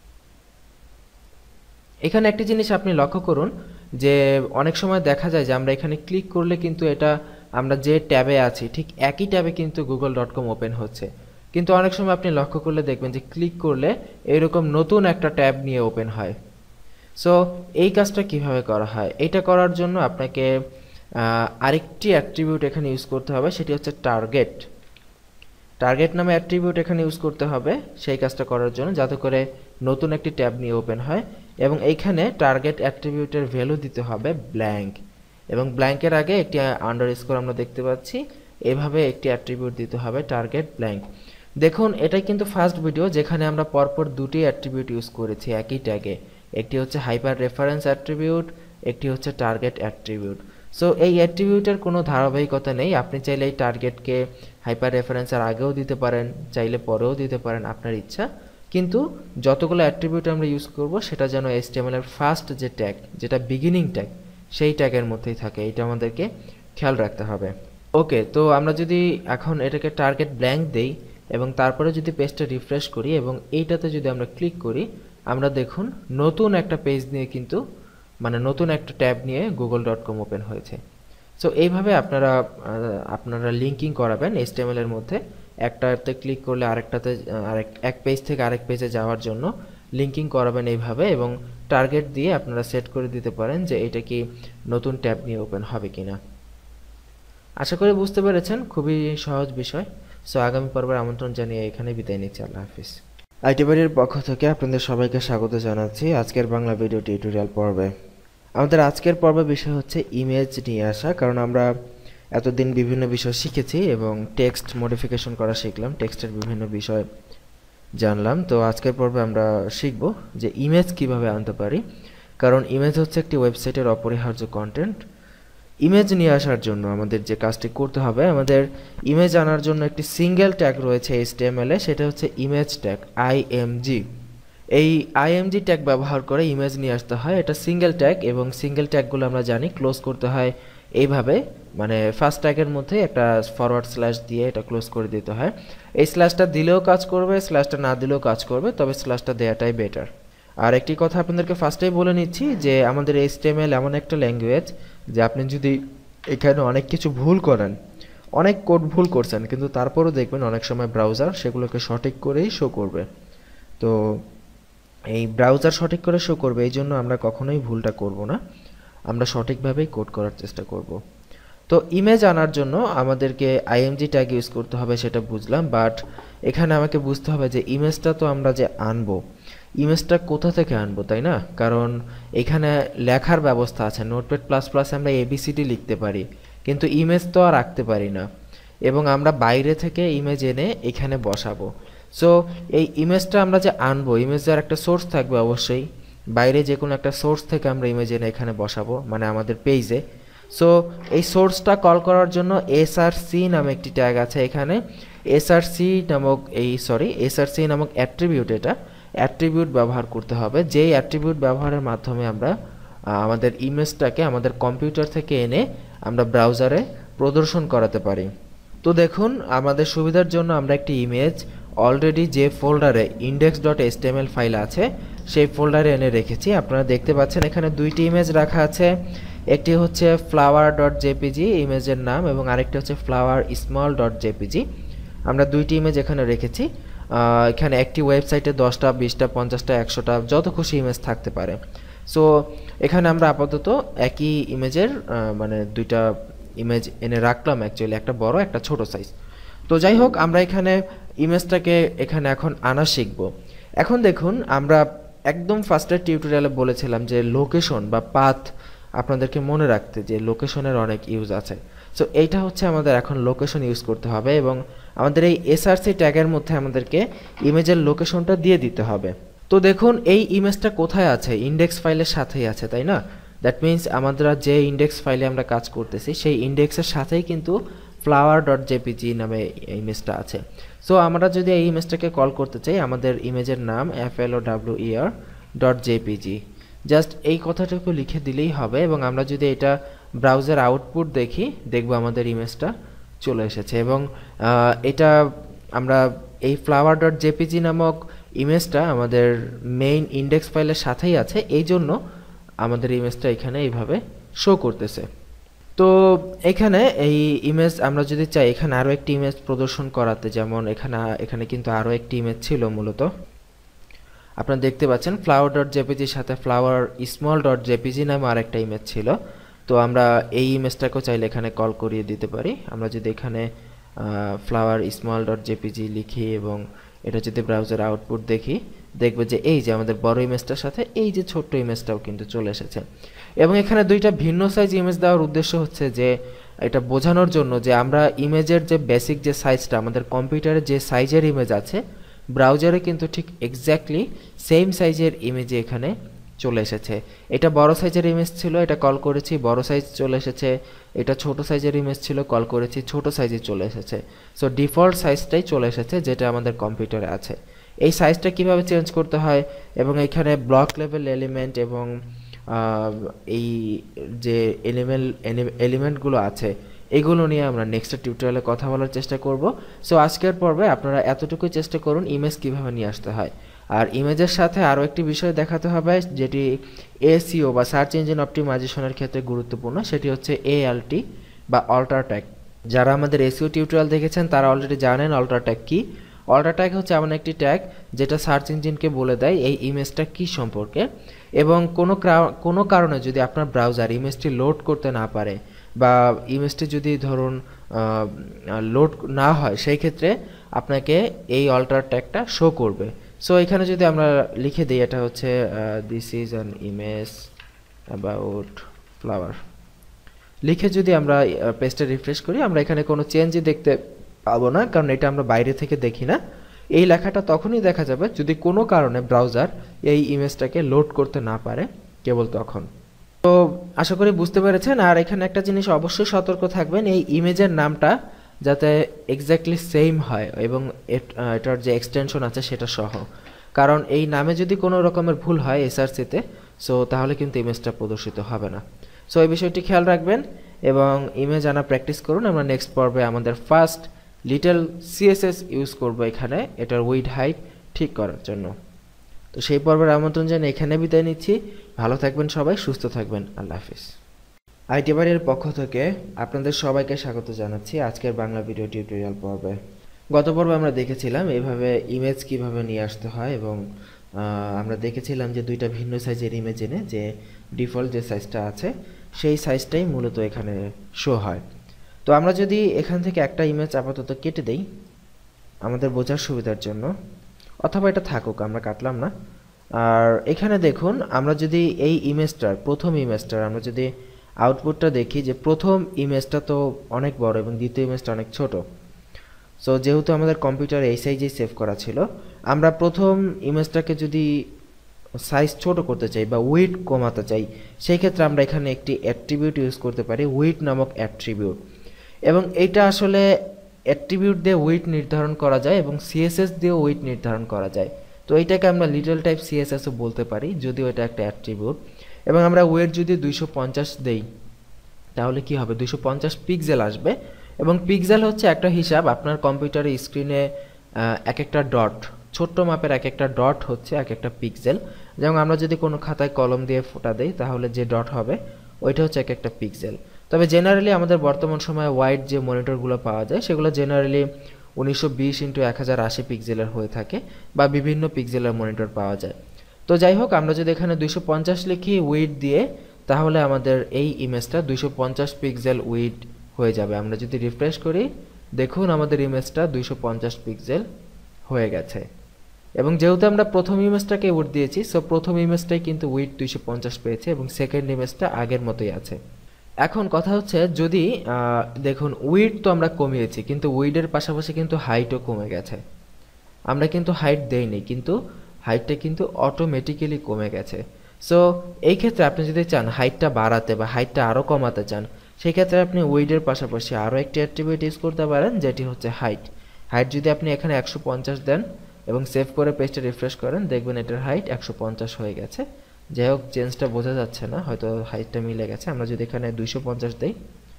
এখানে একটি জিনিস আপনি লক্ষ্য করুন যে অনেক সময় দেখা যায় যে আমরা এখানে ক্লিক করলে কিন্তু এটা আমরা যে ট্যাবে আছি ঠিক একই ট্যাবে কিন্তু গুগল ডট কম ওপেন হচ্ছে, কিন্তু অনেক সময় আপনি লক্ষ্য করলে দেখবেন যে ক্লিক করলে এরকম নতুন একটা ট্যাব নিয়ে ওপেন হয়। সো এই কাজটা কিভাবে করা হয়, এটা করার জন্য আপনাকে আরেকটি অ্যাট্রিবিউট এখানে ইউজ করতে হবে, সেটি হচ্ছে টার্গেট। টার্গেট নামে অ্যাট্রিবিউট এখানে ইউজ করতে হবে সেই কাজটা করার জন্য, যাতে করে নতুন একটি ট্যাব নিয়ে ওপেন হয় এবং এইখানে টার্গেট অ্যাট্রিবিউটের ভ্যালু দিতে হবে ব্ল্যাঙ্ক এবং ব্ল্যাঙ্কের আগে একটি আন্ডারস্কোর আমরা দেখতে পাচ্ছি। এভাবে একটি অ্যাট্রিবিউট দিতে হবে টার্গেট ব্ল্যাঙ্ক। দেখুন এটাই কিন্তু ফার্স্ট ভিডিও যেখানে আমরা পরপর দুটি অ্যাট্রিবিউট ইউজ করেছি একই ট্যাগে। একটি হচ্ছে হাইপার রেফারেন্স অ্যাট্রিবিউট, একটি হচ্ছে টার্গেট অ্যাট্রিবিউট। সো এই অ্যাট্রিবিউটের কোনো ধারাবাহিকতা নেই, আপনি চাইলে এই টার্গেটকে হাইপার রেফারেন্সের আগেও দিতে পারেন, চাইলে পরেও দিতে পারেন, আপনার ইচ্ছা। কিন্তু যতগুলো অ্যাট্রিবিউট আমরা ইউজ করব সেটা যেন এইচটিএমএল এর ফার্স্ট যে ট্যাগ, যেটা বিগিনিং ট্যাগ, সেই ট্যাগের মধ্যেই থাকে, এটা আমাদেরকে খেয়াল রাখতে হবে। ওকে, তো আমরা যদি এখন এটাকে টার্গেট ব্ল্যাঙ্ক দেই এবং তারপরে যদি পেজটা রিফ্রেশ করি এবং এইটাতে যদি আমরা ক্লিক করি, আমরা দেখুন নতুন একটা পেজ নিয়ে কিন্তু মানে নতুন একটা ট্যাব নিয়ে গুগল ডট কম ওপেন হয়েছে। সো এইভাবে আপনারা আপনারা লিঙ্কিং করাবেন এইচটিএমএল এর মধ্যে। একটাতে ক্লিক করলে আরেকটাতে আরেক এক পেজ থেকে আরেক পেজে যাওয়ার জন্য লিঙ্কিং করাবেন এইভাবে, এবং টার্গেট দিয়ে আপনারা সেট করে দিতে পারেন যে এটা কি নতুন ট্যাব নিয়ে ওপেন হবে কিনা। আশা করি বুঝতে পেরেছেন, খুবই সহজ বিষয়। সো আগামী পর্বের আমন্ত্রণ জানিয়ে এখানে বিদায় নিচ্ছি। আল্লাহ হাফিজ। আইটি বাড়ির পক্ষ থেকে আপনাদের সবাইকে স্বাগত জানাচ্ছি আজকের বাংলা ভিডিও টিউটোরিয়াল পর্বে। আমাদের আজকের পর্বের বিষয় হচ্ছে ইমেজ নিয়ে আসা, কারণ আমরা এতদিন বিভিন্ন বিষয় শিখেছি এবং টেক্সট মডিফিকেশন করা শিখলাম, টেক্সটের বিভিন্ন বিষয় জানলাম। তো আজকের পর্বে আমরা শিখব যে ইমেজ কিভাবে আনতে পারি, কারণ ইমেজ হচ্ছে একটি ওয়েবসাইটের অপরিহার্য কন্টেন্ট। ইমেজ নিয়ে আসার জন্য আমাদের যে কাজটি করতে হবে, আমাদের ইমেজ আনার জন্য একটি সিঙ্গেল ট্যাগ রয়েছে এইচটিএমএল এ, সেটা হচ্ছে ইমেজ ট্যাগ আইএমজি। এই আইএমজি ট্যাগ ব্যবহার করে ইমেজ নিয়ে আসতে হয়। এটা সিঙ্গেল ট্যাগ এবং সিঙ্গেল ট্যাগগুলো আমরা জানি ক্লোজ করতে হয় এইভাবে, মানে ফার্স্ট ট্যাগের মধ্যে একটা ফরওয়ার্ড স্ল্যাশ দিয়ে এটা ক্লোজ করে দিতে হয়। এই স্ল্যাশটা দিলেও কাজ করবে, স্ল্যাশটা না দিলেও কাজ করবে, তবে স্ল্যাশটা দেওয়াটাই বেটার। আর একটি কথা আপনাদেরকে ফার্স্টেই বলে নিচ্ছি যে আমাদের এইচটিএমএল এমন একটা ল্যাঙ্গুয়েজ যে আপনি যদি এখানে অনেক কিছু ভুল করেন, অনেক কোড ভুল করছেন, কিন্তু তারপরও দেখবেন অনেক সময় ব্রাউজার সেগুলোকে সঠিক করেই শো করবে। তো এই ব্রাউজার সঠিক করে শো করবে, এই জন্য আমরা কখনোই ভুলটা করব না, আমরা সঠিকভাবেই কোড করার চেষ্টা করব। তো ইমেজ আনার জন্য আমাদেরকে আইএমজি ট্যাগ ইউজ করতে হবে সেটা বুঝলাম, বাট এখানে আমাকে বুঝতে হবে যে ইমেজটা তো আমরা যে আনবো, ইমেজটা কোথা থেকে আনবো, তাই না? কারণ এখানে লেখার ব্যবস্থা আছে, নোটপ্যাড প্লাস প্লাসে আমরা এবিসিডি লিখতে পারি, কিন্তু ইমেজ তো আর রাখতে পারি না, এবং আমরা বাইরে থেকে ইমেজ এনে এখানে বসাবো। সো এই ইমেজটা আমরা যে আনবো, ইমেজের একটা সোর্স থাকবে অবশ্যই, বাইরে যে কোনো একটা সোর্স থেকে আমরা ইমেজ এনে এখানে বসাবো, মানে আমাদের পেজে। সো এই সোর্সটা কল করার জন্য এসআরসি নামে একটি ট্যাগ আছে এখানে। এসআরসি নামক এই সরি এসআরসি নামক অ্যাট্রিবিউট, এটা অ্যাট্রিবিউট ব্যবহার করতে হবে, যেই অ্যাট্রিবিউট ব্যবহারের মাধ্যমে আমরা আমাদের ইমেজটাকে আমাদের কম্পিউটার থেকে এনে আমরা ব্রাউজারে প্রদর্শন করাতে পারি। তো দেখুন আমাদের সুবিধার জন্য আমরা একটি ইমেজ অলরেডি যে ফোল্ডারে ইন্ডেক্স ডট এইচটিএমএল ফাইল আছে সেই ফোল্ডারে এনে রেখেছি। আপনারা দেখতে পাচ্ছেন এখানে দুইটি ইমেজ রাখা আছে, একটি হচ্ছে ফ্লাওয়ার ডট জেপিজি ইমেজের নাম, এবং আরেকটি হচ্ছে ফ্লাওয়ার স্মল ডট জেপিজি। আমরা দুইটি ইমেজ এখানে রেখেছি। এখানে একটি ওয়েবসাইটে দশটা, বিশটা, পঞ্চাশটা, একশোটা যত খুশি ইমেজ থাকতে পারে। সো এখানে আমরা আপাতত একই ইমেজের মানে দুইটা ইমেজ এনে রাখলাম, অ্যাকচুয়ালি একটা বড় একটা ছোট সাইজ। তো যাই হোক, আমরা এখানে ইমেজটাকে এখানে এখন আনা শিখব। এখন দেখুন আমরা একদম ফার্স্টের টিউটোরিয়ালে বলেছিলাম যে লোকেশন বা পাথ আপনাদেরকে মনে রাখতে, যে লোকেশনের অনেক ইউজ আছে। সো এইটা হচ্ছে আমাদের এখন লোকেশন ইউজ করতে হবে, এবং আমাদের এই এসআরসি ট্যাগের মধ্যে আমাদেরকে ইমেজের লোকেশনটা দিয়ে দিতে হবে। তো দেখুন এই ইমেজটা কোথায় আছে, ইন্ডেক্স ফাইলের সাথেই আছে, তাই না? দ্যাট মিন্স আমরা যে ইন্ডেক্স ফাইলে আমরা কাজ করতেছি সেই ইন্ডেক্সের সাথেই কিন্তু ফ্লাওয়ার ডট জেপিজি নামে ইমেজটা আছে। সো আমরা যদি এই ইমেজটাকে কল করতে চাই, আমাদের ইমেজের নাম F L O W E R dot JPG, just এই কথাটুকু লিখে দিলেই হবে, এবং আমরা যদি এটা ব্রাউজার আউটপুট দেখি, দেখব আমাদের ইমেজটা চলে এসেছে। এবং এটা আমরা এই ফ্লাওয়ার ডট জেপিজি নামক ইমেজটা আমাদের মেইন ইন্ডেক্স ফাইলের সাথেই আছে, এই জন্য আমাদের ইমেজটা এখানে এইভাবে শো করতেছে। তো এখানে এই ইমেজ আমরা যদি চাই এখানে আরও একটি ইমেজ প্রদর্শন করাতে, যেমন এখানে এখানে কিন্তু আরও একটি ইমেজ ছিল, মূলত আপনারা দেখতে পাচ্ছেন ফ্লাওয়ার ডট জেপিজির সাথে ফ্লাওয়ার স্মল ডট জেপিজি নামে আরেকটা ইমেজ ছিল। তো আমরা এই ইমেজটাকেও চাইলে এখানে কল করিয়ে দিতে পারি। আমরা যদি এখানে ফ্লাওয়ার স্মল ডট জেপিজি লিখি এবং এটা যদি ব্রাউজার আউটপুট দেখি, দেখবে যে এই যে আমাদের বড় ইমেজটার সাথে এই যে ছোট্ট ইমেজটাও কিন্তু চলে এসেছে। এবং এখানে দুইটা ভিন্ন সাইজ ইমেজ দেওয়ার উদ্দেশ্য হচ্ছে যে এটা বোঝানোর জন্য যে আমরা ইমেজের যে বেসিক যে সাইজটা আমাদের কম্পিউটারে যে সাইজের ইমেজ আছে ব্রাউজারে কিন্তু ঠিক এক্স্যাক্টলি সেম সাইজের ইমেজ এখানে চলে এসেছে। এটা বড় সাইজের ইমেজ ছিল, এটা কল করেছি বড় সাইজ চলে এসেছে। এটা ছোট সাইজের ইমেজ ছিল, কল করেছি ছোট সাইজে চলে এসেছে। সো ডিফল্ট সাইজটাই চলে এসেছে যেটা আমাদের কম্পিউটারে আছে। এই সাইজটা কিভাবে চেঞ্জ করতে হয় এবং এখানে ব্লক লেভেল এলিমেন্ট এবং এই যে এলিমেন্ট এলিমেন্টগুলো আছে এগুলো নিয়ে আমরা নেক্সট টিউটোরিয়ালে কথা বলার চেষ্টা করব। সো আজকের পর্বে আপনারা এতটুকুই চেষ্টা করুন ইমেজ কিভাবে নিয়ে আসতে হয়। আর ইমেজের সাথে আরও একটি বিষয় দেখাতে হবে যেটি এসইও বা সার্চ ইঞ্জিন অপটিমাইজেশনের ক্ষেত্রে গুরুত্বপূর্ণ, সেটি হচ্ছে এএলটি বা অল্টার ট্যাগ। যারা আমাদের এসইও টিউটোরিয়াল দেখেছেন তারা অলরেডি জানেন অল্টার ট্যাগ কী। অল্টার ট্যাগ হচ্ছে এমন একটি ট্যাগ যেটা সার্চ ইঞ্জিনকে বলে দেয় এই ইমেজটা কী সম্পর্কে, এবং কোনো কোনো কারণে যদি আপনার ব্রাউজার ইমেজটি লোড করতে না পারে বা ইমেজটি যদি ধরুন লোড না হয় সেই ক্ষেত্রে আপনাকে এই অল্টার ট্যাগটা শো করবে। সো এখানে যদি আমরা লিখে দিই এটা হচ্ছে this is an image about flower, লিখে যদি আমরা পেজটা রিফ্রেশ করি আমরা এখানে কোনো চেঞ্জই দেখতে পাবো না, কারণ এটা আমরা বাইরে থেকে দেখি না। এই লেখাটা তখনই দেখা যাবে যদি কোনো কারণে ব্রাউজার এই ইমেজটাকে লোড করতে না পারে, কেবল তখন। তো আশা করি বুঝতে পেরেছেন। আর এখানে একটা জিনিস অবশ্যই সতর্ক থাকবেন, এই ইমেজের নামটা যাতে এক্স্যাক্টলি সেম হয় এবং এটার যে এক্সটেনশন আছে সেটা সহ, কারণ এই নামে যদি কোনো রকমের ভুল হয় এসআরসিতে সো তাহলে কিন্তু ইমেজটা প্রদর্শিত হবে না। সো এই বিষয়টি খেয়াল রাখবেন এবং ইমেজ আনা প্র্যাকটিস করুন। আমরা নেক্সট পর্বে আমাদের ফার্স্ট লিটল সিএসএস ইউজ করব এখানে এটার উইড হাইট ঠিক করার জন্য। তো সেই পর্বের আমন্ত্রণ জানিয়ে এখানে বিদায় নিচ্ছি। ভালো থাকবেন সবাই, সুস্থ থাকবেন। আল্লাহ হাফিজ। আইটি বাড়ির পক্ষ থেকে আপনাদের সবাইকে স্বাগত জানাচ্ছি আজকের বাংলা ভিডিও টিউটোরিয়াল পর্বে। গত পর্বে আমরা দেখেছিলাম এইভাবে ইমেজ কিভাবে নিয়ে আসতে হয় এবং আমরা দেখেছিলাম যে দুইটা ভিন্ন সাইজের ইমেজ এনে যে ডিফল্ট যে সাইজটা আছে সেই সাইজটাই মূলত এখানে শো হয়। তো আমরা যদি এখান থেকে একটা ইমেজ আপাতত কেটে দেই আমাদের বোঝার সুবিধার জন্য, অথবা এটা থাকুক আমরা কাটলাম না। আর এখানে দেখুন আমরা যদি এই ইমেজটার প্রথম ইমেজটার আমরা যদি আউটপুটটা দেখি যে প্রথম ইমেজটা তো অনেক বড় এবং দ্বিতীয় ইমেজটা অনেক ছোট। সো যেহেতু আমাদের কম্পিউটারে এই সাইজেই সেভ করা ছিল, আমরা প্রথম ইমেজটাকে যদি সাইজ ছোট করতে চাই বা উইডথ কমাতে চাই সেই ক্ষেত্রে আমরা এখানে একটি অ্যাট্রিবিউট ইউজ করতে পারি, উইডথ নামক অ্যাট্রিবিউট। এবং এইটা আসলে অ্যাট্রিবিউট দিয়ে উইডথ নির্ধারণ করা যায় এবং সিএসএস দিয়ে উইডথ নির্ধারণ করা যায়। তো এইটাকে আমরা লিটল টাইপ সিএসএসও বলতে পারি যদিও এটা একটা অ্যাট্রিবিউট। এবং আমরা ওয়েট যদি দুইশো পঞ্চাশ দেই তাহলে কি হবে, দুইশো পঞ্চাশ পিক্সেল আসবে। এবং পিক্সেল হচ্ছে একটা হিসাব, আপনার কম্পিউটারের স্ক্রিনে এক একটা ডট, ছোট্ট মাপের এক একটা ডট হচ্ছে এক একটা পিক্সেল। যেমন আমরা যদি কোনো খাতায় কলম দিয়ে ফোঁটা দেই তাহলে যে ডট হবে ওইটা হচ্ছে এক একটা পিক্সেল। তবে জেনারেলি আমাদের বর্তমান সময়ে ওয়াইড যে মনিটরগুলো পাওয়া যায় সেগুলো জেনারেলি উনিশশো বিশ ইন্টু এক হাজার আশি পিক্সেলের হয়ে থাকে বা বিভিন্ন পিক্সেলের মনিটর পাওয়া যায়। তো যাই হোক, আমরা যদি এখানে দুইশো পঞ্চাশ লিখি উইড দিয়ে তাহলে আমাদের এই ইমেজটা দুইশো পঞ্চাশ পিক্সেল উইড হয়ে যাবে। আমরা যদি রিফ্রেশ করি দেখুন আমাদের ইমেজটা দুইশো পঞ্চাশ পিক্সেল হয়ে গেছে। এবং যেহেতু আমরা প্রথম ইমেজটাকে উইড দিয়েছি সো প্রথম ইমেজটাই কিন্তু উইড দুইশো পঞ্চাশ পেয়েছে এবং সেকেন্ড ইমেজটা আগের মতোই আছে। এখন কথা হচ্ছে যদি দেখুন উইড তো আমরা কমিয়েছি কিন্তু উইডের পাশাপাশি কিন্তু হাইটও কমে গেছে। আমরা কিন্তু হাইট দেইনি কিন্তু হাইটটা কিন্তু অটোমেটিক্যালি কমে গেছে। সো এই ক্ষেত্রে আপনি যদি চান হাইটটা বাড়াতে বা হাইটটা আরও কমাতে চান সেই ক্ষেত্রে আপনি উইডের পাশাপাশি আরও একটি অ্যাট্রিবিউট ইউজ করতে পারেন যেটি হচ্ছে হাইট। হাইট যদি আপনি এখানে একশো পঞ্চাশ দেন এবং সেভ করে পেজটা রিফ্রেশ করেন দেখবেন এটার হাইট একশো পঞ্চাশ হয়ে গেছে। যাই হোক চেঞ্জটা বোঝা যাচ্ছে না, হয়তো হাইটটা মিলে গেছে। আমরা যদি এখানে দুইশো পঞ্চাশ দিই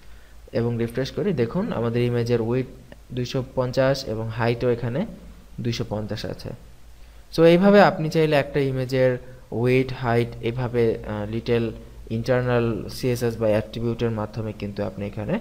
এবং রিফ্রেশ করি দেখুন আমাদের ইমেজের উইড দুইশো পঞ্চাশ এবং হাইটও এখানে দুইশো পঞ্চাশ আছে। সো এইভাবে আপনি চাইলে একটা ইমেজের উইড হাইট এইভাবে লিটল ইন্টারনাল সিএসএস বা অ্যাট্রিবিউটের মাধ্যমে কিন্তু আপনি এখানে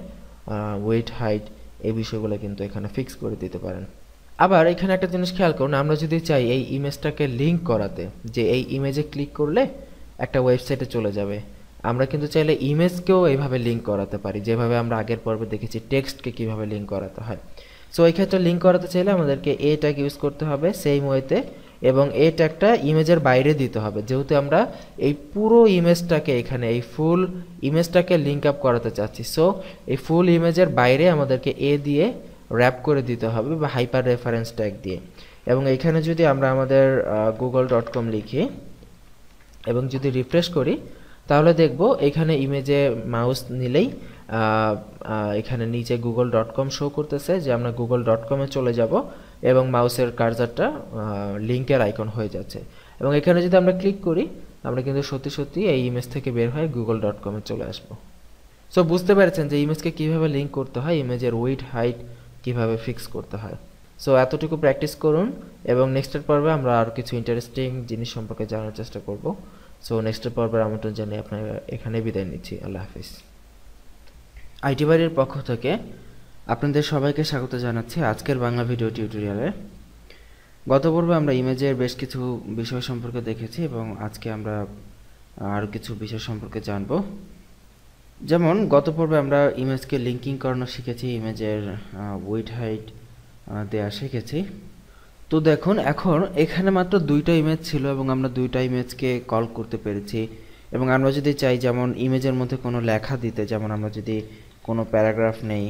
উইড হাইট এই বিষয়গুলো কিন্তু এখানে ফিক্স করে দিতে পারেন। আবার এখানে একটা জিনিস খেয়াল করুন, আমরা যদি চাই এই ইমেজটাকে লিঙ্ক করাতে যে এই ইমেজে ক্লিক করলে একটা ওয়েবসাইটে চলে যাবে, আমরা কিন্তু চাইলে ইমেজকেও এইভাবে লিঙ্ক করাতে পারি যেভাবে আমরা আগের পর্বে দেখেছি টেক্সটকে কিভাবে লিঙ্ক করাতে হয়। সো এই ক্ষেত্রে লিঙ্ক করাতে চাইলে আমাদেরকে এ ট্যাগ ইউজ করতে হবে সেম ওয়েতে এবং এই ট্যাগটা ইমেজের বাইরে দিতে হবে, যেহেতু আমরা এই পুরো ইমেজটাকে এখানে এই ফুল ইমেজটাকে লিঙ্ক আপ করাতে চাচ্ছি। সো এই ফুল ইমেজের বাইরে আমাদেরকে এ দিয়ে র্যাপ করে দিতে হবে বা হাইপার রেফারেন্স ট্যাগ দিয়ে। এবং এখানে যদি আমরা আমাদের গুগল ডট কম লিখি এবং যদি রিফ্রেশ করি, তাহলে দেখব এখানে ইমেজে মাউস নিলেই এখানে নিচে গুগল ডট কম শো করতেছে যে আমরা গুগল ডট কমে চলে যাব এবং মাউসের কার্সারটা লিঙ্কের আইকন হয়ে যাচ্ছে। এবং এখানে যদি আমরা ক্লিক করি, আমরা কিন্তু সত্যি সত্যি এই ইমেজ থেকে বের হয়ে গুগল ডট কমে চলে আসবো। সো বুঝতে পেরেছেন যে ইমেজকে কীভাবে লিঙ্ক করতে হয়, ইমেজের উইডথ হাইট কীভাবে ফিক্স করতে হয়। সো এতটুকু প্র্যাকটিস করুন এবং নেক্সটের পর্বে আমরা আরও কিছু ইন্টারেস্টিং জিনিস সম্পর্কে জানার চেষ্টা করব। সো নেক্সটের পর্বের আমন্ত্রণ জানিয়ে আপনারা এখানে বিদায় নিচ্ছি। আল্লাহ হাফিজ। আইটি বাড়ির পক্ষ থেকে আপনাদের সবাইকে স্বাগত জানাচ্ছি আজকের বাংলা ভিডিও টিউটোরিয়ালে। গত পর্বে আমরা ইমেজের বেশ কিছু বিষয় সম্পর্কে দেখেছি এবং আজকে আমরা আরও কিছু বিষয় সম্পর্কে জানব। যেমন গত পর্বে আমরা ইমেজকে লিঙ্কিং করানো শিখেছি, ইমেজের উইডথ হাইট দেওয়া শিখেছি। তো দেখুন এখন এখানে মাত্র দুইটা ইমেজ ছিল এবং আমরা দুইটা ইমেজকে কল করতে পেরেছি। এবং আমরা যদি চাই যেমন ইমেজের মধ্যে কোনো লেখা দিতে, যেমন আমরা যদি কোনো প্যারাগ্রাফ নেই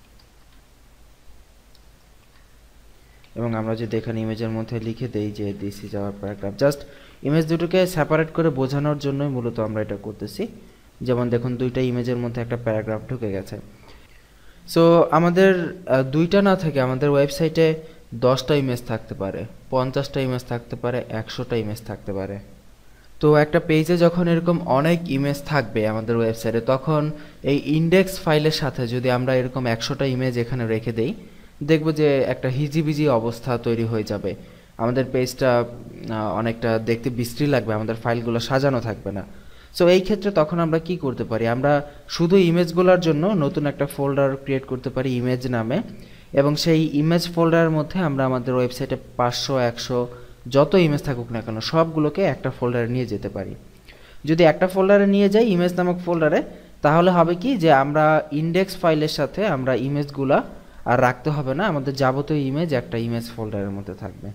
এবং আমরা যদি এখানে ইমেজের মধ্যে লিখে দেই যে this is our paragraph, just image দুটোকে সেপারেট করে বোঝানোর জন্যই মূলত আমরা এটা করতেছি। যেমন দেখুন দুইটা ইমেজের মধ্যে একটা প্যারাগ্রাফ ঢুকে গেছে। সো আমাদের দুইটা না থেকে আমাদের ওয়েবসাইটে দশটা ইমেজ থাকতে পারে, পঞ্চাশটা ইমেজ থাকতে পারে, একশোটা ইমেজ থাকতে পারে। তো একটা পেজে যখন এরকম অনেক ইমেজ থাকবে আমাদের ওয়েবসাইটে, তখন এই ইন্ডেক্স ফাইলের সাথে যদি আমরা এরকম একশোটা ইমেজ এখানে রেখে দেই, দেখব যে একটা হিজিবিজি অবস্থা তৈরি হয়ে যাবে। আমাদের পেজটা অনেকটা দেখতে বিশ্রী লাগবে, আমাদের ফাইলগুলো সাজানো থাকবে না। সো এই ক্ষেত্রে তখন আমরা কি করতে পারি, আমরা শুধু ইমেজগুলোর জন্য নতুন একটা ফোল্ডার ক্রিয়েট করতে পারি ইমেজ নামে, এবং সেই ইমেজ ফোল্ডারের মধ্যে আমরা আমাদের ওয়েবসাইটে পাঁচশো একশো যত ইমেজ থাকুক না কেন সবগুলোকে একটা ফোল্ডারে নিয়ে যেতে পারি। যদি একটা ফোল্ডারে নিয়ে যাই ইমেজ নামক ফোল্ডারে, তাহলে হবে কি যে আমরা ইন্ডেক্স ফাইলের সাথে আমরা ইমেজগুলা আর রাখতে হবে না, আমাদের যাবতীয় ইমেজ একটা ইমেজ ফোল্ডারের মধ্যে থাকবে।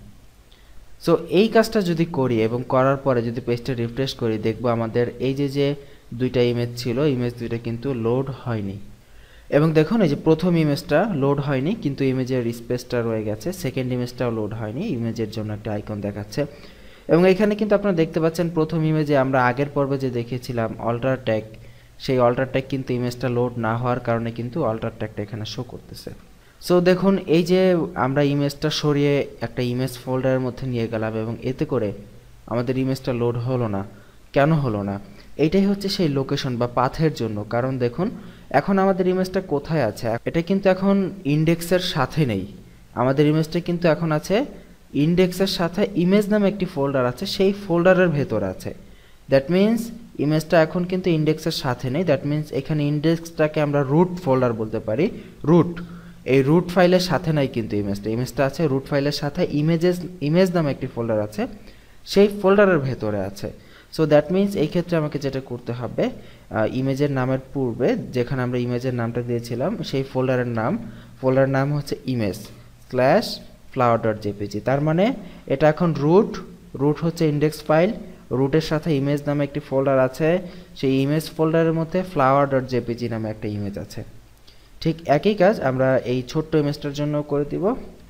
সো এই কাজটা যদি করি এবং করার পরে যদি পেজটা রিফ্রেশ করি, দেখব আমাদের এই যে যে দুইটা ইমেজ ছিল, ইমেজ দুইটা কিন্তু লোড হয়নি। এবং দেখুন এই যে প্রথম ইমেজটা লোড হয়নি কিন্তু ইমেজের স্পেসটা রয়ে গেছে, সেকেন্ড ইমেজটাও লোড হয়নি, ইমেজের জন্য একটা আইকন দেখাচ্ছে। এবং এখানে কিন্তু আপনারা দেখতে পাচ্ছেন প্রথম ইমেজে আমরা আগের পর্বে যে দেখেছিলাম অল্টার ট্যাগ, সেই অল্টার ট্যাগ কিন্তু ইমেজটা লোড না হওয়ার কারণে কিন্তু অল্টার ট্যাগটা এখানে শো করতেছে। সো দেখুন এই যে আমরা ইমেজটা সরিয়ে একটা ইমেজ ফোল্ডারের মধ্যে নিয়ে গেলাম এবং এতে করে আমাদের ইমেজটা লোড হলো না। কেন হলো না? এইটাই হচ্ছে সেই লোকেশন বা পাথের জন্য। কারণ দেখুন এখন আমাদের ইমেজটা কোথায় আছে, এটা কিন্তু এখন ইন্ডেক্সের সাথে নেই। আমাদের ইমেজটা কিন্তু এখন আছে ইন্ডেক্সের সাথে ইমেজ নামে একটি ফোল্ডার আছে, সেই ফোল্ডারের ভেতর আছে। দ্যাট মিন্স ইমেজটা এখন কিন্তু ইন্ডেক্সের সাথে নেই। দ্যাট মিন্স এখানে ইন্ডেক্সটাকে আমরা রুট ফোল্ডার বলতে পারি। রুট এই রুট ফাইলের সাথে নাই কিন্তু ইমেজটা, ইমেজটা আছে রুট ফাইলের সাথে ইমেজেস ইমেজ নামে একটি ফোল্ডার আছে, সেই ফোল্ডারের ভেতরে আছে। সো দ্যাট মিন্স এই ক্ষেত্রে আমাকে যেটা করতে হবে, ইমেজের নামের পূর্বে যেখানে আমরা ইমেজের নামটা দিয়েছিলাম সেই ফোল্ডারের নাম, ফোল্ডারের নাম হচ্ছে image slash flower dot JPG. তার মানে এটা এখন রুট, রুট হচ্ছে ইন্ডেক্স ফাইল, রুটের সাথে ইমেজ নামে একটি ফোল্ডার আছে, সেই ইমেজ ফোল্ডারের মধ্যে ফ্লাওয়ার ডট জেপিজি নামে একটা ইমেজ আছে। ঠিক একই কাজ আমরা এই ছোট্ট ইমেজটার জন্য করে দিব।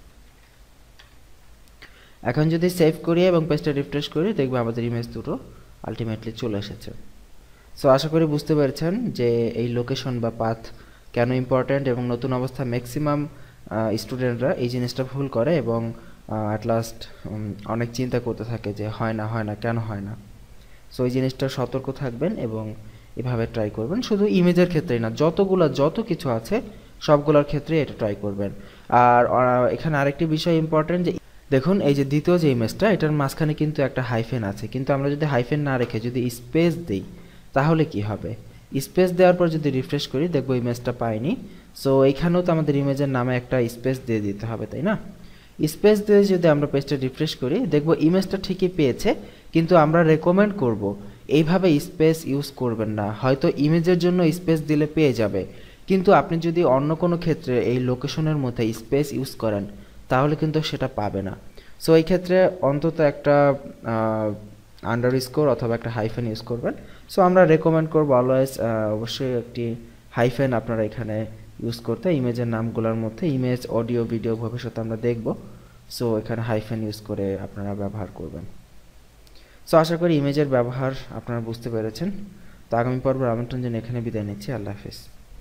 এখন যদি সেভ করি এবং পেজটা রিফ্রেশ করি, দেখবো আমাদের ইমেজ দুটো আলটিমেটলি চলে এসেছে। সো আশা করি বুঝতে পেরেছেন যে এই লোকেশন বা পাথ কেন ইম্পর্ট্যান্ট, এবং নতুন অবস্থা ম্যাক্সিমাম স্টুডেন্টরা এই জিনিসটা ভুল করে এবং অ্যাট লাস্ট অনেক চিন্তা করতে থাকে যে হয় না হয় না কেন হয় না। সো এই জিনিসটা সতর্ক থাকবেন এবং এভাবে ট্রাই করবেন, শুধু ইমেজের ক্ষেত্রেই না, যতগুলো যত কিছু আছে সবগুলোর ক্ষেত্রে এটা ট্রাই করবেন। আর এখানে আরেকটি বিষয় ইম্পর্ট্যান্ট যে দেখুন এই যে দ্বিতীয় যে ইমেজটা, এটার মাঝখানে কিন্তু একটা হাইফেন আছে, কিন্তু আমরা যদি হাইফেন না রেখে যদি স্পেস দিই তাহলে কি হবে? স্পেস দেওয়ার পর যদি রিফ্রেশ করি দেখবো ইমেজটা পাইনি। সো এইখানেও তো আমাদের ইমেজের নামে একটা স্পেস দিয়ে দিতে হবে, তাই না? স্পেস দিয়ে যদি আমরা পেজটা রিফ্রেশ করি দেখবো ইমেজটা ঠিকই পেয়েছে, কিন্তু আমরা রেকমেন্ড করব এইভাবে স্পেস ইউজ করবেন না। হয়তো ইমেজের জন্য স্পেস দিলে পেয়ে যাবে, কিন্তু আপনি যদি অন্য কোনো ক্ষেত্রে এই লোকেশনের মধ্যে স্পেস ইউজ করেন তাহলে কিন্তু সেটা পাবে না। সো এই ক্ষেত্রে অন্তত একটা আন্ডার স্কোর অথবা একটা হাইফেন ইউজ করবেন। সো আমরা রেকমেন্ড করবো অলওয়েজ অবশ্যই একটি হাইফেন আপনারা এখানে ইউজ করতে ইমেজের নামগুলোর মধ্যে। ইমেজ, অডিও, ভিডিও ভবিষ্যতে আমরা দেখব। সো এখানে হাইফেন ইউজ করে আপনারা ব্যবহার করবেন। সো আশা করি ইমেজের ব্যবহার আপনারা বুঝতে পেরেছেন। তো আগামী পর্বের আমন্ত্রণ জানিয়ে এখানে বিদায় নিচ্ছি। আল্লাহ হাফেজ।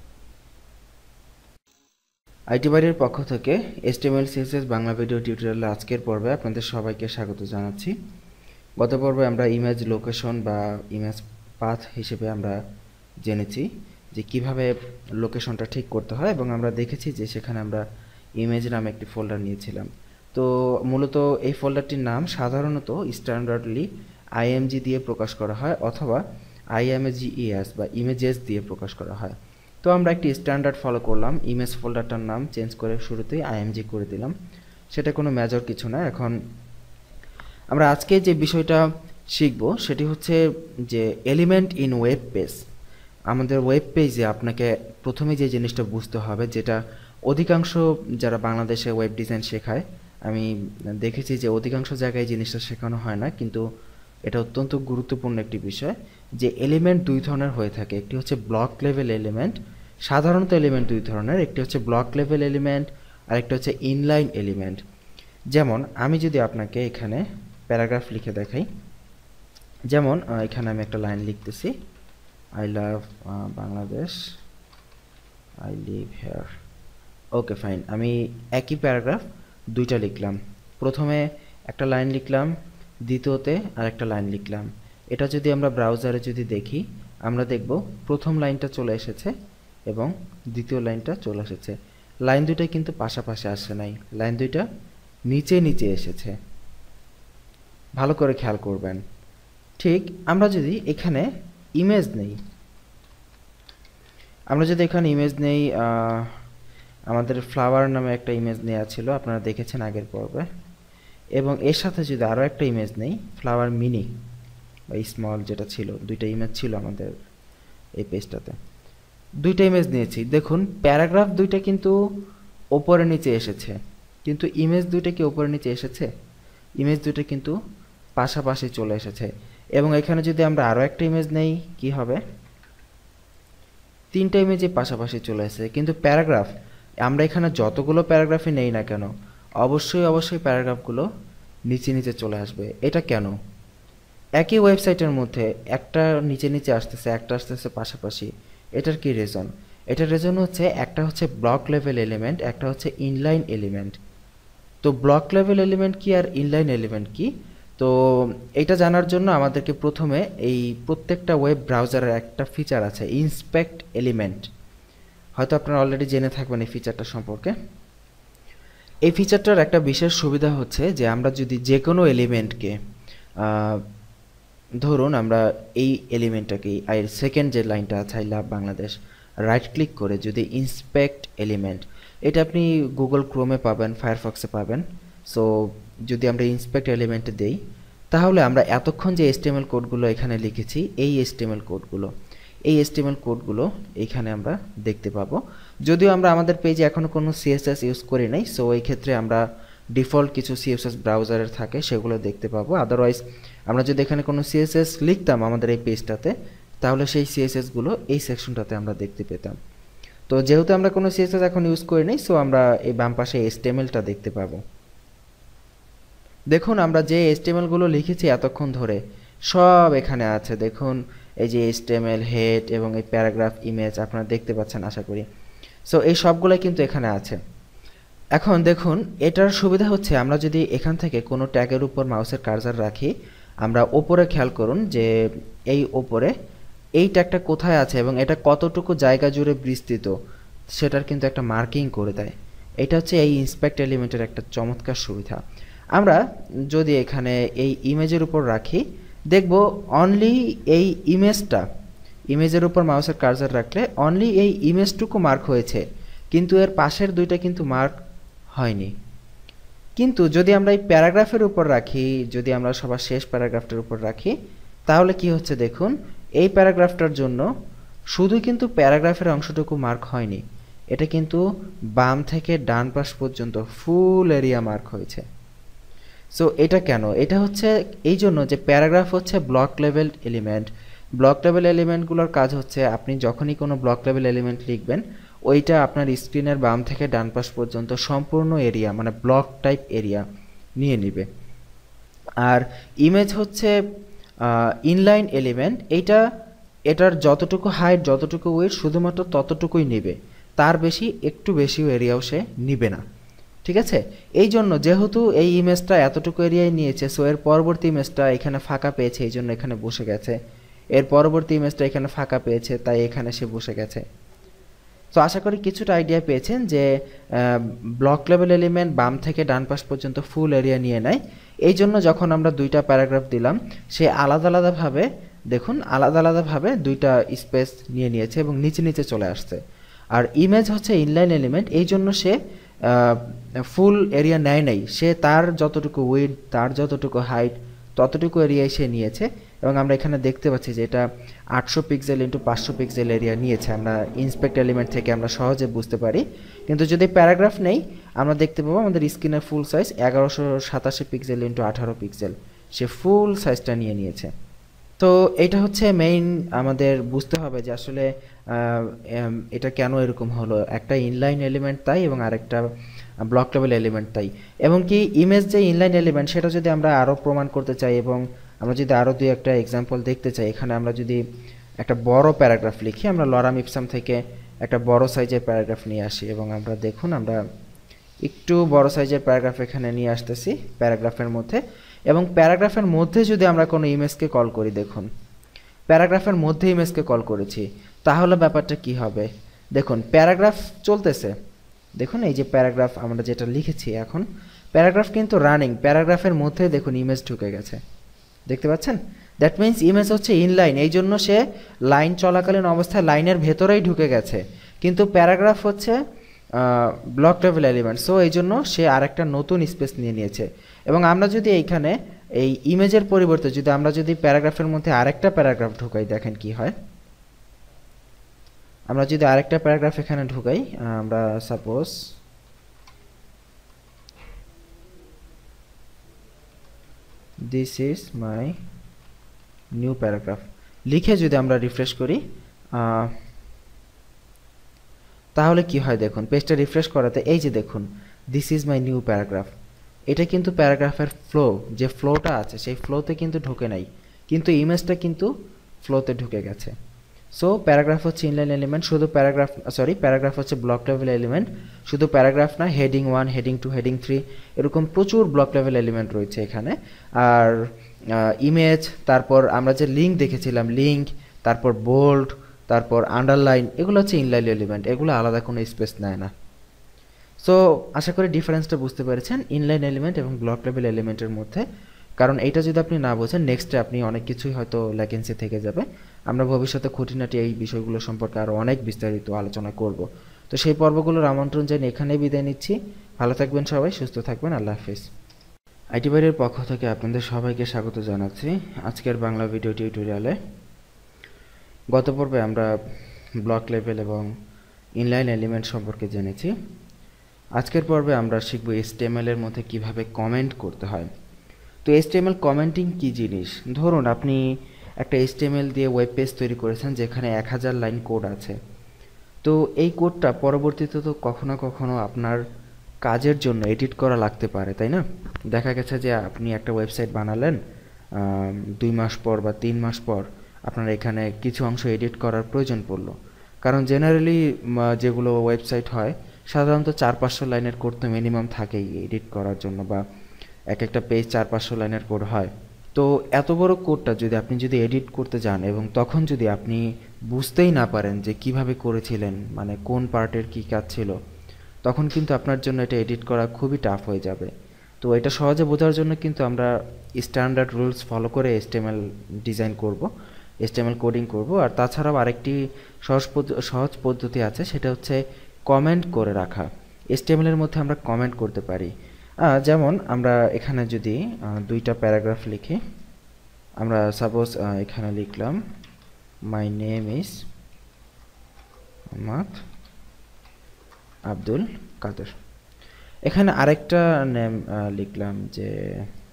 আইটি বাড়ির পক্ষ থেকে এইচটিএমএল সিএসএস বাংলা ভিডিও টিউটোরিয়ালের আজকের পর্বে আপনাদের সবাইকে স্বাগত জানাচ্ছি। গত পর্বে আমরা ইমেজ লোকেশন বা ইমেজ পাথ হিসেবে আমরা জেনেছি যে কিভাবে লোকেশনটা ঠিক করতে হয়, এবং আমরা দেখেছি যে সেখানে আমরা ইমেজ নামে একটি ফোল্ডার নিয়েছিলাম। তো মূলত এই ফোল্ডারটির নাম সাধারণত স্ট্যান্ডার্ডলি আইএমজি দিয়ে প্রকাশ করা হয় অথবা আইএমজিইএস বা ইমেজেস দিয়ে প্রকাশ করা হয়। তো আমরা একটি স্ট্যান্ডার্ড ফলো করলাম, ইমেজ ফোল্ডারটার নাম চেঞ্জ করে শুরুতেই আইএমজি করে দিলাম। সেটা কোনো মেজর কিছু না। এখন আমরা আজকে যে বিষয়টা শিখব সেটি হচ্ছে যে এলিমেন্ট ইন ওয়েব পেজ। আমাদের ওয়েব পেজে আপনাকে প্রথমে যে জিনিসটা বুঝতে হবে, যেটা অধিকাংশ যারা বাংলাদেশে ওয়েব ডিজাইন শেখায় আমি দেখেছি যে অধিকাংশ জায়গায় জিনিসটা শেখানো হয় না, কিন্তু এটা অত্যন্ত গুরুত্বপূর্ণ একটি বিষয় যে এলিমেন্ট দুই ধরনের হয়ে থাকে। একটি হচ্ছে ব্লক লেভেল এলিমেন্ট। সাধারণত এলিমেন্ট দুই ধরনের, একটি হচ্ছে ব্লক লেভেল এলিমেন্ট আর একটা হচ্ছে ইনলাইন এলিমেন্ট। যেমন আমি যদি আপনাকে এখানে প্যারাগ্রাফ লিখে দেখাই, যেমন এখানে আমি একটা লাইন লিখতেছি, I love Bangladesh, I live here. Okay fine, আমি একই প্যারাগ্রাফ দুইটা লিখলাম। প্রথমে একটা লাইন লিখলাম, দ্বিতীয়তে আর একটা লাইন লিখলাম। এটা যদি আমরা ব্রাউজারে যদি দেখি, আমরা দেখব প্রথম লাইনটা চলে এসেছে এবং দ্বিতীয় লাইনটা চলে এসেছে। লাইন দুইটা কিন্তু পাশাপাশি আসে নাই, লাইন দুইটা নিচে নিচে এসেছে। ভালো করে খেয়াল করবেন। ঠিক আমরা যদি এখানে ইমেজ নেই, আমরা যদি এখানে ইমেজ নেই, আমাদের ফ্লাওয়ার নামে একটা ইমেজ নেওয়া ছিল, আপনারা দেখেছেন আগের পর্বে, এবং এর সাথে যদি আরও একটা ইমেজ নেই, ফ্লাওয়ার মিনি বা স্মল যেটা ছিল, দুইটা ইমেজ ছিল আমাদের এই পেজটাতে, দুইটা ইমেজ নিয়েছি। দেখুন প্যারাগ্রাফ দুইটা কিন্তু ওপরে নিচে এসেছে, কিন্তু ইমেজ দুইটা কি ওপরে নিচে এসেছে? ইমেজ দুইটা কিন্তু পাশাপাশি চলে এসেছে। এবং এখানে যদি আমরা আরও একটা ইমেজ নেই, কি হবে? তিনটা ইমেজই পাশাপাশি চলে এসেছে। কিন্তু প্যারাগ্রাফ, আমরা এখানে যতগুলো প্যারাগ্রাফই নেই না কেন, অবশ্যই অবশ্যই প্যারাগ্রাফগুলো নিচে নিচে চলে আসবে। এটা কেন? একই ওয়েবসাইটের মধ্যে একটা নিচে নিচে আসতেছে, একটা আসতেছে পাশাপাশি। এটার কি রিজন? এটার রিজন হচ্ছে একটা হচ্ছে ব্লক লেভেল এলিমেন্ট, একটা হচ্ছে ইনলাইন এলিমেন্ট। তো ব্লক লেভেল এলিমেন্ট কি আর ইনলাইন এলিমেন্ট কি? তো এটা জানার জন্য আমাদেরকে প্রথমে এই প্রত্যেকটা ওয়েব ব্রাউজারের একটা ফিচার আছে, ইন্সপেক্ট এলিমেন্ট। হয়তো আপনারা অলরেডি জেনে থাকবেন এই ফিচারটা সম্পর্কে। এই ফিচারটার একটা বিশেষ সুবিধা হচ্ছে যে আমরা যদি যে কোনো এলিমেন্টকে, ধরুন আমরা এই এলিমেন্টটাকে, এর সেকেন্ড যে লাইনটা আছে I love Bangladesh, right click করে যদি ইন্সপেক্ট এলিমেন্ট, এটা আপনি গুগল ক্রোমে পাবেন, ফায়ারফক্সে পাবেন। সো যদি আমরা ইন্সপেক্ট এলিমেন্টে দেই, তাহলে আমরা এতক্ষণ যে এইচটিএমএল কোডগুলো এখানে লিখেছি, এই এইচটিএমএল কোডগুলো এই এইচটিএমএল কোডগুলো এইখানে আমরা দেখতে পাবো। যদিও আমরা আমাদের পেজে এখনও কোনো সিএসএস ইউজ করি নাই, সো এই ক্ষেত্রে আমরা ডিফল্ট কিছু সিএসএস ব্রাউজারের থাকে সেগুলো দেখতে পাবো। আদারওয়াইজ আমরা যদি এখানে কোনো সিএসএস লিখতাম আমাদের এই পেজটাতে, তাহলে সেই সিএসএসগুলো এই সেকশনটাতে আমরা দেখতে পেতাম। তো যেহেতু আমরা কোনো সিএসএস এখন ইউজ করি নাই, সো আমরা এই বাম পাশে এইচটিএমএলটা দেখতে পাবো। দেখুন আমরা যে এইচটিএমএলগুলো লিখেছি এতক্ষণ ধরে সব এখানে আছে। দেখুন এই যে এইচটিএমএল, হেড এবং এই প্যারাগ্রাফ, ইমেজ আপনারা দেখতে পাচ্ছেন আশা করি। সো এই সবগুলোই কিন্তু এখানে আছে। এখন দেখুন এটার সুবিধা হচ্ছে আমরা যদি এখান থেকে কোনো ট্যাগের উপর মাউসের কার্সার রাখি, আমরা ওপরে খেয়াল করুন যে এই ওপরে এই ট্যাগটা কোথায় আছে এবং এটা কতটুকু জায়গা জুড়ে বিস্তৃত সেটার কিন্তু একটা মার্কিং করে দেয়। এটা হচ্ছে এই ইন্সপেক্ট এলিমেন্টের একটা চমৎকার সুবিধা। আমরা যদি এখানে এই ইমেজের উপর রাখি, দেখব অনলি এই ইমেজটা, ইমেজের উপর মাউসের কার্সার রাখলে অনলি এই ইমেজটুকু মার্ক হয়েছে, কিন্তু এর পাশের দুইটা কিন্তু মার্ক হয়নি। কিন্তু যদি আমরা এই প্যারাগ্রাফের উপর রাখি, যদি আমরা সবার শেষ প্যারাগ্রাফটার উপর রাখি, তাহলে কি হচ্ছে দেখুন, এই প্যারাগ্রাফটার জন্য শুধু কিন্তু প্যারাগ্রাফের অংশটুকু মার্ক হয়নি, এটা কিন্তু বাম থেকে ডান পাশ পর্যন্ত ফুল এরিয়া মার্ক হয়েছে। সো এটা কেন? এটা হচ্ছে এই জন্য যে প্যারাগ্রাফ হচ্ছে block level element. Block level এলিমেন্টগুলোর কাজ হচ্ছে আপনি যখনই কোনো ব্লক লেভেল এলিমেন্ট লিখবেন ওইটা আপনার স্ক্রিনের বাম থেকে ডান পাশ পর্যন্ত সম্পূর্ণ এরিয়া মানে ব্লক টাইপ এরিয়া নিয়ে নিবে। আর ইমেজ হচ্ছে ইনলাইন এলিমেন্ট, এইটা এটার যতটুকু হাইট যতটুকু উইডথ শুধুমাত্র ততটুকুই নেবে, তার বেশি একটু বেশি এরিয়াও সে নিবে না। ঠিক আছে, এই জন্য যেহেতু এই ইমেজটা এতটুকু এরিয়ায় নিয়েছে, সো এর পরবর্তী ইমেজটা এখানে ফাঁকা পেয়েছে, এই জন্য এখানে বসে গেছে। এর পরবর্তী ইমেজটা এখানে ফাঁকা পেয়েছে, তাই এখানে সে বসে গেছে। তো আশা করি কিছুটা আইডিয়া পেয়েছেন যে ব্লক লেভেল এলিমেন্ট বাম থেকে ডান পাশ পর্যন্ত ফুল এরিয়া নিয়ে নেয়। এই জন্য যখন আমরা দুইটা প্যারাগ্রাফ দিলাম সে আলাদা আলাদাভাবে দেখুন আলাদা আলাদাভাবে দুইটা স্পেস নিয়ে নিয়েছে এবং নিচে নিচে চলে আসছে। আর ইমেজ হচ্ছে ইনলাইন এলিমেন্ট, এই জন্য সে ফুল এরিয়া নেয় নাই, সে তার যতটুকু উইডথ তার যতটুকু হাইট ততটুকু এরিয়ায় সে নিয়েছে। এবং আমরা এখানে দেখতে পাচ্ছি যে এটা আটশো পিক্সেল ইন্টু পাঁচশো পিক্সেল এরিয়া নিয়েছে, আমরা ইন্সপেক্ট এলিমেন্ট থেকে আমরা সহজে বুঝতে পারি। কিন্তু যদি প্যারাগ্রাফ নেই আমরা দেখতে পাবো আমাদের স্ক্রিনের ফুল সাইজ এগারোশো সাতাশি পিক্সেল ইন্টু আঠারো পিক্সেল, সে ফুল সাইজটা নিয়ে নিয়েছে। তো এটা হচ্ছে মেইন আমাদের বুঝতে হবে যে আসলে এটা কেন এরকম হলো, একটা ইনলাইন এলিমেন্ট তাই এবং আরেকটা ব্লক লেভেল এলিমেন্ট তাই। এবং কি ইমেজ যে ইনলাইন এলিমেন্ট সেটা যদি আমরা আরও প্রমাণ করতে চাই এবং আমরা যদি আরও দুই একটা এক্সাম্পল দেখতে চাই, এখানে আমরা যদি একটা বড় প্যারাগ্রাফ লিখি, আমরা লরাম ইপসাম থেকে একটা বড় সাইজের প্যারাগ্রাফ নিয়ে আসি এবং আমরা দেখুন আমরা একটু বড় সাইজের প্যারাগ্রাফ এখানে নিয়ে আসতেছি প্যারাগ্রাফের মধ্যে। এবং প্যারাগ্রাফের মধ্যে যদি আমরা কোনো ইমেজকে কল করি, দেখুন প্যারাগ্রাফের মধ্যে ইমেজকে কল করেছি, তাহলে ব্যাপারটা কি হবে? দেখুন প্যারাগ্রাফ চলতেছে, দেখুন এই যে প্যারাগ্রাফ আমরা যেটা লিখেছি এখন প্যারাগ্রাফ কিন্তু রানিং, প্যারাগ্রাফের মধ্যে দেখুন ইমেজ ঢুকে গেছে, দেখতে পাচ্ছেন? দ্যাট মিন্স ইমেজ হচ্ছে ইনলাইন, এই জন্য সে লাইন চলাকালীন অবস্থায় লাইনের ভেতরেই ঢুকে গেছে। কিন্তু প্যারাগ্রাফ হচ্ছে ব্লক লেভেল এলিমেন্ট, সো এই জন্য সে আরেকটা নতুন স্পেস নিয়ে নিয়েছে। এবং আমরা যদি এইখানে এই ইমেজের পরিবর্তে যদি আমরা যদি প্যারাগ্রাফের মধ্যে আরেকটা প্যারাগ্রাফ ঢুকাই, দেখেন কি হয়। আমরা যদি আরেকটা প্যারাগ্রাফ এখানে ঢুকাই, আমরা suppose this is my new paragraph লিখে যদি আমরা রিফ্রেশ করি, তাহলে কি হয় দেখুন, পেজটা রিফ্রেশ করাতে এই যে দেখুন this is my new paragraph, এটা কিন্তু প্যারাগ্রাফের ফ্লো, যে ফ্লোটা আছে সেই ফ্লোতে কিন্তু ঢুকে নাই, কিন্তু ইমেজটা কিন্তু ফ্লোতে ঢুকে গেছে। সো প্যারাগ্রাফ হচ্ছে ইনলাইন এলিমেন্ট, শুধু প্যারাগ্রাফ সরি প্যারাগ্রাফ হচ্ছে ব্লক লেভেল এলিমেন্ট, শুধু প্যারাগ্রাফ না, heading one heading two heading three এরকম প্রচুর ব্লক লেভেল এলিমেন্ট রয়েছে এখানে। আর ইমেজ, তারপর আমরা যে লিঙ্ক দেখেছিলাম লিঙ্ক, তারপর বোল্ড, তারপর আন্ডারলাইন, এগুলো হচ্ছে ইনলাইন এলিমেন্ট, এগুলো আলাদা কোনো স্পেস নেয় না। সো আশা করি ডিফারেন্সটা বুঝতে পেরেছেন ইনলাইন এলিমেন্ট এবং ব্লক লেভেল এলিমেন্টের মধ্যে। কারণ এইটা যদি আপনি না বোঝেন নেক্সটে আপনি অনেক কিছুই হয়তো ল্যাকেন্সি থেকে যাবে। আমরা ভবিষ্যতে খুঁটিনাটি এই বিষয়গুলো সম্পর্কে আরও অনেক বিস্তারিত আলোচনা করব। তো সেই পর্বগুলোর আমন্ত্রণ জানিয়ে এখানেই বিদায় নিচ্ছি। ভালো থাকবেন সবাই, সুস্থ থাকবেন, আল্লাহ হাফিজ। আইটি বাইরের পক্ষ থেকে আপনাদের সবাইকে স্বাগত জানাচ্ছি আজকের বাংলা ভিডিও টিউটোরিয়ালে। গত পর্বে আমরা ব্লক লেভেল এবং ইনলাইন এলিমেন্ট সম্পর্কে জেনেছি। আজকের পর্বে আমরা শিখব এইচটিএমএল এর মধ্যে কিভাবে কমেন্ট করতে হয়। তো এইচটিএমএল কমেন্টিং কি জিনিস? ধরুন আপনি একটা এইচটিএমএল দিয়ে ওয়েব পেজ তৈরি করেছেন যেখানে এক হাজার লাইন কোড আছে। তো এই কোডটা পরবর্তীতে তো কখনো কখনো আপনার কাজের জন্য এডিট করা লাগতে পারে, তাই না? দেখা গেছে যে আপনি একটা ওয়েবসাইট বানালেন, দুই মাস পর বা তিন মাস পর আপনার এখানে কিছু অংশ এডিট করার প্রয়োজন পড়লো। কারণ জেনারেলি যেগুলো ওয়েবসাইট হয় সাধারণত চার পাঁচশো লাইনের কোড তো মিনিমাম থাকেই এডিট করার জন্য, বা এক একটা পেজ চার পাঁচশো লাইনের কোড হয়। তো এত বড় কোডটা যদি আপনি যদি এডিট করতে যান এবং তখন যদি আপনি বুঝতেই না পারেন যে কিভাবে করেছিলেন, মানে কোন পার্টের কি কাজ ছিল, তখন কিন্তু আপনার জন্য এটা এডিট করা খুবই টাফ হয়ে যাবে। তো এটা সহজে বোঝার জন্য কিন্তু আমরা স্ট্যান্ডার্ড রুলস ফলো করে এইচটিএমএল ডিজাইন করব, এইচটিএমএল কোডিং করব। আর তাছাড়াও আরেকটি সহজ সহজ পদ্ধতি আছে, সেটা হচ্ছে কমেন্ট করে রাখা। এইচটিএমএল এর মধ্যে আমরা কমেন্ট করতে পারি। যেমন আমরা এখানে যদি দুইটা প্যারাগ্রাফ লিখি, আমরা সাপোজ এখানে লিখলাম my name is Mohammad Abdul Kader. এখানে আরেকটা নেম লিখলাম যে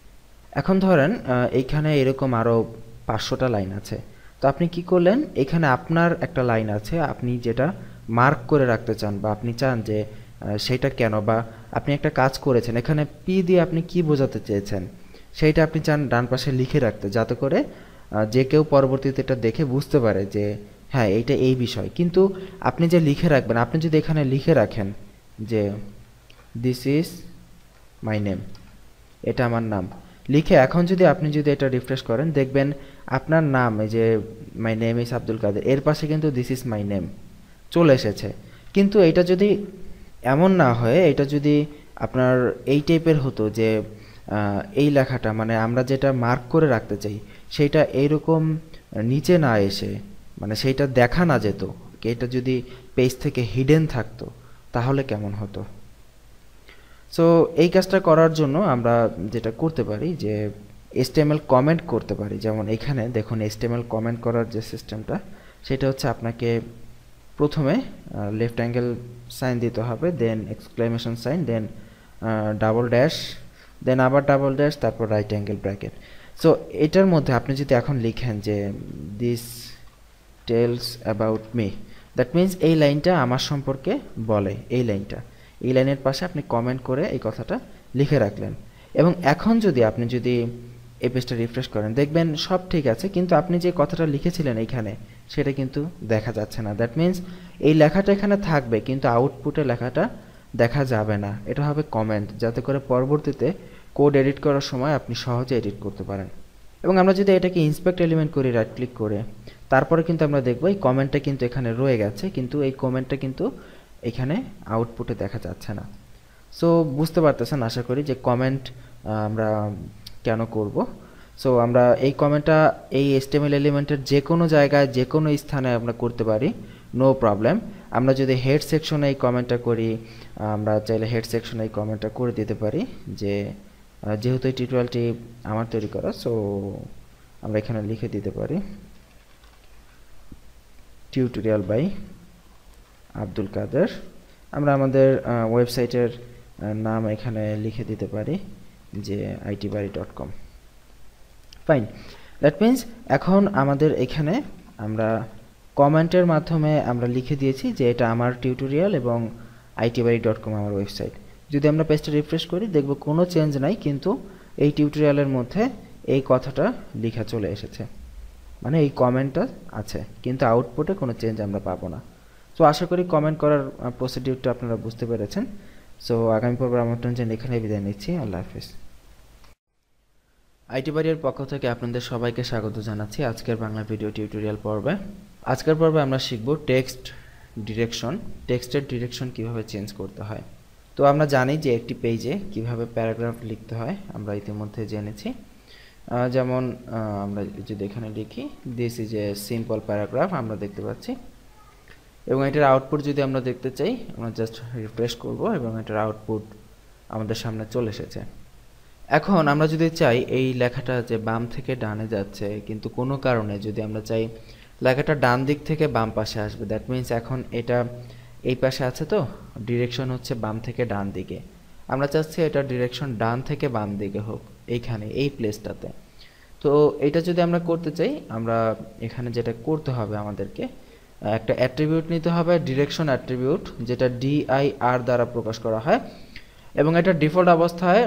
এখন ধরেন এইখানে এরকম আরও পাঁচশোটা লাইন আছে, তো আপনি কি করলেন, এখানে আপনার একটা লাইন আছে আপনি যেটা মার্ক করে রাখতে চান বা আপনি চান যে সেইটা কেন, বা আপনি একটা কাজ করেছেন, এখানে পি দিয়ে আপনি কি বোঝাতে চেয়েছেন সেইটা আপনি চান ডান পাশে লিখে রাখতে, যাতে করে যে কেউ পরবর্তীতে এটা দেখে বুঝতে পারে যে হ্যাঁ এইটা এই বিষয়। কিন্তু আপনি যে লিখে রাখবেন, আপনি যদি এখানে লিখে রাখেন যে দিস ইজ মাই নেম, এটা আমার নাম লিখে, এখন যদি আপনি যদি এটা রিফ্রেশ করেন দেখবেন আপনার নাম, এই যে my name is Abdul Kader, এর পাশে কিন্তু দিস ইজ মাই নেম চলে এসেছে। কিন্তু এটা যদি এমন না হয়, এটা যদি আপনার এই টাইপের হতো যে এই লেখাটা মানে আমরা যেটা মার্ক করে রাখতে চাই সেইটা এইরকম নিচে না এসে, মানে সেইটা দেখা না যেত, এটা যদি পেজ থেকে হিডেন থাকতো তাহলে কেমন হতো? সো এই কাজটা করার জন্য আমরা যেটা করতে পারি যে এইচটিএমএল কমেন্ট করতে পারি। যেমন এখানে দেখুন এইচটিএমএল কমেন্ট করার যে সিস্টেমটা, সেটা হচ্ছে আপনাকে প্রথমে লেফট অ্যাঙ্গেল সাইন দিতে হবে, then exclamation sign, then double dash, then আবার ডাবল ড্যাশ, তারপর রাইট অ্যাঙ্গেল ব্র্যাকেট। সো এটার মধ্যে আপনি যদি এখন লিখেন যে this tells about me, that means এই লাইনটা আমার সম্পর্কে বলে, এই লাইনটা, এই লাইনের পাশে আপনি কমেন্ট করে এই কথাটা লিখে রাখলেন। এবং এখন যদি আপনি যদি এই পেজটা রিফ্রেশ করেন দেখবেন সব ঠিক আছে, কিন্তু আপনি যে কথাটা লিখেছিলেন এইখানে সেটা কিন্তু দেখা যাচ্ছে না। দ্যাট মিনস এই লেখাটা এখানে থাকবে কিন্তু আউটপুটে লেখাটা দেখা যাবে না, এটা হবে কমেন্ট, যাতে করে পরবর্তীতে কোড এডিট করার সময় আপনি সহজে এডিট করতে পারেন। এবং আমরা যদি এটাকে ইন্সপেক্ট এলিমেন্ট করি রাইট ক্লিক করে, তারপরে কিন্তু আমরা দেখবো এই কমেন্টটা কিন্তু এখানে রয়ে গেছে, কিন্তু এই কমেন্টটা কিন্তু এখানে আউটপুটে দেখা যাচ্ছে না। সো বুঝতে পারতেছেন আশা করি যে কমেন্ট আমরা কেন করব। সো আমরা এই কমেন্টটা এই এইচটিএমএল এলিমেন্টের যে কোনো জায়গায় যে কোনো স্থানে আমরা করতে পারি, নো প্রবলেম। আমরা যদি হেড সেকশনে এই কমেন্টটা করি, আমরা চাইলে হেড সেকশনে এই কমেন্টটা করে দিতে পারি যে যেহেতু এই টিউটোরিয়ালটি আমার তৈরি করা, সো আমরা এখানে লিখে দিতে পারি টিউটোরিয়াল বাই আব্দুল কাদের। আমরা আমাদের ওয়েবসাইটের নাম এখানে লিখে দিতে পারি যে IT Bari dot com. Fine, that means এখন আমাদের এখানে আমরা কমেন্টের মাধ্যমে আমরা লিখে দিয়েছি যে এটা আমার টিউটোরিয়াল এবং আইটি বাড়ি ডট কম আমার ওয়েবসাইট। যদি আমরা পেজটা রিফ্রেশ করি দেখব কোনো চেঞ্জ নাই, কিন্তু এই টিউটোরিয়ালের মধ্যে এই কথাটা লেখা চলে এসেছে, মানে এই কমেন্টটা আছে, কিন্তু আউটপুটে কোনো চেঞ্জ আমরা পাবো না। সো আশা করি কমেন্ট করার প্রসিডিউরটা আপনারা বুঝতে পেরেছেন। সো আগামী পর্বে আমন্ত্রণ জানিয়ে এখানে বিদায় নিচ্ছি। আল্লাহ হাফিজ। আইটি বাড়ির পক্ষ থেকে আপনাদের সবাইকে স্বাগত জানাচ্ছি আজকের বাংলা ভিডিও টিউটোরিয়াল পর্বে। আজকের পর্বে আমরা শিখব টেক্সট ডিরেকশন, টেক্সটের ডিরেকশন কিভাবে চেঞ্জ করতে হয়। তো আমরা জানি যে একটি পেজে কিভাবে প্যারাগ্রাফ লিখতে হয় আমরা ইতিমধ্যে জেনেছি। যেমন আমরা যদি এখানে লিখি this is a simple paragraph, আমরা দেখতে পাচ্ছি, এবং এটার আউটপুট যদি আমরা দেখতে চাই আমরা জাস্ট রিফ্রেশ করব এবং এটার আউটপুট আমাদের সামনে চলে এসেছে। এখন আমরা যদি চাই এই লেখাটা যে বাম থেকে ডানে যাচ্ছে, কিন্তু কোনো কারণে যদি আমরা চাই লেখাটা ডান দিক থেকে বাম পাশে আসবে, দ্যাট মিনস এখন এটা এই পাশে আছে, তো ডিরেকশন হচ্ছে বাম থেকে ডান দিকে, আমরা চাচ্ছি এটা ডিরেকশন ডান থেকে বাম দিকে হোক, এইখানে এই প্লেসটাতে। তো এটা যদি আমরা করতে চাই, আমরা এখানে যেটা করতে হবে আমাদেরকে একটা অ্যাট্রিবিউট নিতে হবে, ডিরেকশন অ্যাট্রিবিউট, যেটা ডিআইআর দ্বারা প্রকাশ করা হয়, এবং এটা ডিফল্ট অবস্থায়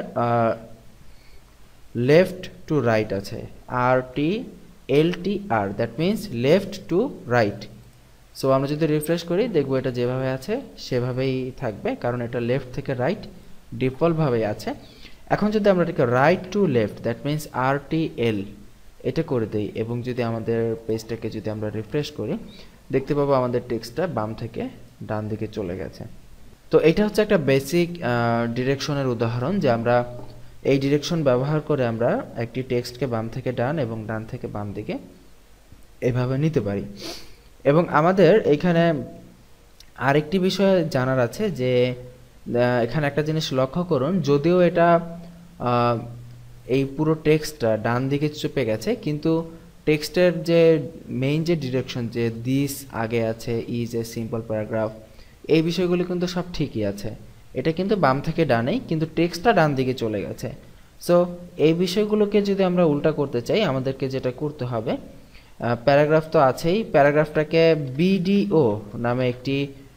লেফট টু রাইট আছে, আর T L T R, that means left to right. So আমরা যদি রিফ্রেশ করি দেখবো এটা যেভাবে আছে সেভাবেই থাকবে, কারণ এটা লেফট থেকে রাইট ডিফল্টভাবেই আছে। এখন যদি আমরা এটাকে right to left, that means R T L এটা করে দিই, এবং যদি আমাদের পেজটাকে যদি আমরা রিফ্রেশ করি দেখতে পাবো আমাদের টেক্সটটা বাম থেকে ডান দিকে চলে গেছে। তো এটা হচ্ছে একটা বেসিক ডিরেকশনের উদাহরণ, যে আমরা এই ডিরেকশন ব্যবহার করে আমরা একটি টেক্সটকে বাম থেকে ডান এবং ডান থেকে বাম দিকে এভাবে নিতে পারি। এবং আমাদের এখানে আরেকটি বিষয় জানার আছে যে এখানে একটা জিনিস লক্ষ্য করুন, যদিও এটা এই পুরো টেক্সটটা ডান দিকে চেপে গেছে, কিন্তু টেক্সটের যে মেইন যে ডিরেকশন, যে দিস আগে আছে, ইজ এ সিম্পল প্যারাগ্রাফ, এই বিষয়গুলো কিন্তু সব ঠিকই আছে, এটা কিন্তু বাম থেকে ডানেই, কিন্তু টেক্সটটা ডান দিকে চলে গেছে। সো এই বিষয়গুলোকে যদি আমরা উল্টা করতে চাই, আমাদেরকে যেটা করতে হবে, প্যারাগ্রাফ তো আছেই, প্যারাগ্রাফটাকে বিডিও নামে একটি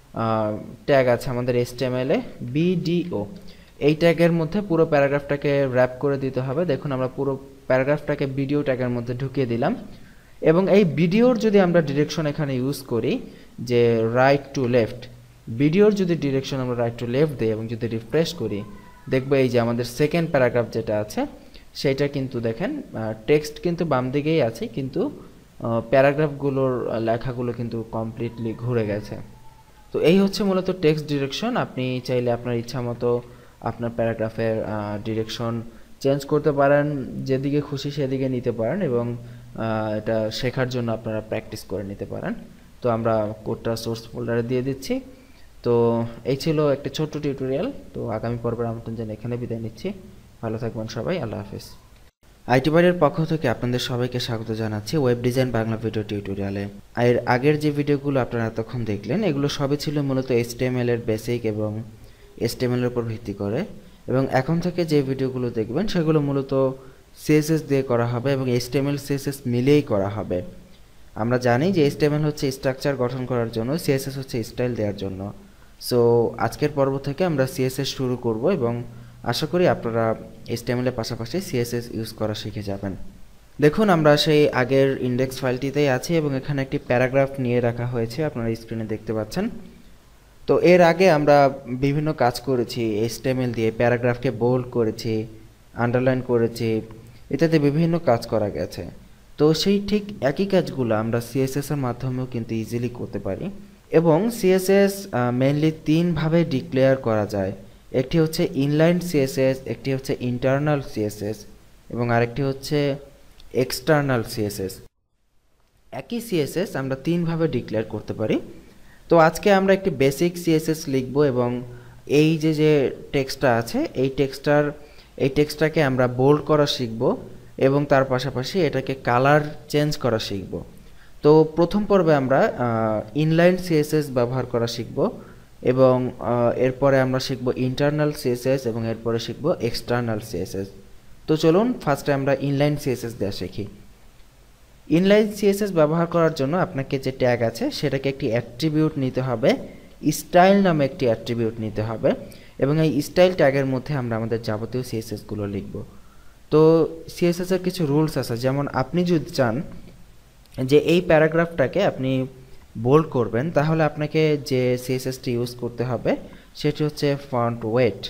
ট্যাগ আছে আমাদের এইচটিএমএল এ, বিডিও, এই ট্যাগের মধ্যে পুরো প্যারাগ্রাফটাকে র্যাপ করে দিতে হবে। দেখুন আমরা পুরো প্যারাগ্রাফটাকে ভিডিও ট্যাগের মধ্যে ঢুকিয়ে দিলাম, এবং এই ভিডিওর যদি আমরা ডিরেকশন এখানে ইউজ করি যে রাইট টু লেফট, ভিডিওর যদি ডিরেকশন আমরা রাইট টু লেফট দিই এবং যদি রিফ্রেশ করি, দেখবো এই যে আমাদের সেকেন্ড প্যারাগ্রাফ যেটা আছে সেইটা কিন্তু দেখেন টেক্সট কিন্তু বাম দিকেই আছে, কিন্তু প্যারাগ্রাফগুলোর লেখাগুলো কিন্তু কমপ্লিটলি ঘুরে গেছে। তো এই হচ্ছে মূলত টেক্সট ডিরেকশন। আপনি চাইলে আপনার ইচ্ছা মতো আপনার প্যারাগ্রাফের ডিরেকশন চেঞ্জ করতে পারেন, যেদিকে খুশি সেদিকে নিতে পারেন, এবং এটা শেখার জন্য আপনারা প্র্যাকটিস করে নিতে পারেন। তো আমরা কোডটা সোর্স ফোল্ডারে দিয়ে দিচ্ছি। তো এই ছিল একটা ছোট্ট টিউটোরিয়াল। তো আগামী পর্বের আমন্ত্রণ জানিয়ে এখানে বিদায় নিচ্ছি। ভালো থাকবেন সবাই, আল্লাহ হাফেজ। আইটি বাড়ির পক্ষ থেকে আপনাদের সবাইকে স্বাগত জানাচ্ছি ওয়েব ডিজাইন বাংলা ভিডিও টিউটোরিয়ালে। এর আগের যে ভিডিওগুলো আপনারা এতক্ষণ দেখলেন, এগুলো সবই ছিল মূলত এইচটিএমএল এর বেসিক এবং এইচটিএমএল এর উপর ভিত্তি করে, এবং এখন থেকে যে ভিডিওগুলো দেখবেন সেগুলো মূলত সিএসএস দিয়ে করা হবে এবং এইচটিএমএল সিএসএস মিলিয়েই করা হবে। আমরা জানি যে এইচটিএমএল হচ্ছে স্ট্রাকচার গঠন করার জন্য, সিএসএস হচ্ছে স্টাইল দেওয়ার জন্য। সো আজকের পর্ব থেকে আমরা সিএসএস শুরু করব, এবং আশা করি আপনারা এইচটিএমএল এর পাশাপাশি সিএসএস ইউজ করা শিখে যাবেন। দেখুন আমরা সেই আগের ইন্ডেক্স ফাইলটিতেই আছি, এবং এখানে একটি প্যারাগ্রাফ নিয়ে রাখা হয়েছে, আপনারা স্ক্রিনে দেখতে পাচ্ছেন। তো এর আগে আমরা বিভিন্ন কাজ করেছি এইচটিএমএল দিয়ে, প্যারাগ্রাফকে বোল্ড করেছি, আন্ডারলাইন করেছি, ইত্যাদি বিভিন্ন কাজ করা গেছে। তো সেই ঠিক একই কাজগুলো আমরা সিএসএস এর মাধ্যমেও কিন্তু ইজিলি করতে পারি, এবং সিএসএস মেইনলি তিনভাবে ডিক্লেয়ার করা যায়। একটি হচ্ছে ইনলাইন সিএসএস, একটি হচ্ছে ইন্টারনাল সিএসএস, এবং আরেকটি হচ্ছে এক্সটার্নাল সিএসএস। একই সিএসএস আমরা তিনভাবে ডিক্লেয়ার করতে পারি। তো আজকে আমরা একটি বেসিক সিএসএস লিখব, এবং এই যে যে টেক্সটটা আছে এই টেক্সটার এই টেক্সটটাকে আমরা বোল্ড করা শিখব, এবং তার পাশাপাশি এটাকে কালার চেঞ্জ করা শিখব। তো প্রথম পর্বে আমরা ইনলাইন সিএসএস ব্যবহার করা শিখব, এবং এরপরে আমরা শিখব ইন্টারনাল সিএসএস, এবং এরপরে শিখব এক্সটার্নাল সিএসএস। তো চলুন ফার্স্টে আমরা ইনলাইন সিএসএস দেওয়া শিখি। ইনলাইন সিএসএস ব্যবহার করার জন্য আপনাকে যে ট্যাগ আছে সেটাকে একটি অ্যাট্রিবিউট নিতে হবে, স্টাইল নামে একটি অ্যাট্রিবিউট নিতে হবে, এবং এই স্টাইল ট্যাগের মধ্যে আমরা আমাদের যাবতীয় সিএসএসগুলো লিখব। তো সিএসএস এর কিছু রুলস আছে, যেমন আপনি যদি চান যে এই প্যারাগ্রাফটাকে আপনি বোল্ড করবেন, তাহলে আপনাকে যে সিএসএসটি ইউজ করতে হবে সেটি হচ্ছে ফন্ট ওয়েট,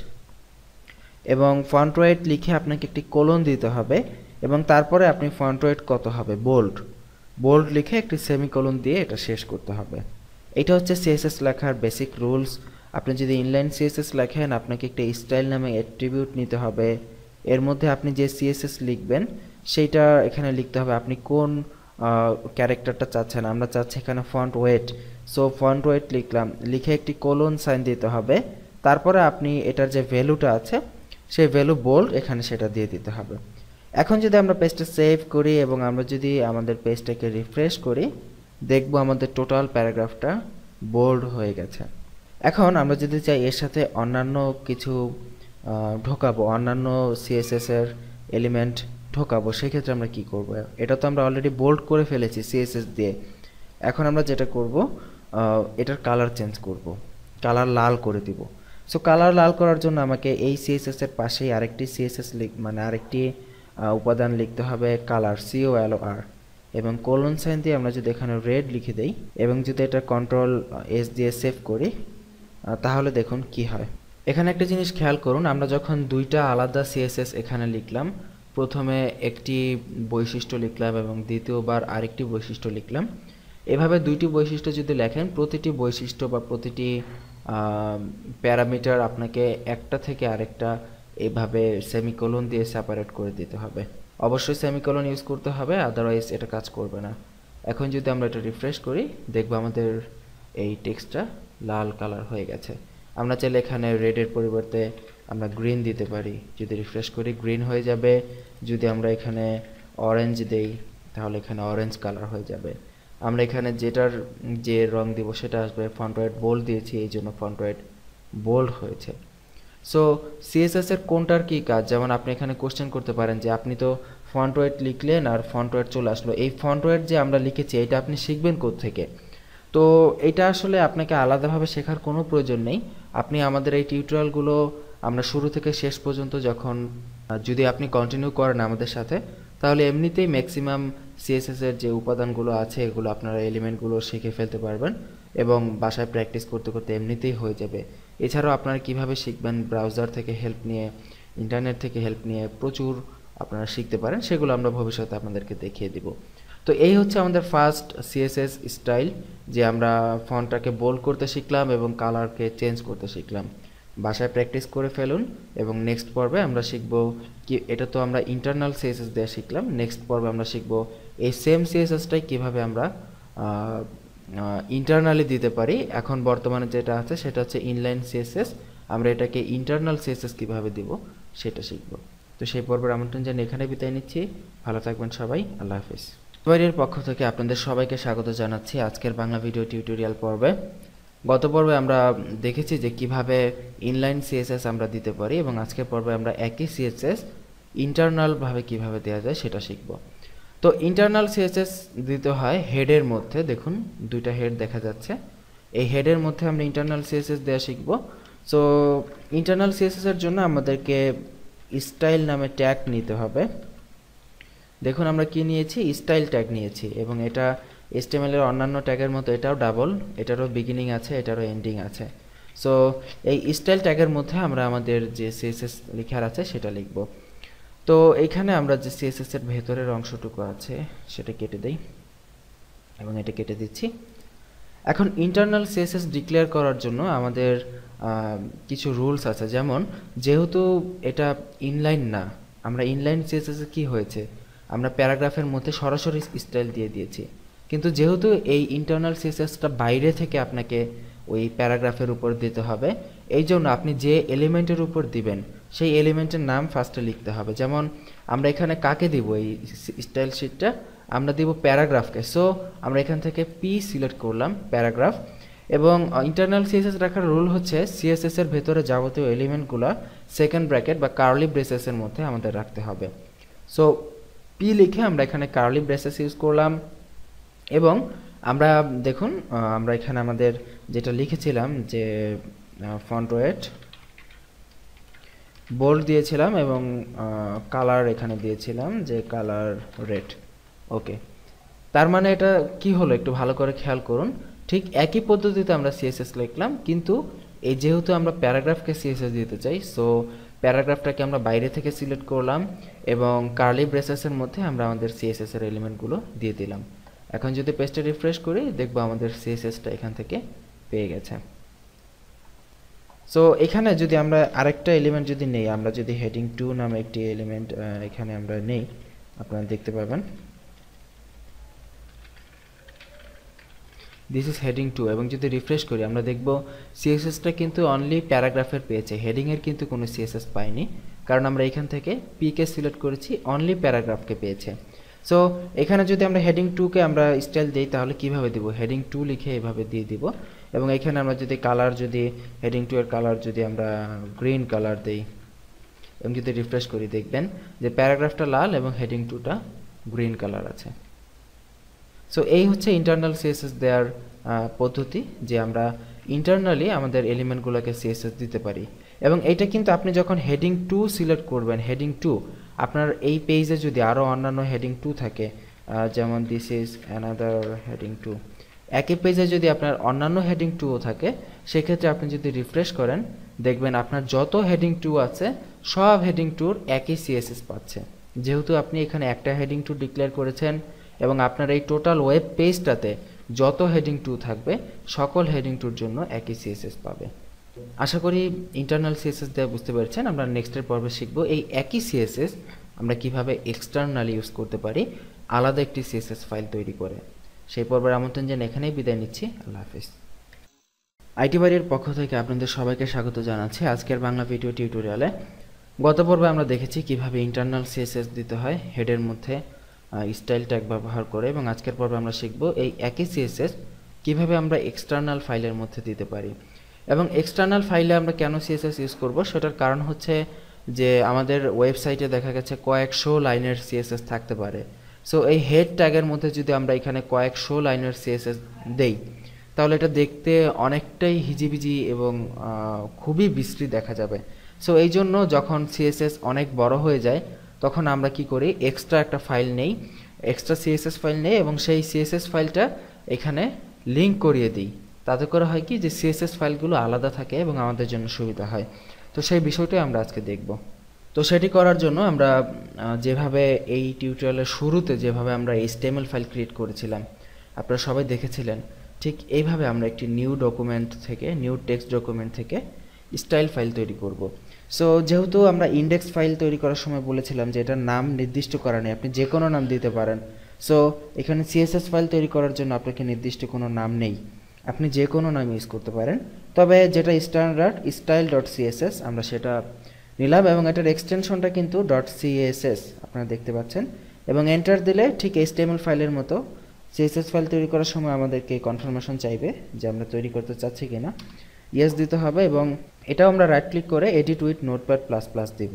এবং ফন্ট ওয়েট লিখে আপনাকে একটি কোলন দিতে হবে, এবং তারপরে আপনি ফন্ট ওয়েট কত হবে বোল্ড বোল্ড লিখে একটি সেমিকোলন দিয়ে এটা শেষ করতে হবে। এটা হচ্ছে সিএসএস লেখার বেসিক রুলস। আপনি যদি ইনলাইন সিএসএস লেখেন, আপনাকে একটা স্টাইল নামে অ্যাট্রিবিউট নিতে হবে, এর মধ্যে আপনি যে সিএসএস লিখবেন সেইটা এখানে লিখতে হবে আপনি কোন ক্যারেক্টারটা চাচ্ছেন। আমরা চাচ্ছি এখানে font weight, so font weight লিখলাম, লিখে একটি কোলন সাইন দিতে হবে, তারপরে আপনি এটার যে ভ্যালুটা আছে সেই ভ্যালু বোল্ড এখানে সেটা দিয়ে দিতে হবে। এখন যদি আমরা পেজটা সেভ করি এবং আমরা যদি আমাদের পেজটাকে রিফ্রেশ করি, দেখব আমাদের টোটাল প্যারাগ্রাফটা বোল্ড হয়ে গেছে। এখন আমরা যদি চাই এর সাথে অন্যান্য কিছু ঢোকাবো, অন্যান্য সিএসএস এর এলিমেন্ট ঢোকাবো, সেক্ষেত্রে আমরা কি করব? এটা তো আমরা অলরেডি বোল্ড করে ফেলেছি সিএসএস দিয়ে। এখন আমরা যেটা করব, এটার কালার চেঞ্জ করব, কালার লাল করে দিব। সো কালার লাল করার জন্য আমাকে এই সিএসএস এর পাশেই আরেকটি সিএসএস লিখ মানে আরেকটি উপাদান লিখতে হবে, কালার, সিও এল আর, এবং কোলন সাইন দিয়ে আমরা যদি এখানে রেড লিখে দেই এবং যদি এটা কন্ট্রোল এস দিয়ে সেভ করি, তাহলে দেখুন কি হয়। এখানে একটা জিনিস খেয়াল করুন, আমরা যখন দুইটা আলাদা সিএসএস এখানে লিখলাম, প্রথমে একটি বৈশিষ্ট্য লিখলাম এবং দ্বিতীয়বার আরেকটি বৈশিষ্ট্য লিখলাম, এভাবে দুইটি বৈশিষ্ট্য যদি লেখেন, প্রতিটি বৈশিষ্ট্য বা প্রতিটি প্যারামিটার আপনাকে একটা থেকে আরেকটা এইভাবে সেমিকোলন দিয়ে সেপারেট করে দিতে হবে। অবশ্যই সেমিকোলন ইউজ করতে হবে, আদারওয়াইজ এটা কাজ করবে না। এখন যদি আমরা এটা রিফ্রেশ করি, দেখব আমাদের এই টেক্সটটা লাল কালার হয়ে গেছে। আমরা চাইলে এখানে রেডের পরিবর্তে আমরা গ্রিন দিতে পারি, যদি রিফ্রেশ করি গ্রিন হয়ে যাবে। যদি আমরা এখানে অরেঞ্জ দেই তাহলে এখানে অরেঞ্জ কালার হয়ে যাবে। আমরা এখানে যেটার যে রং দিব সেটা আসবে। ফন্ট ওয়েট বোল্ড দিয়েছি, এই জন্য ফন্ট ওয়েট বোল্ড হয়েছে। সো সিএসএস এর কোনটার কি কাজ, যেমন আপনি এখানে কোশ্চেন করতে পারেন যে আপনি তো ফন্ট ওয়েট লিখলেন আর ফন্ট ওয়েট চলে আসলো, এই ফন্ট ওয়েট যে আমরা লিখেছি এটা আপনি শিখবেন কোত্থেকে? তো এটা আসলে আপনাকে আলাদাভাবে শেখার কোনো প্রয়োজন নেই। আপনি আমাদের এই টিউটোরিয়ালগুলো আমরা শুরু থেকে শেষ পর্যন্ত যখন যদি আপনি কন্টিনিউ করেন আমাদের সাথে, তাহলে এমনিতেই ম্যাক্সিমাম সিএসএস এর যে উপাদানগুলো আছে এগুলো আপনারা এলিমেন্টগুলো শিখে ফেলতে পারবেন এবং বাসায় প্র্যাকটিস করতে করতে এমনিতেই হয়ে যাবে। এছাড়াও আপনারা কিভাবে শিখবেন, ব্রাউজার থেকে হেল্প নিয়ে, ইন্টারনেট থেকে হেল্প নিয়ে প্রচুর আপনারা শিখতে পারেন, সেগুলো আমরা ভবিষ্যতে আপনাদেরকে দেখিয়ে দিব। তো এই হচ্ছে আমাদের ফার্স্ট সিএসএস স্টাইল, যে আমরা ফন্টটাকে বোল্ড করতে শিখলাম এবং কালারকে চেঞ্জ করতে শিখলাম। বাসায় প্র্যাকটিস করে ফেলুন এবং নেক্সট পর্বে আমরা শিখব কি, এটা তো আমরা ইন্টারনাল সিএসএস দিয়ে শিখলাম, নেক্সট পর্বে আমরা শিখব এই সেম সিএসএসটাই কিভাবে আমরা ইন্টারনালি দিতে পারি। এখন বর্তমানে যেটা আছে সেটা হচ্ছে ইনলাইন সিএসএস, আমরা এটাকে ইন্টারনাল সিএসএস কিভাবে দিব সেটা শিখব। তো সেই পর্বের আমন্ত্রণ জানিয়ে এখানে বিদায় নিচ্ছি। ভালো থাকবেন সবাই, আল্লাহ হাফিজ। এর পক্ষ থেকে আপনাদের সবাইকে স্বাগত জানাচ্ছি আজকের বাংলা ভিডিও টিউটোরিয়াল পর্বে। গত পর্বে আমরা দেখেছি যে কিভাবে ইনলাইন সিএসএস আমরা দিতে পারি এবং আজকের পর্বে আমরা একই সিএসএস ইন্টারনাল ভাবে কিভাবে দেওয়া যায় সেটা শিখব। তো ইন্টারনাল সিএসএস দিতে হয় হেডের মধ্যে, দেখুন দুইটা হেড দেখা যাচ্ছে, এই হেডের মধ্যে আমরা ইন্টারনাল সিএসএস দেওয়া শিখব। সো ইন্টারনাল সিএসএস এর জন্য আমাদেরকে স্টাইল নামে ট্যাগ নিতে হবে। দেখুন আমরা কি নিয়েছি, স্টাইল ট্যাগ নিয়েছি এবং এটা এইচটিএমএল এর অন্যান্য ট্যাগের মতো এটাও ডাবল, এটারও বিগিনিং আছে, এটারও এন্ডিং আছে। সো এই স্টাইল ট্যাগের মধ্যে আমরা আমাদের যে সিএসএস লেখার আছে সেটা লিখব। তো এইখানে আমরা যে সিএসএস এর ভেতরের অংশটুকু আছে সেটা কেটে দেই এবং এটা কেটে দিচ্ছি। এখন ইন্টারনাল সিএসএস ডিক্লেয়ার করার জন্য আমাদের কিছু রুলস আছে, যেমন যেহেতু এটা ইনলাইন না, আমরা ইনলাইন সিএসএস এ কি হয়েছে, আমরা প্যারাগ্রাফের মধ্যে সরাসরি স্টাইল দিয়ে দিয়েছি, কিন্তু যেহেতু এই ইন্টারনাল সিএসএসটা বাইরে থেকে আপনাকে ওই প্যারাগ্রাফের উপর দিতে হবে, এই জন্য আপনি যে এলিমেন্টের উপর দিবেন সেই এলিমেন্টের নাম ফার্স্টে লিখতে হবে। যেমন আমরা এখানে কাকে দিব এই স্টাইল শিটটা, আমরা দিব প্যারাগ্রাফকে। সো আমরা এখান থেকে পি সিলেক্ট করলাম, প্যারাগ্রাফ। এবং ইন্টারনাল সিএসএস রাখার রুল হচ্ছে সিএসএস এর ভেতরে যাবতীয় এলিমেন্টগুলো সেকেন্ড ব্র্যাকেট বা কার্লি ব্রেসেসের মধ্যে আমাদের রাখতে হবে। সো পি লিখে আমরা এখানে কার্লি ব্রেসেস ইউজ করলাম এবং আমরা দেখুন আমরা এখানে আমাদের যেটা লিখেছিলাম যে ফন্ট ওয়েট বোল্ড দিয়েছিলাম এবং কালার এখানে দিয়েছিলাম যে কালার রেড। ওকে, তার মানে এটা কি হলো একটু ভালো করে খেয়াল করুন, ঠিক একই পদ্ধতিতে আমরা সিএসএস লিখলাম, কিন্তু এই যেহেতু আমরা প্যারাগ্রাফকে সিএসএস দিতে চাই, সো প্যারাগ্রাফটাকে আমরা বাইরে থেকে সিলেক্ট করলাম এবং কার্লি ব্রেসেসের মধ্যে আমরা আমাদের সিএসএস এর এলিমেন্টগুলো দিয়ে দিলাম। এখন যদি পেজটা রিফ্রেশ করি দেখব আমাদের সিএসএসটা এখান থেকে পেয়ে গেছে। সো এখানে যদি আমরা আরেকটা এলিমেন্ট যদি নেই, আমরা যদি হেডিং টু নামে একটি এলিমেন্ট এখানে আমরা নেই, আপনারা দেখতে পাবেন দিস ইজ হেডিং টু, এবং যদি রিফ্রেশ করি আমরা দেখব সিএসএসটা কিন্তু অনলি প্যারাগ্রাফের পেয়েছে, হেডিংয়ের কিন্তু কোনো সিএসএস পাইনি, কারণ আমরা এখান থেকে পি কে সিলেক্ট করেছি, অনলি প্যারাগ্রাফকে পেয়েছে। সো এখানে যদি আমরা হেডিং টুকে আমরা স্টাইল দিই তাহলে কিভাবে দিব, হেডিং টু লিখে এভাবে দিয়ে দিব এবং এখানে আমরা যদি কালার, যদি হেডিং টু এর কালার যদি আমরা গ্রিন কালার দেই এবং যদি রিফ্রেশ করি দেখবেন যে প্যারাগ্রাফটা লাল এবং হেডিং টুটা গ্রিন কালার আছে। সো এই হচ্ছে ইন্টারনাল সিএসএস দেওয়ার পদ্ধতি, যে আমরা ইন্টারনালি আমাদের এলিমেন্টগুলোকে সিএসএস দিতে পারি। এবং এইটা কিন্তু আপনি যখন হেডিং টু সিলেক্ট করবেন, হেডিং টু আপনার এই পেজে যদি আরও অন্যান্য হেডিং টু থাকে, যেমন this is another heading two, একই পেজে যদি আপনার অন্যান্য হেডিং টুও থাকে, সেক্ষেত্রে আপনি যদি রিফ্রেশ করেন দেখবেন আপনার যত হেডিং টু আছে সব হেডিং টুর একই সিএসএস পাচ্ছে, যেহেতু আপনি এখানে একটা হেডিং টু ডিক্লেয়ার করেছেন এবং আপনার এই টোটাল ওয়েব পেজটাতে যত হেডিং টু থাকবে সকল হেডিং টুর জন্য একই সিএসএস পাবে। আশা করি ইন্টারনাল সিএসএস দিয়ে বুঝতে পেরেছেন। আমরা নেক্সটের পর্বে শিখব এই একই সিএসএস আমরা কিভাবে এক্সটার্নালি ইউজ করতে পারি আলাদা একটি সিএসএস ফাইল তৈরি করে। সেই পর্বের আমন্ত্রণ জানিয়ে এখানেই বিদায় নিচ্ছি, আল্লাহ হাফিজ। আইটি বাড়ির পক্ষ থেকে আপনাদের সবাইকে স্বাগত জানাচ্ছি আজকের বাংলা ভিডিও টিউটোরিয়ালে। গত পর্বে আমরা দেখেছি কিভাবে ইন্টারনাল সিএসএস দিতে হয় হেডের মধ্যে স্টাইল ট্যাগ ব্যবহার করে, এবং আজকের পর্বে আমরা শিখব এই একই সিএসএস কিভাবে আমরা এক্সটার্নাল ফাইলের মধ্যে দিতে পারি। এবং এক্সটার্নাল ফাইলে আমরা কেন সিএসএস ইউজ করব সেটার কারণ হচ্ছে যে আমাদের ওয়েবসাইটে দেখা গেছে কয়েকশো লাইনের সিএসএস থাকতে পারে। সো এই হেড ট্যাগের মধ্যে যদি আমরা এখানে কয়েকশো লাইনের সিএসএস দেই তাহলে এটা দেখতে অনেকটাই হিজিবিজি এবং খুবই বিশ্রী দেখা যাবে। সো এই জন্য যখন সিএসএস অনেক বড় হয়ে যায় তখন আমরা কি করি, এক্সট্রা একটা ফাইল নেই, এক্সট্রা সিএসএস ফাইল নেই এবং সেই সিএসএস ফাইলটা এখানে লিঙ্ক করিয়ে দিই। তাতে করে হয় কি যে সিএসএস ফাইলগুলো আলাদা থাকে এবং আমাদের জন্য সুবিধা হয়। তো সেই বিষয়টাই আমরা আজকে দেখব। তো সেটি করার জন্য আমরা যেভাবে এই টিউটোরিয়ালের শুরুতে যেভাবে আমরা এইচটিএমএল ফাইল ক্রিয়েট করেছিলাম আপনারা সবাই দেখেছিলেন, ঠিক এইভাবে আমরা একটি নিউ ডকুমেন্ট থেকে নিউ টেক্সট ডকুমেন্ট থেকে স্টাইল ফাইল তৈরি করব। সো যেহেতু আমরা ইন্ডেক্স ফাইল তৈরি করার সময় বলেছিলাম যে এটার নাম নির্দিষ্ট করা নেই, আপনি যে কোনো নাম দিতে পারেন। সো এখানে সিএসএস ফাইল তৈরি করার জন্য আপনাকে নির্দিষ্ট কোনো নাম নেই, আপনি যে কোনো নাম ইউজ করতে পারেন। তবে যেটা স্ট্যান্ডার্ড স্টাইল ডট সিএসএস আমরা সেটা নিলাম এবং এটার এক্সটেনশনটা কিন্তু ডট সিএসএস আপনারা দেখতে পাচ্ছেন এবং এন্টার দিলে ঠিক এইচটিএমএল ফাইলের মতো সিএসএস ফাইল তৈরি করার সময় আমাদেরকে কনফার্মেশন চাইবে যে আমরা তৈরি করতে চাচ্ছি কিনা, ইয়েস দিতে হবে এবং এটাও আমরা রাইট ক্লিক করে edit with notepad plus plus দিব।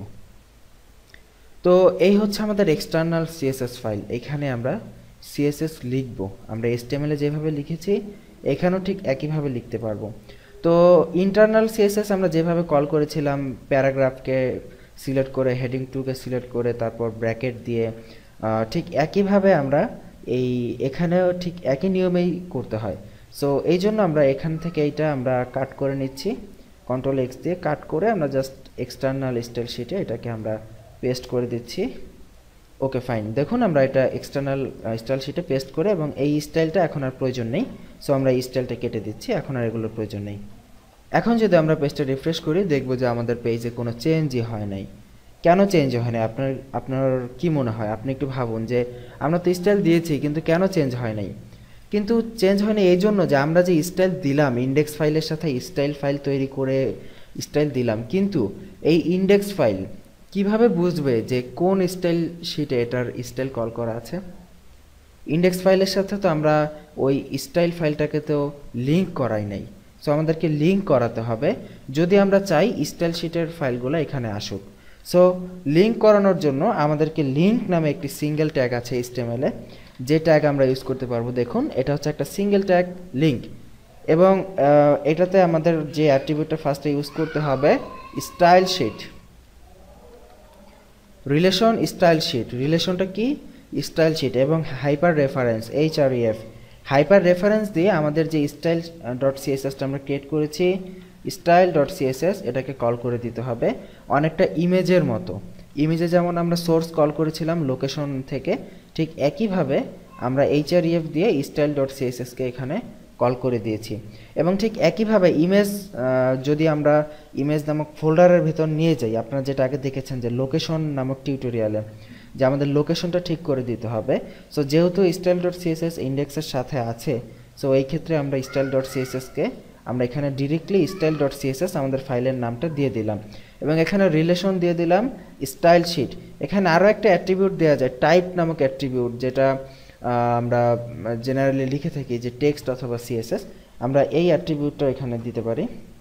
তো এই হচ্ছে আমাদের এক্সটার্নাল সিএসএস ফাইল। এখানে আমরা সিএসএস লিখব, আমরা এইচটিএমএল এ যেভাবে লিখেছি এখানেও ঠিক একইভাবে লিখতে পারবো। তো ইন্টারনাল সিএসএস আমরা যেভাবে কল করেছিলাম, প্যারাগ্রাফকে সিলেক্ট করে হেডিং টুকে সিলেক্ট করে তারপর ব্র্যাকেট দিয়ে, ঠিক একইভাবে আমরা এই এখানেও ঠিক একই নিয়মেই করতে হয়। সো এই জন্য আমরা এখান থেকে এইটা আমরা কাট করে নিচ্ছি, কন্ট্রোল এক্স দিয়ে কাট করে আমরা জাস্ট এক্সটার্নাল স্টাইল শিটে এটাকে আমরা পেস্ট করে দিচ্ছি। ওকে ফাইন, দেখুন আমরা এটা এক্সটার্নাল স্টাইল শিটে পেস্ট করে এবং এই স্টাইলটা এখন আর প্রয়োজন নেই। সো আমরা এই স্টাইলটা কেটে দিচ্ছি, এখন আর এগুলোর প্রয়োজন নেই। এখন যদি আমরা পেজটা রিফ্রেশ করি দেখব যে আমাদের পেজে কোনো চেঞ্জই হয় নাই। কেন চেঞ্জ হয় না আপনার আপনার কি মনে হয়? আপনি একটু ভাবুন যে আমরা তো স্টাইল দিয়েছি কিন্তু কেন চেঞ্জ হয় নাই? কিন্তু চেঞ্জ হয় না এই জন্য যে আমরা যে স্টাইল দিলাম, ইন্ডেক্স ফাইলের সাথে স্টাইল ফাইল তৈরি করে স্টাইল দিলাম, কিন্তু এই ইন্ডেক্স ফাইল কিভাবে বুঝবে যে কোন স্টাইল শিটে এটার স্টাইল কল করা আছে? ইন্ডেক্স ফাইলের সাথে তো আমরা ওই স্টাইল ফাইলটাকে তো লিঙ্ক করাই নাই। সো আমাদেরকে লিঙ্ক করাতে হবে যদি আমরা চাই স্টাইল শিটের ফাইলগুলো এখানে আসুক। সো লিঙ্ক করানোর জন্য আমাদেরকে লিঙ্ক নামে একটি সিঙ্গেল ট্যাগ আছে এইচটিএমএল এ, যে ট্যাগ আমরা ইউজ করতে পারবো। দেখুন এটা হচ্ছে একটা সিঙ্গেল ট্যাগ লিঙ্ক এবং এটাতে আমাদের যে অ্যাট্রিবিউটটা ফার্স্টে ইউজ করতে হবে style sheet relation. Style sheet রিলেশনটা কি? স্টাইল শিট এবং hyper reference H R F hyper reference দিয়ে আমাদের যে স্টাইল ডট সিএসএসটা আমরা ক্রিয়েট করেছি স্টাইল ডট সিএসএস এটাকে কল করে দিতে হবে অনেকটা ইমেজের মতো। ইমেজে যেমন আমরা সোর্স কল করেছিলাম লোকেশন থেকে, ঠিক একইভাবে আমরা এইচ আর এফ দিয়ে স্টাইল ডট সিএসএসকে এখানে কল করে দিয়েছি এবং ঠিক একইভাবে ইমেজ যদি আমরা ইমেজ নামক ফোল্ডারের ভিতর নিয়ে যাই, আপনারা যেটা আগে দেখেছেন যে লোকেশন নামক টিউটোরিয়ালে যে আমাদের লোকেশনটা ঠিক করে দিতে হবে। সো যেহেতু স্টাইল ডট সিএসএস ইন্ডেক্সের সাথে আছে, সো এই ক্ষেত্রে আমরা স্টাইল ডট সিএসএসকে আমরা এখানে ডিরেক্টলি স্টাইল ডট সিএসএস আমাদের ফাইলের নামটা দিয়ে দিলাম এবং এখানে রিলেশন দিয়ে দিলাম স্টাইল শিট। এখানে আরও একটা অ্যাট্রিবিউট দেওয়া যায় টাইপ নামক অ্যাট্রিবিউট, যেটা আমরা জেনারেলি লিখে থাকি যে টেক্সট অথবা সিএসএস, আমরা এই অ্যাট্রিবিউটটা এখানে দিতে পারি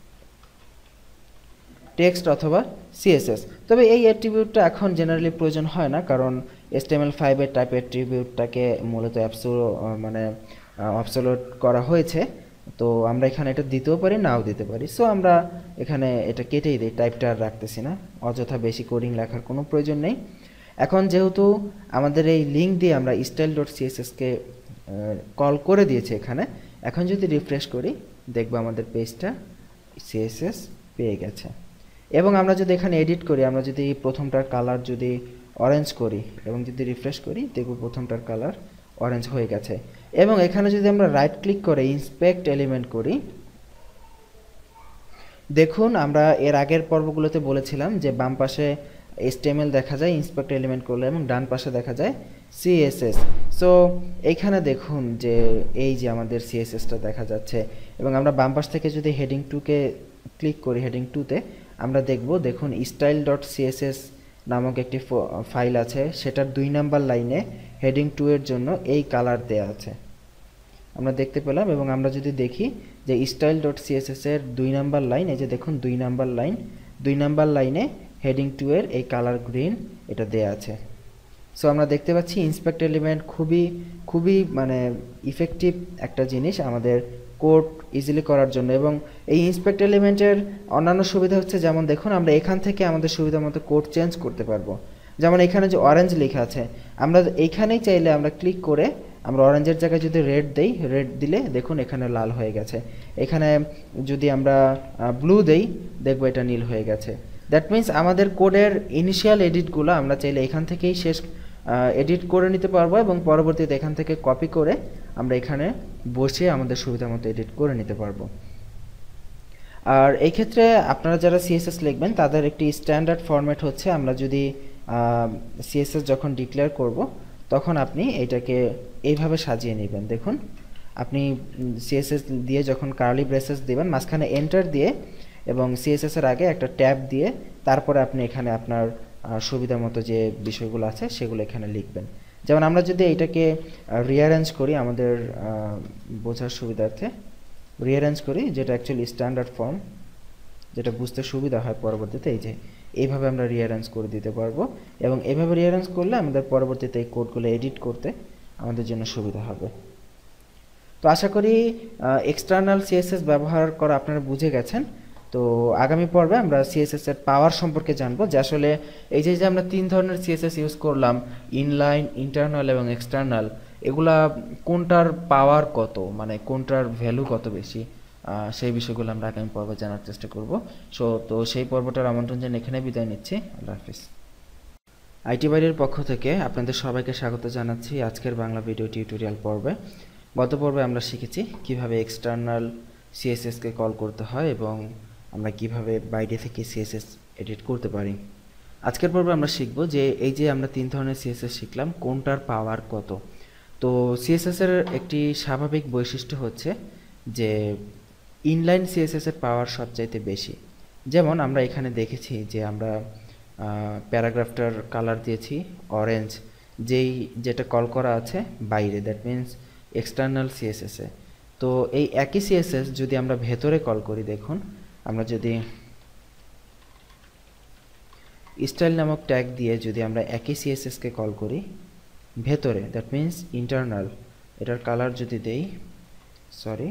টেক্সট অথবা সিএসএস। তবে এই অ্যাট্রিবিউটটা এখন জেনারেলি প্রয়োজন হয় না, কারণ এইচটিএমএল ফাইভ এর টাইপ অ্যাট্রিবিউটটাকে মূলত অ্যাবসোলুট মানে অ্যাবসোলুট করা হয়েছে। তো আমরা এখানে এটা দিতেও পারি, নাও দিতে পারি। সো আমরা এখানে এটা কেটেই দিই, টাইপটা আর রাখতেছি না, অযথা বেশি কোডিং লেখার কোনো প্রয়োজন নেই। এখন যেহেতু আমাদের এই লিঙ্ক দিয়ে আমরা স্টাইল ডট সিএসএসকে কল করে দিয়েছি এখানে, এখন যদি রিফ্রেশ করি দেখবো আমাদের পেজটা সিএসএস পেয়ে গেছে। এবং আমরা যদি এখানে এডিট করি, আমরা যদি প্রথমটার কালার যদি অরেঞ্জ করি এবং যদি রিফ্রেশ করি দেখব প্রথমটার কালার অরেঞ্জ হয়ে গেছে। এবং এখানে যদি আমরা রাইট ক্লিক করে ইন্সপেক্ট এলিমেন্ট করি, দেখুন আমরা এর আগের পর্বগুলোতে বলেছিলাম যে বাম পাশে এইচটিএমএল দেখা যায় ইন্সপেক্ট এলিমেন্ট করলে এবং ডান পাশে দেখা যায় সিএসএস। সো এইখানে দেখুন যে এই যে আমাদের সিএসএসটা দেখা যাচ্ছে এবং আমরা বাম পাশ থেকে যদি হেডিং টুকে ক্লিক করি, হেডিং টুতে আমরা দেখব দেখুন স্টাইল ডট সিএসএস নামক একটি ফাইল আছে, সেটার দুই নাম্বার লাইনে হেডিং টু এর জন্য এই কালার দেয়া আছে আমরা দেখতে পেলাম। এবং আমরা যদি দেখি যে স্টাইল ডট সিএসএস এর দুই নাম্বার লাইন, এই যে দেখুন দুই নাম্বার লাইন, দুই নাম্বার লাইনে হেডিং টু এর এই কালার গ্রিন এটা দেয়া আছে। সো আমরা দেখতে পাচ্ছি ইন্সপেক্ট এলিমেন্ট খুবই খুবই মানে ইফেক্টিভ একটা জিনিস আমাদের কোড ইজিলি করার জন্য। এবং এই ইন্সপেক্ট এলিমেন্টের অন্যান্য সুবিধা হচ্ছে, যেমন দেখুন আমরা এখান থেকে আমাদের সুবিধা মতো কোড চেঞ্জ করতে পারবো। যেমন এখানে যে অরেঞ্জ লেখা আছে, আমরা এইখানেই চাইলে আমরা ক্লিক করে আমরা অরেঞ্জের জায়গায় যদি রেড দেই, রেড দিলে দেখুন এখানে লাল হয়ে গেছে। এখানে যদি আমরা ব্লু দেই, দেখবো এটা নীল হয়ে গেছে। দ্যাট মিন্স আমাদের কোডের ইনিশিয়াল এডিটগুলো আমরা চাইলে এখান থেকেই শেষ এডিট করে নিতে পারবো এবং পরবর্তীতে এখান থেকে কপি করে আমরা এখানে বসে আমাদের সুবিধা মতো এডিট করে নিতে পারবো। আর এই ক্ষেত্রে আপনারা যারা সিএসএস লিখবেন তাদের একটি স্ট্যান্ডার্ড ফরম্যাট হচ্ছে, আমরা যদি সিএসএস যখন ডিক্লেয়ার করব তখন আপনি এটাকে এইভাবে সাজিয়ে নেবেন। দেখুন আপনি সিএসএস দিয়ে যখন কার্লি ব্রেসেস দিবেন, মাঝখানে এন্টার দিয়ে এবং সিএসএস এর আগে একটা ট্যাব দিয়ে তারপরে আপনি এখানে আপনার সুবিধা মতো যে বিষয়গুলো আছে সেগুলো এখানে লিখবেন। যেমন আমরা যদি এটাকে রিঅ্যারেঞ্জ করি আমাদের বোঝার সুবিধার্থে, রিঅ্যারেঞ্জ করি যেটা অ্যাকচুয়ালি স্ট্যান্ডার্ড ফর্ম, যেটা বুঝতে সুবিধা হয় পরবর্তীতে, এই যে এইভাবে আমরা রিঅ্যারেঞ্জ করে দিতে পারবো এবং এইভাবে রিঅ্যারেঞ্জ করলে আমাদের পরবর্তীতে এই কোডগুলো এডিট করতে আমাদের জন্য সুবিধা হবে। তো আশা করি এক্সটার্নাল সিএসএস ব্যবহার করা আপনারা বুঝে গেছেন। তো আগামী পর্বে আমরা সিএসএস এর পাওয়ার সম্পর্কে জানবো, যে আসলে এই যে যে আমরা তিন ধরনের সিএসএস ইউজ করলাম, ইনলাইন, ইন্টারনাল এবং এক্সটার্নাল, এগুলা কোনটার পাওয়ার কত, মানে কোনটার ভ্যালু কত বেশি, সেই বিষয়গুলো আমরা আগামী পর্বে জানার চেষ্টা করব। সো তো সেই পর্বটার আমন্ত্রণ জানিয়ে এখানে বিদায় নিচ্ছি। আল্লাহ হাফিজ। আইটি বাইরের পক্ষ থেকে আপনাদের সবাইকে স্বাগত জানাচ্ছি আজকের বাংলা ভিডিও টিউটোরিয়াল পর্বে। গত পর্বে আমরা শিখেছি কিভাবে এক্সটার্নাল সিএসএস কে কল করতে হয় এবং আমরা কিভাবে বাইরে থেকে সিএসএস এডিট করতে পারি। আজকের পর্বে আমরা শিখব যে এই যে আমরা তিন ধরনের সিএসএস শিখলাম, কোনটার পাওয়ার কত। তো সিএসএস এর একটি স্বাভাবিক বৈশিষ্ট্য হচ্ছে যে ইনলাইন সিএসএস এর পাওয়ার সবচাইতে বেশি। যেমন আমরা এখানে দেখেছি যে আমরা প্যারাগ্রাফটার কালার দিয়েছি অরেঞ্জ, যেই যেটা কল করা আছে বাইরে, দ্যাট মিন্স এক্সটার্নাল সিএসএস এ। তো এই একই সিএসএস যদি আমরা ভেতরে কল করি, দেখুন আমরা যদি স্টাইল নামক ট্যাগ দিয়ে যদি আমরা একই সিএসএস কে কল করি ভেতরে, দ্যাট মিন্স ইন্টারনাল, এটার কালার যদি দেই, সরি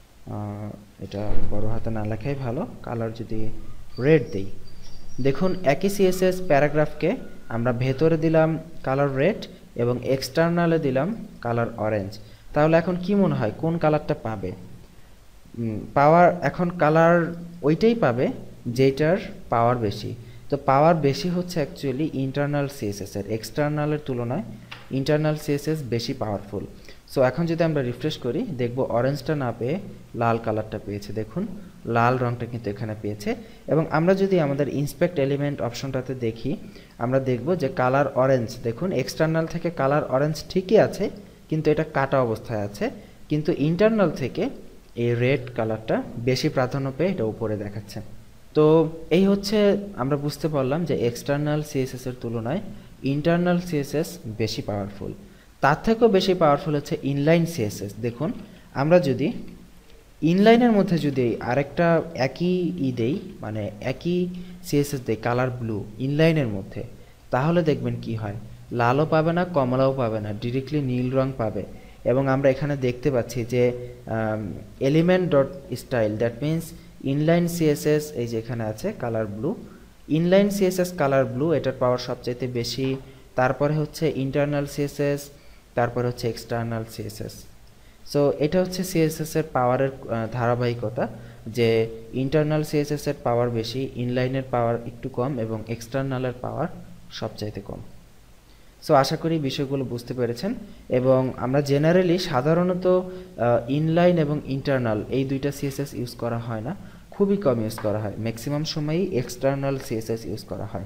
এটা বড় হাতে না লেখাই ভালো, কালার যদি রেড দেই, দেখুন একই সিএসএস প্যারাগ্রাফকে আমরা ভেতরে দিলাম কালার রেড এবং এক্সটার্নালে দিলাম কালার অরেঞ্জ। তাহলে এখন কি মনে হয় কোন কালারটা পাবে? পাওয়ার এখন কালার ওইটাই পাবে যেটার পাওয়ার বেশি। তো পাওয়ার বেশি হচ্ছে অ্যাকচুয়ালি ইন্টারনাল সিএসএস এর, এক্সটার্নালের তুলনায় ইন্টারনাল সিএসএস বেশি পাওয়ারফুল। সো এখন যদি আমরা রিফ্রেশ করি দেখব অরেঞ্জটা না পেয়ে লাল কালারটা পেয়েছে। দেখুন লাল রংটা কিন্তু এখানে পেয়েছে। এবং আমরা যদি আমাদের ইন্সপেক্ট এলিমেন্ট অপশনটাতে দেখি, আমরা দেখব যে কালার অরেঞ্জ, দেখুন এক্সটার্নাল থেকে কালার অরেঞ্জ ঠিকই আছে কিন্তু এটা কাটা অবস্থায় আছে, কিন্তু ইন্টারনাল থেকে এই রেড কালারটা বেশি প্রাধান্য পেয়ে এটা উপরে দেখাচ্ছে। তো এই হচ্ছে আমরা বুঝতে পারলাম যে এক্সটার্নাল সিএসএস এর তুলনায় ইন্টারনাল সিএসএস বেশি পাওয়ারফুল। তার থেকেও বেশি পাওয়ারফুল হচ্ছে ইনলাইন সিএসএস। দেখুন আমরা যদি ইনলাইনের মধ্যে যদি আরেকটা একই ই দেই, মানে একই সিএসএস দেই কালার ব্লু ইনলাইনের মধ্যে, তাহলে দেখবেন কি হয়, লালও পাবে না, কমলাও পাবে না, ডিরেক্টলি নীল রং পাবে। এবং আমরা এখানে দেখতে পাচ্ছি যে element dot style, that means inline CSS, এই যে এখানে আছে colour blue, inline CSS colour blue, এটার পাওয়ার সবচাইতে বেশি। তারপরে হচ্ছে ইন্টারনাল সিএসএস, তারপরে হচ্ছে এক্সটার্নাল সিএসএস। সো এটা হচ্ছে সিএসএস এর পাওয়ারের ধারাবাহিকতা, যে ইন্টারনাল সিএসএস এর পাওয়ার বেশি, ইনলাইনের পাওয়ার একটু কম এবং এক্সটার্নালের পাওয়ার সবচাইতে কম। সো আশা করি বিষয়গুলো বুঝতে পেরেছেন। এবং আমরা জেনারেলি সাধারণত ইনলাইন এবং ইন্টারনাল এই দুইটা সিএসএস ইউজ করা হয় না, খুবই কম ইউজ করা হয়, ম্যাক্সিমাম সময়ই এক্সটার্নাল সিএসএস ইউজ করা হয়।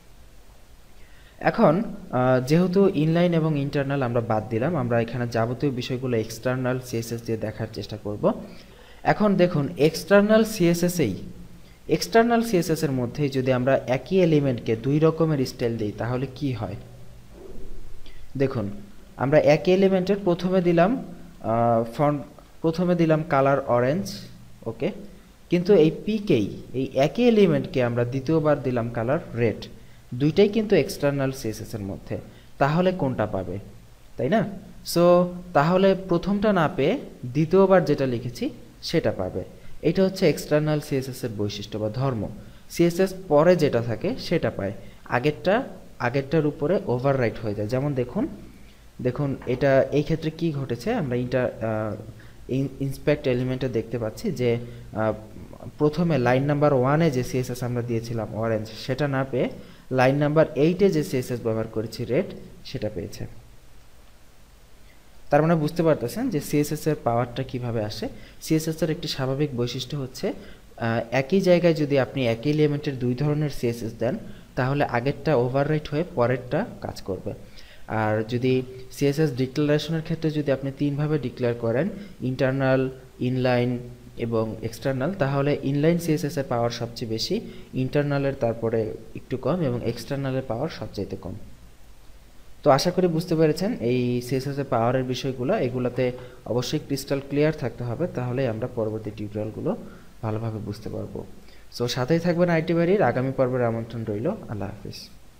এখন যেহেতু ইনলাইন এবং ইন্টারনাল আমরা বাদ দিলাম, আমরা এখানে যাবতীয় বিষয়গুলো এক্সটার্নাল সিএসএস দিয়ে দেখার চেষ্টা করব। এখন দেখুন এক্সটার্নাল সিএসএসেই এক্সটার্নাল সিএসএস এর মধ্যে যদি আমরা একই এলিমেন্টকে দুই রকমের স্টাইল দিই তাহলে কি হয়? দেখুন আমরা একই এলিমেন্টের প্রথমে দিলাম ফন্ট, প্রথমে দিলাম কালার অরেঞ্জ, ওকে, কিন্তু এই পিকেই, এই একই এলিমেন্টকে আমরা দ্বিতীয়বার দিলাম কালার রেড, দুইটাই কিন্তু এক্সটার্নাল সিএসএস এর মধ্যে, তাহলে কোনটা পাবে, তাই না? সো তাহলে প্রথমটা না পেয়ে দ্বিতীয়বার যেটা লিখেছি সেটা পাবে। এটা হচ্ছে এক্সটার্নাল সিএসএস এর বৈশিষ্ট্য বা ধর্ম। সিএসএস পরে যেটা থাকে সেটা পায়, আগেরটা আগেরটার উপরে ওভাররাইট হয়ে যায়। যেমন দেখুন দেখুন এটা এই ক্ষেত্রে কি ঘটেছে, আমরা এটা ইন্সপেক্ট এলিমেন্টে দেখতে পাচ্ছি যে প্রথমে লাইন নাম্বার ওয়ানে যে সিএসএস আমরা দিয়েছিলাম অরেঞ্জ, সেটা না পেয়ে লাইন নাম্বার এইটে যে সিএসএস ব্যবহার করেছি রেড, সেটা পেয়েছে। তার মানে বুঝতে পারতেছেন যে সিএসএস এর পাওয়ারটা কিভাবে আসে। সিএসএস এর একটি স্বাভাবিক বৈশিষ্ট্য হচ্ছে একই জায়গায় যদি আপনি একই এলিমেন্টের দুই ধরনের সিএসএস দেন, তাহলে আগেরটা ওভাররাইট হয়ে পরেরটা কাজ করবে। আর যদি সিএসএস ডিক্লারেশনের ক্ষেত্রে যদি আপনি তিনভাবে ডিক্লেয়ার করেন, ইন্টারনাল, ইনলাইন এবং এক্সটার্নাল, তাহলে ইনলাইন সিএসএস এর পাওয়ার সবচেয়ে বেশি, ইন্টারনালের তারপরে একটু কম এবং এক্সটার্নালের পাওয়ার সবচেয়ে কম। তো আশা করি বুঝতে পেরেছেন এই সিএসএস এর পাওয়ারের বিষয়গুলো। এগুলোতে অবশ্যই ক্রিস্টাল ক্লিয়ার থাকতে হবে, তাহলে আমরা পরবর্তী টিউটোরিয়ালগুলো ভালোভাবে বুঝতে পারবো। সো সাথেই থাকবেন আইটি বাড়ির, আগামী পর্বের আমন্ত্রণ রইল। আল্লাহ হাফিজ।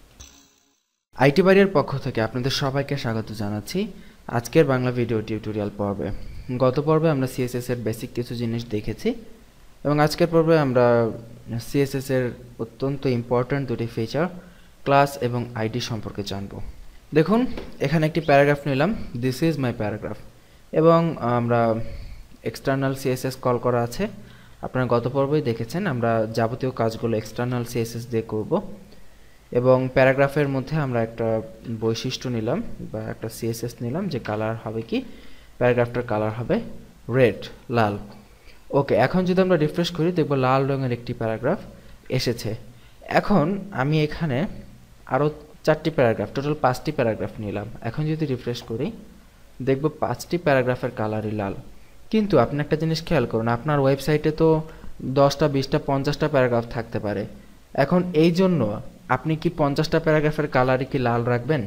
আইটি বাড়ির পক্ষ থেকে আপনাদের সবাইকে স্বাগত জানাচ্ছি আজকের বাংলা ভিডিও টিউটোরিয়াল পর্বে। গত পর্বে আমরা সিএসএস এর বেসিক কিছু জিনিস দেখেছি এবং আজকের পর্বে আমরা সিএসএস এর অত্যন্ত ইম্পর্ট্যান্ট দুটি ফিচার ক্লাস এবং আইডি সম্পর্কে জানব। দেখুন এখানে একটি প্যারাগ্রাফ নিলাম, দিস ইজ মাই প্যারাগ্রাফ, এবং আমরা এক্সটার্নাল সিএসএস কল করা আছে। আপনারা গত পর্বেই দেখেছেন আমরা যাবতীয় কাজগুলো এক্সটার্নাল সিএসএস দিয়ে করব, এবং প্যারাগ্রাফের মধ্যে আমরা একটা বৈশিষ্ট্য নিলাম বা একটা সিএসএস নিলাম যে কালার হবে কি, প্যারাগ্রাফটার কালার হবে রেড, লাল। ওকে, এখন যদি আমরা রিফ্রেশ করি দেখব লাল রঙের একটি প্যারাগ্রাফ এসেছে। এখন আমি এখানে আরও চারটি প্যারাগ্রাফ, টোটাল পাঁচটি প্যারাগ্রাফ নিলাম। এখন যদি রিফ্রেশ করি দেখব পাঁচটি প্যারাগ্রাফের কালারই লাল। কিন্তু আপনি একটা জিনিস খেয়াল করুন, আপনার ওয়েবসাইটে তো দশটা, বিশটা, পঞ্চাশটা প্যারাগ্রাফ থাকতে পারে। এখন এই জন্য আপনি কি পঞ্চাশটা প্যারাগ্রাফের কালারই কি লাল রাখবেন?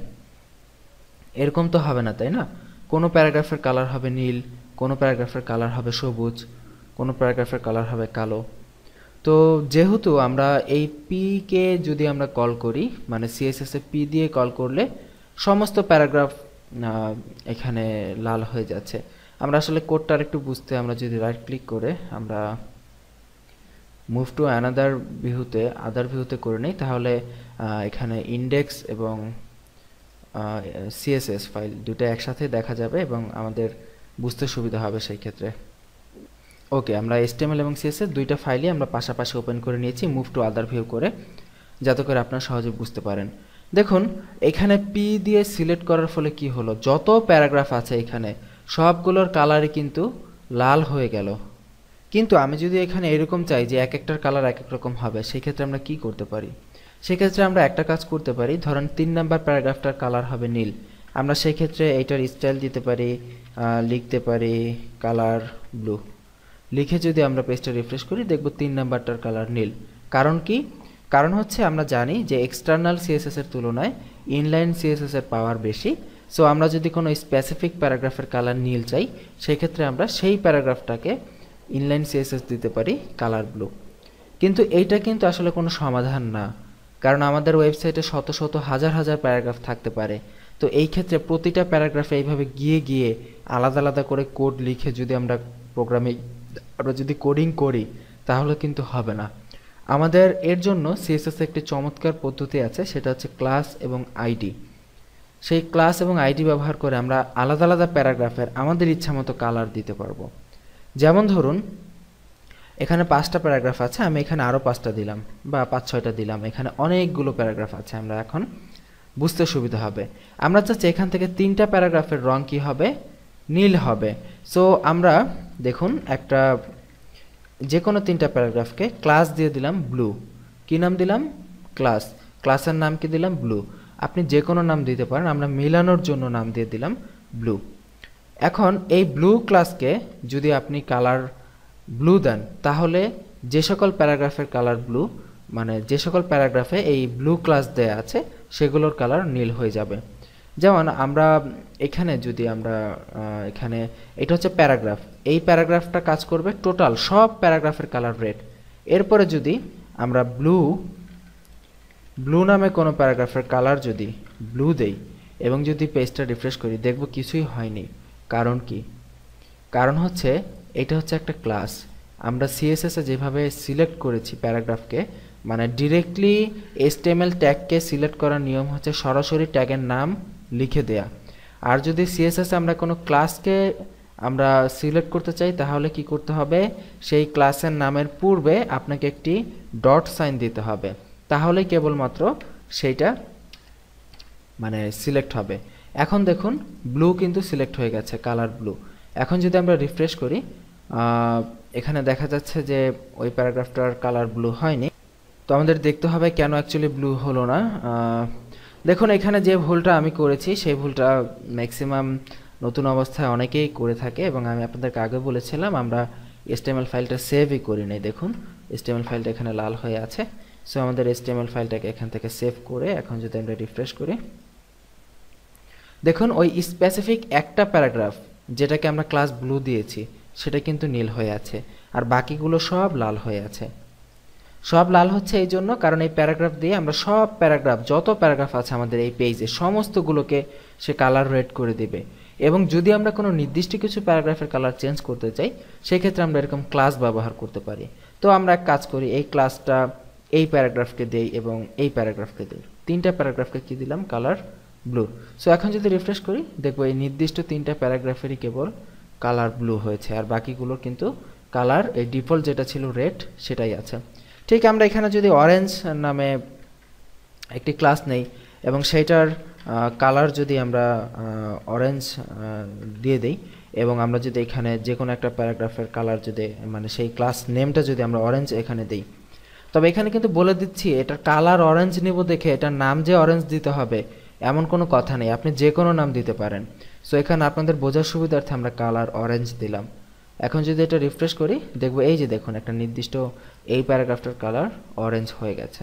এরকম তো হবে না, তাই না? কোনো প্যারাগ্রাফের কালার হবে নীল, কোনো প্যারাগ্রাফের কালার হবে সবুজ, কোনো প্যারাগ্রাফের কালার হবে কালো। তো যেহেতু আমরা এই পি কে যদি আমরা কল করি, মানে সিএসএস এ পি দিয়ে কল করলে সমস্ত প্যারাগ্রাফ এখানে লাল হয়ে যাচ্ছে। আমরা আসলে কোডটা আরেকটু বুঝতে, আমরা যদি রাইট ক্লিক করে আমরা মুভ টু অ্যানাদার ভিউতে, আদার ভিউতে করে নেই, তাহলে এখানে ইন্ডেক্স এবং সিএসএস ফাইল দুটো একসাথে দেখা যাবে এবং আমাদের বুঝতে সুবিধা হবে সেই ক্ষেত্রে। ওকে, আমরা এইচটিএমএল এবং সিএসএস দুইটা ফাইলই আমরা পাশাপাশি ওপেন করে নিয়েছি মুভ টু আদার ভিউ করে, যাতে করে আপনারা সহজে বুঝতে পারেন। দেখুন এখানে পি দিয়ে সিলেক্ট করার ফলে কি হলো, যত প্যারাগ্রাফ আছে এখানে সবগুলোর কালারই কিন্তু লাল হয়ে গেল। কিন্তু আমি যদি এখানে এরকম চাই যে এক একটার কালার এক এক রকম হবে, সেই ক্ষেত্রে আমরা কি করতে পারি? সেক্ষেত্রে আমরা একটা কাজ করতে পারি, ধরেন তিন নাম্বার প্যারাগ্রাফটার কালার হবে নীল, আমরা সেই ক্ষেত্রে এইটার স্টাইল দিতে পারি, লিখতে পারি কালার ব্লু। লিখে যদি আমরা পেজটা রিফ্রেশ করি দেখব তিন নাম্বারটার কালার নীল। কারণ কি? কারণ হচ্ছে আমরা জানি যে এক্সটার্নাল সিএসএস এর তুলনায় ইনলাইন সিএসএস এর পাওয়ার বেশি। সো আমরা যদি কোনো স্পেসিফিক প্যারাগ্রাফের কালার নীল চাই, সেই ক্ষেত্রে আমরা সেই প্যারাগ্রাফটাকে ইনলাইন সিএসএস দিতে পারি কালার ব্লু। কিন্তু এইটা কিন্তু আসলে কোনো সমাধান না, কারণ আমাদের ওয়েবসাইটে শত শত হাজার হাজার প্যারাগ্রাফ থাকতে পারে। তো এই ক্ষেত্রে প্রতিটা প্যারাগ্রাফে এইভাবে গিয়ে গিয়ে আলাদা আলাদা করে কোড লিখে যদি আমরা প্রোগ্রামে আমরা যদি কোডিং করি তাহলে কিন্তু হবে না। আমাদের এর জন্য সিএসএস একটি চমৎকার পদ্ধতি আছে, সেটা হচ্ছে ক্লাস এবং আইডি। সেই ক্লাস এবং আইডি ব্যবহার করে আমরা আলাদা আলাদা প্যারাগ্রাফের আমাদের ইচ্ছা মতো কালার দিতে পারবো। যেমন ধরুন এখানে পাঁচটা প্যারাগ্রাফ আছে, আমি এখানে আরও পাঁচটা দিলাম বা পাঁচ ছয়টা দিলাম, এখানে অনেকগুলো প্যারাগ্রাফ আছে, আমরা এখন বুঝতে সুবিধা হবে। আমরা চাচ্ছি এখান থেকে তিনটা প্যারাগ্রাফের রং কি হবে? নীল হবে। সো আমরা দেখুন একটা যে কোনো তিনটা প্যারাগ্রাফকে ক্লাস দিয়ে দিলাম ব্লু। কি নাম দিলাম? ক্লাস। ক্লাসের নাম কি দিলাম? ব্লু। আপনি যে কোনো নাম দিতে পারেন, আমরা মেলানোর জন্য নাম দিয়ে দিলাম ব্লু। এখন এই ব্লু ক্লাসকে যদি আপনি কালার ব্লু দেন, তাহলে যে সকল প্যারাগ্রাফের কালার ব্লু, মানে যে সকল প্যারাগ্রাফে এই ব্লু ক্লাস দেয়া আছে সেগুলোর কালার নীল হয়ে যাবে। যেমন আমরা এখানে যদি আমরা এখানে এটা হচ্ছে প্যারাগ্রাফ, এই প্যারাগ্রাফটা কাজ করবে টোটাল সব প্যারাগ্রাফের কালার রেড। এরপরে যদি আমরা ব্লু ব্লু নামে কোনো প্যারাগ্রাফের কালার যদি ব্লু দেই এবং যদি পেজটা রিফ্রেশ করি দেখব কিছুই হয়নি। কারণ কি? কারণ হচ্ছে এটা হচ্ছে একটা ক্লাস, আমরা সিএসএস এ যেভাবে সিলেক্ট করেছি প্যারাগ্রাফকে, মানে ডিরেক্টলি এইচটিএমএল ট্যাগকে সিলেক্ট করার নিয়ম হচ্ছে সরাসরি ট্যাগের নাম লিখে দেয়া। আর যদি সিএসএস এ আমরা কোনো ক্লাসকে আমরা সিলেক্ট করতে চাই তাহলে কি করতে হবে, সেই ক্লাসের নামের পূর্বে আপনাকে একটি ডট সাইন দিতে হবে, তাহলে কেবলমাত্র সেইটা মানে সিলেক্ট হবে। এখন দেখুন ব্লু কিন্তু সিলেক্ট হয়ে গেছে, কালার ব্লু। এখন যদি আমরা রিফ্রেশ করি এখানে দেখা যাচ্ছে যে ওই প্যারাগ্রাফটার কালার ব্লু হয়নি। তো আমাদের দেখতে হবে কেন অ্যাকচুয়ালি ব্লু হলো না। দেখুন এখানে যে ভুলটা আমি করেছি সেই ভুলটা ম্যাক্সিমাম নতুন অবস্থায় অনেকেই করে থাকে এবং আমি আপনাদেরকে আগে বলেছিলাম আমরা এইচটিএমএল ফাইলটা সেভই করি নাই। দেখুন এইচটিএমএল ফাইলটা এখানে লাল হয়ে আছে। সো আমাদের এইচটিএমএল ফাইলটাকে এখান থেকে সেভ করে এখন যদি আমরা রিফ্রেশ করি দেখুন ওই স্পেসিফিক একটা প্যারাগ্রাফ যেটাকে আমরা ক্লাস ব্লু দিয়েছি সেটা কিন্তু নীল হয়ে আছে, আর বাকিগুলো সব লাল হয়ে আছে। সব লাল হচ্ছে এই জন্য কারণ এই প্যারাগ্রাফ দিয়ে আমরা সব প্যারাগ্রাফ যত প্যারাগ্রাফ আছে আমাদের এই পেজে সমস্তগুলোকে সে কালার রেড করে দিবে। এবং যদি আমরা কোনো নির্দিষ্ট কিছু প্যারাগ্রাফের কালার চেঞ্জ করতে চাই সেক্ষেত্রে আমরা এরকম ক্লাস ব্যবহার করতে পারি। তো আমরা এক কাজ করি, এই ক্লাসটা এই প্যারাগ্রাফকে দেই এবং এই প্যারাগ্রাফকে দিই, তিনটা প্যারাগ্রাফকে কি দিলাম কালার ব্লু। সো এখন যদি রিফ্রেশ করি দেখবো এই নির্দিষ্ট তিনটা প্যারাগ্রাফেরই কেবল কালার ব্লু হয়েছে, আর বাকিগুলোর কিন্তু কালার এই ডিফল্ট যেটা ছিল রেড সেটাই আছে। ঠিক আমরা এখানে যদি অরেঞ্জ নামে একটি ক্লাস নেই এবং সেইটার কালার যদি আমরা অরেঞ্জ দিয়ে দেই এবং আমরা যদি এখানে যে কোনো একটা প্যারাগ্রাফের কালার যদি মানে সেই ক্লাস নেমটা যদি আমরা অরেঞ্জ এখানে দিই, তবে এখানে কিন্তু বলে দিচ্ছি এটার কালার অরেঞ্জ নিব দেখে এটার নাম যে অরেঞ্জ দিতে হবে এমন কোনো কথা নেই, আপনি যে কোনো নাম দিতে পারেন। সো এখানে আপনাদের বোঝার সুবিধার্থে আমরা কালার অরেঞ্জ দিলাম। এখন যদি এটা রিফ্রেশ করি দেখব এই যে দেখুন একটা নির্দিষ্ট এই প্যারাগ্রাফটার কালার অরেঞ্জ হয়ে গেছে।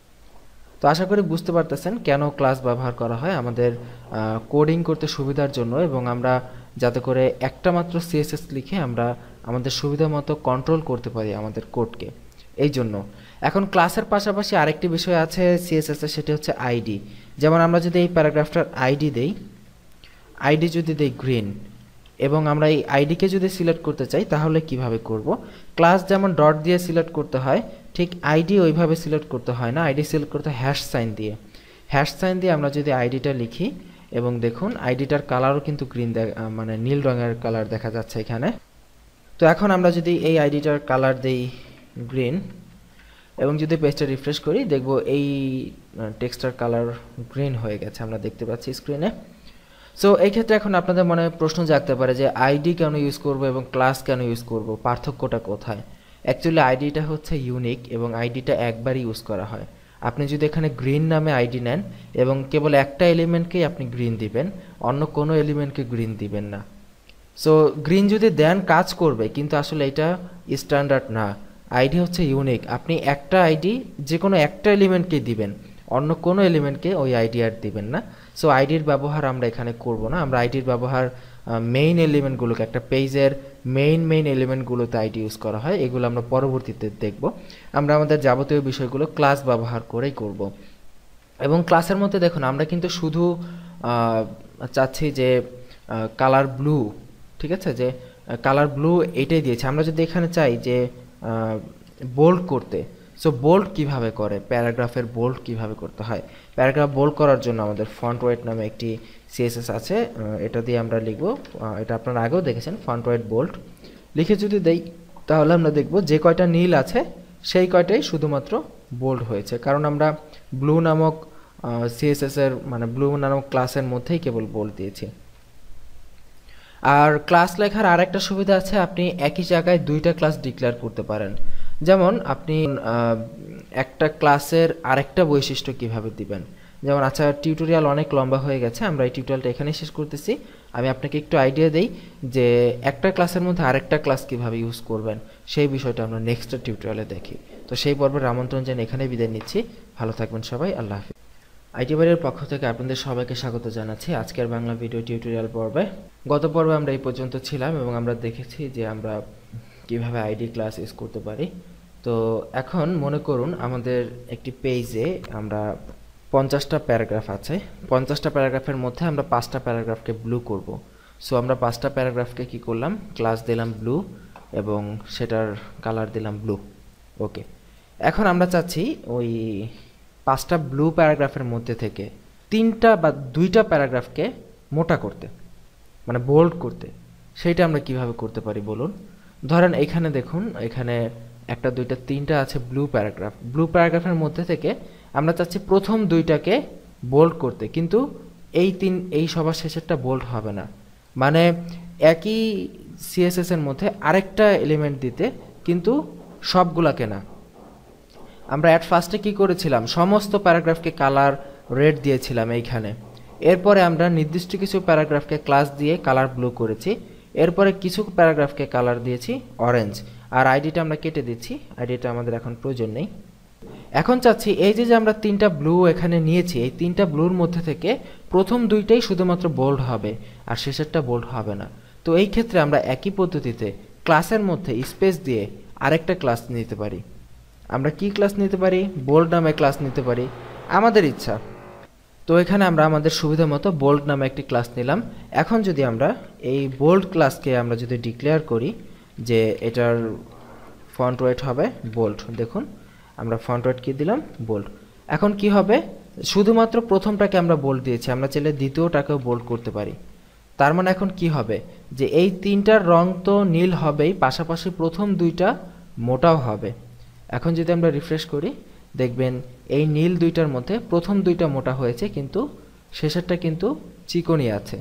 তো আশা করি বুঝতে পারতেছেন কেন ক্লাস ব্যবহার করা হয় আমাদের কোডিং করতে সুবিধার জন্য, এবং আমরা যাতে করে একটা মাত্র সিএসএস লিখে আমরা আমাদের সুবিধা মতো কন্ট্রোল করতে পারি আমাদের কোডকে, এই জন্য। এখন ক্লাসের পাশাপাশি আরেকটি বিষয় আছে সিএসএস এর, সেটি হচ্ছে আইডি। যেমন আমরা যদি এই প্যারাগ্রাফটার আইডি দেই, আইডি যদি দেই গ্রিন এবং আমরা এই আইডিকে যদি সিলেক্ট করতে চাই তাহলে কিভাবে করব, ক্লাস যেমন ডট দিয়ে সিলেক্ট করতে হয় ঠিক আইডি ওইভাবে সিলেক্ট করতে হয় না, আইডি সিলেক্ট করতে হ্যাশ সাইন দিয়ে। হ্যাশ সাইন দিয়ে আমরা যদি আইডিটা লিখি এবং দেখুন আইডিটার কালারও কিন্তু গ্রিন মানে নীল রঙের কালার দেখা যাচ্ছে এখানে। তো এখন আমরা যদি এই আইডিটার কালার দেই গ্রিন এবং যদি পেজটা রিফ্রেশ করি দেখব এই টেক্সটার কালার গ্রিন হয়ে গেছে, আমরা দেখতে পাচ্ছি স্ক্রিনে। সো এই ক্ষেত্রে এখন আপনাদের মনে প্রশ্ন জাগতে পারে যে আইডি কেন ইউজ করব এবং ক্লাস কেন ইউজ করব, পার্থক্যটা কোথায়? অ্যাকচুয়ালি আইডিটা হচ্ছে ইউনিক এবং আইডিটা একবারই ইউজ করা হয়। আপনি যদি এখানে গ্রিন নামে আইডি নেন এবং কেবল একটা এলিমেন্টকেই আপনি গ্রিন দিবেন, অন্য কোনো এলিমেন্টকে গ্রিন দিবেন না। সো গ্রিন যদি দেন কাজ করবে, কিন্তু আসলে এটা স্ট্যান্ডার্ড না। আইডি হচ্ছে ইউনিক, আপনি একটা আইডি যে কোনো একটা এলিমেন্টকে দিবেন, অন্য কোনো এলিমেন্টকে ওই আইডি আর দিবেন না। সো আইডির ব্যবহার আমরা এখানে করব না, আমরা আইডির ব্যবহার মেইন এলিমেন্টগুলোকে, একটা পেজের মেইন মেইন এলিমেন্টগুলোতে আইডি ইউজ করা হয়, এগুলো আমরা পরবর্তীতে দেখব। আমরা আমাদের যাবতীয় বিষয়গুলো ক্লাস ব্যবহার করেই করব। এবং ক্লাসের মধ্যে দেখুন আমরা কিন্তু শুধু চাচ্ছি যে কালার ব্লু, ঠিক আছে, যে কালার ব্লু এটাই দিয়েছে। আমরা যদি এখানে চাই যে বোল্ড করতে, সো বোল্ড কিভাবে করে, প্যারাগ্রাফের বোল্ড কিভাবে করতে হয়, প্যারাগ্রাফ বোল্ড করার জন্য আমাদের ফন্ট ওয়েট নামে একটি সিএসএস আছে, এটা দিয়ে আমরা লিখব। এটা আপনারা আগেও দেখেছেন, ফন্ট ওয়েট বোল্ড লিখে যদি দেই তাহলে আমরা দেখব যে কয়টা নীল আছে সেই কয়টাই শুধুমাত্র বোল্ড হয়েছে, কারণ আমরা ব্লু নামক সিএসএস এর মানে ব্লু নামক ক্লাসের মধ্যেই কেবল বোল্ড দিয়েছি। আর ক্লাস লেখার আরেকটা সুবিধা আছে, আপনি একই জায়গায় দুইটা ক্লাস ডিক্লেয়ার করতে পারেন। যেমন আপনি একটা ক্লাসের আরেকটা বৈশিষ্ট্য কিভাবে দিবেন, যেমন আচ্ছা টিউটোরিয়াল অনেক লম্বা হয়ে গেছে, আমরা এই টিউটোরিয়ালটা এখানেই শেষ করতেছি। আমি আপনাকে একটু আইডিয়া দেই যে একটা ক্লাসের মধ্যে আরেকটা ক্লাস কিভাবে ইউজ করবেন, সেই বিষয়টা আমরা নেক্সট টিউটোরিয়ালে দেখি। তো সেই পর্বের আমন্ত্রণ জানিয়ে এখানেই বিদায় নিচ্ছি। ভালো থাকবেন সবাই, আল্লাহ হাফিজ। আইটি বাড়ির পক্ষ থেকে আপনাদের সবাইকে স্বাগত জানাচ্ছি আজকের বাংলা ভিডিও টিউটোরিয়াল পর্বে। গত পর্বে আমরা এই পর্যন্ত ছিলাম এবং আমরা দেখেছি যে আমরা কিভাবে আইডি ক্লাস ইউজ করতে পারি। তো এখন মনে করুন আমাদের একটি পেজে আমরা পঞ্চাশটা প্যারাগ্রাফ আছে, পঞ্চাশটা প্যারাগ্রাফের মধ্যে আমরা পাঁচটা প্যারাগ্রাফকে ব্লু করব। সো আমরা পাঁচটা প্যারাগ্রাফকে কি করলাম, ক্লাস দিলাম ব্লু এবং সেটার কালার দিলাম ব্লু। ওকে, এখন আমরা চাচ্ছি ওই পাঁচটা ব্লু প্যারাগ্রাফের মধ্যে থেকে তিনটা বা দুইটা প্যারাগ্রাফকে মোটা করতে, মানে বোল্ড করতে। সেইটা আমরা কিভাবে করতে পারি বলুন। ধরেন এখানে দেখুন, এখানে একটা দুইটা তিনটা আছে ব্লু প্যারাগ্রাফ। ব্লু প্যারাগ্রাফের মধ্যে থেকে আমরা চাচ্ছি প্রথম দুইটাকে বোল্ড করতে, কিন্তু এই তিন এই সবার শেষেরটা বোল্ড হবে না, মানে একই সিএসএস এর মধ্যে আরেকটা এলিমেন্ট দিতে, কিন্তু সবগুলাকে না। আমরা অ্যাট ফার্স্টে কি করেছিলাম, সমস্ত প্যারাগ্রাফকে কালার রেড দিয়েছিলাম এইখানে। এরপরে আমরা নির্দিষ্ট কিছু প্যারাগ্রাফকে ক্লাস দিয়ে কালার ব্লু করেছি। এরপরে কিছু প্যারাগ্রাফকে কালার দিয়েছি অরেঞ্জ, আর আইডিটা আমরা কেটে দিচ্ছি, আইডিটা আমাদের এখন প্রয়োজন নেই। এখন চাচ্ছি এই যে যে আমরা তিনটা ব্লু এখানে নিয়েছি, এই তিনটা ব্লুর মধ্যে থেকে প্রথম দুইটাই শুধুমাত্র বোল্ড হবে আর শেষেরটা বোল্ড হবে না। তো এই ক্ষেত্রে আমরা একই পদ্ধতিতে ক্লাসের মধ্যে স্পেস দিয়ে আরেকটা ক্লাস নিতে পারি। আমরা কি ক্লাস নিতে পারি, বোল্ড নামে ক্লাস নিতে পারি, আমাদের ইচ্ছা। তো এখানে আমরা আমাদের সুবিধা মতো বোল্ড নামে একটি ক্লাস নিলাম। এখন যদি আমরা এই বোল্ড ক্লাসকে আমরা যদি ডিক্লেয়ার করি যে এটার ফন্ট ওয়েট হবে বোল্ড, দেখুন আমরা ফন্ট ওয়েট কি দিলাম, বোল্ড। এখন কি হবে, শুধুমাত্র প্রথমটাকে আমরা বোল্ড দিয়েছি, আমরা চাইলে দ্বিতীয়টাকেও বোল্ড করতে পারি। তার মানে এখন কি হবে, যে এই তিনটার রং তো নীল হবেই, পাশাপাশি প্রথম দুইটা মোটাও হবে। এখন যদি আমরা রিফ্রেশ করি, দেখবেন এই নীল দুইটার মধ্যে প্রথম দুইটা মোটা হয়েছে, কিন্তু শেষেরটা কিন্তু চিকনি আছে।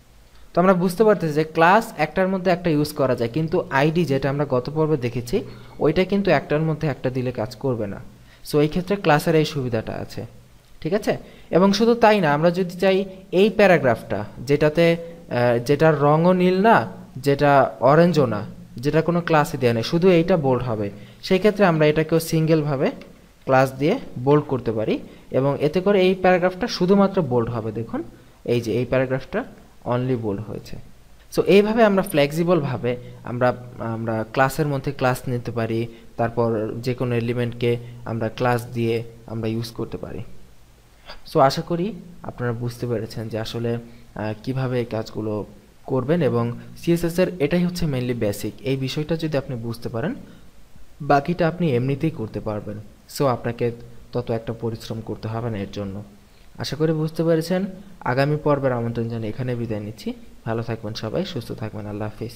তো আমরা বুঝতে পারতেছি যে ক্লাস একটার মধ্যে একটা ইউজ করা যায়, কিন্তু আইডি যেটা আমরা গত পর্বে দেখেছি ওইটা কিন্তু একটার মধ্যে একটা দিলে কাজ করবে না। সো এই ক্ষেত্রে ক্লাসের এই সুবিধাটা আছে, ঠিক আছে। এবং শুধু তাই না, আমরা যদি চাই এই প্যারাগ্রাফটা যেটাতে যেটার রঙও নীল না, যেটা অরেঞ্জও না, যেটা কোনো ক্লাসে দেওয়া নেই, শুধু এইটা বোল্ড হবে, সেই ক্ষেত্রে আমরা এটাকেও সিঙ্গেলভাবে ক্লাস দিয়ে বোল্ড করতে পারি এবং এতে করে এই প্যারাগ্রাফটা শুধুমাত্র বোল্ড হবে। দেখুন এই যে এই প্যারাগ্রাফটা অনলি বোল্ড হয়েছে। সো এইভাবে আমরা ফ্লেক্সিবলভাবে আমরা আমরা ক্লাসের মধ্যে ক্লাস নিতে পারি, তারপর যে কোনো এলিমেন্টকে আমরা ক্লাস দিয়ে আমরা ইউজ করতে পারি। সো আশা করি আপনারা বুঝতে পেরেছেন যে আসলে কিভাবে এই কাজগুলো করবেন, এবং সিএসএস এর এটাই হচ্ছে মেইনলি বেসিক। এই বিষয়টা যদি আপনি বুঝতে পারেন, বাকিটা আপনি এমনিতেই করতে পারবেন। সো আপনাকে তত একটা পরিশ্রম করতে হবে না এর জন্য। আশা করি বুঝতে পেরেছেন। আগামী পর্বের আমন্ত্রণ জানিয়ে এখানে বিদায় নিচ্ছি। ভালো থাকবেন সবাই, সুস্থ থাকবেন, আল্লাহ হাফিজ।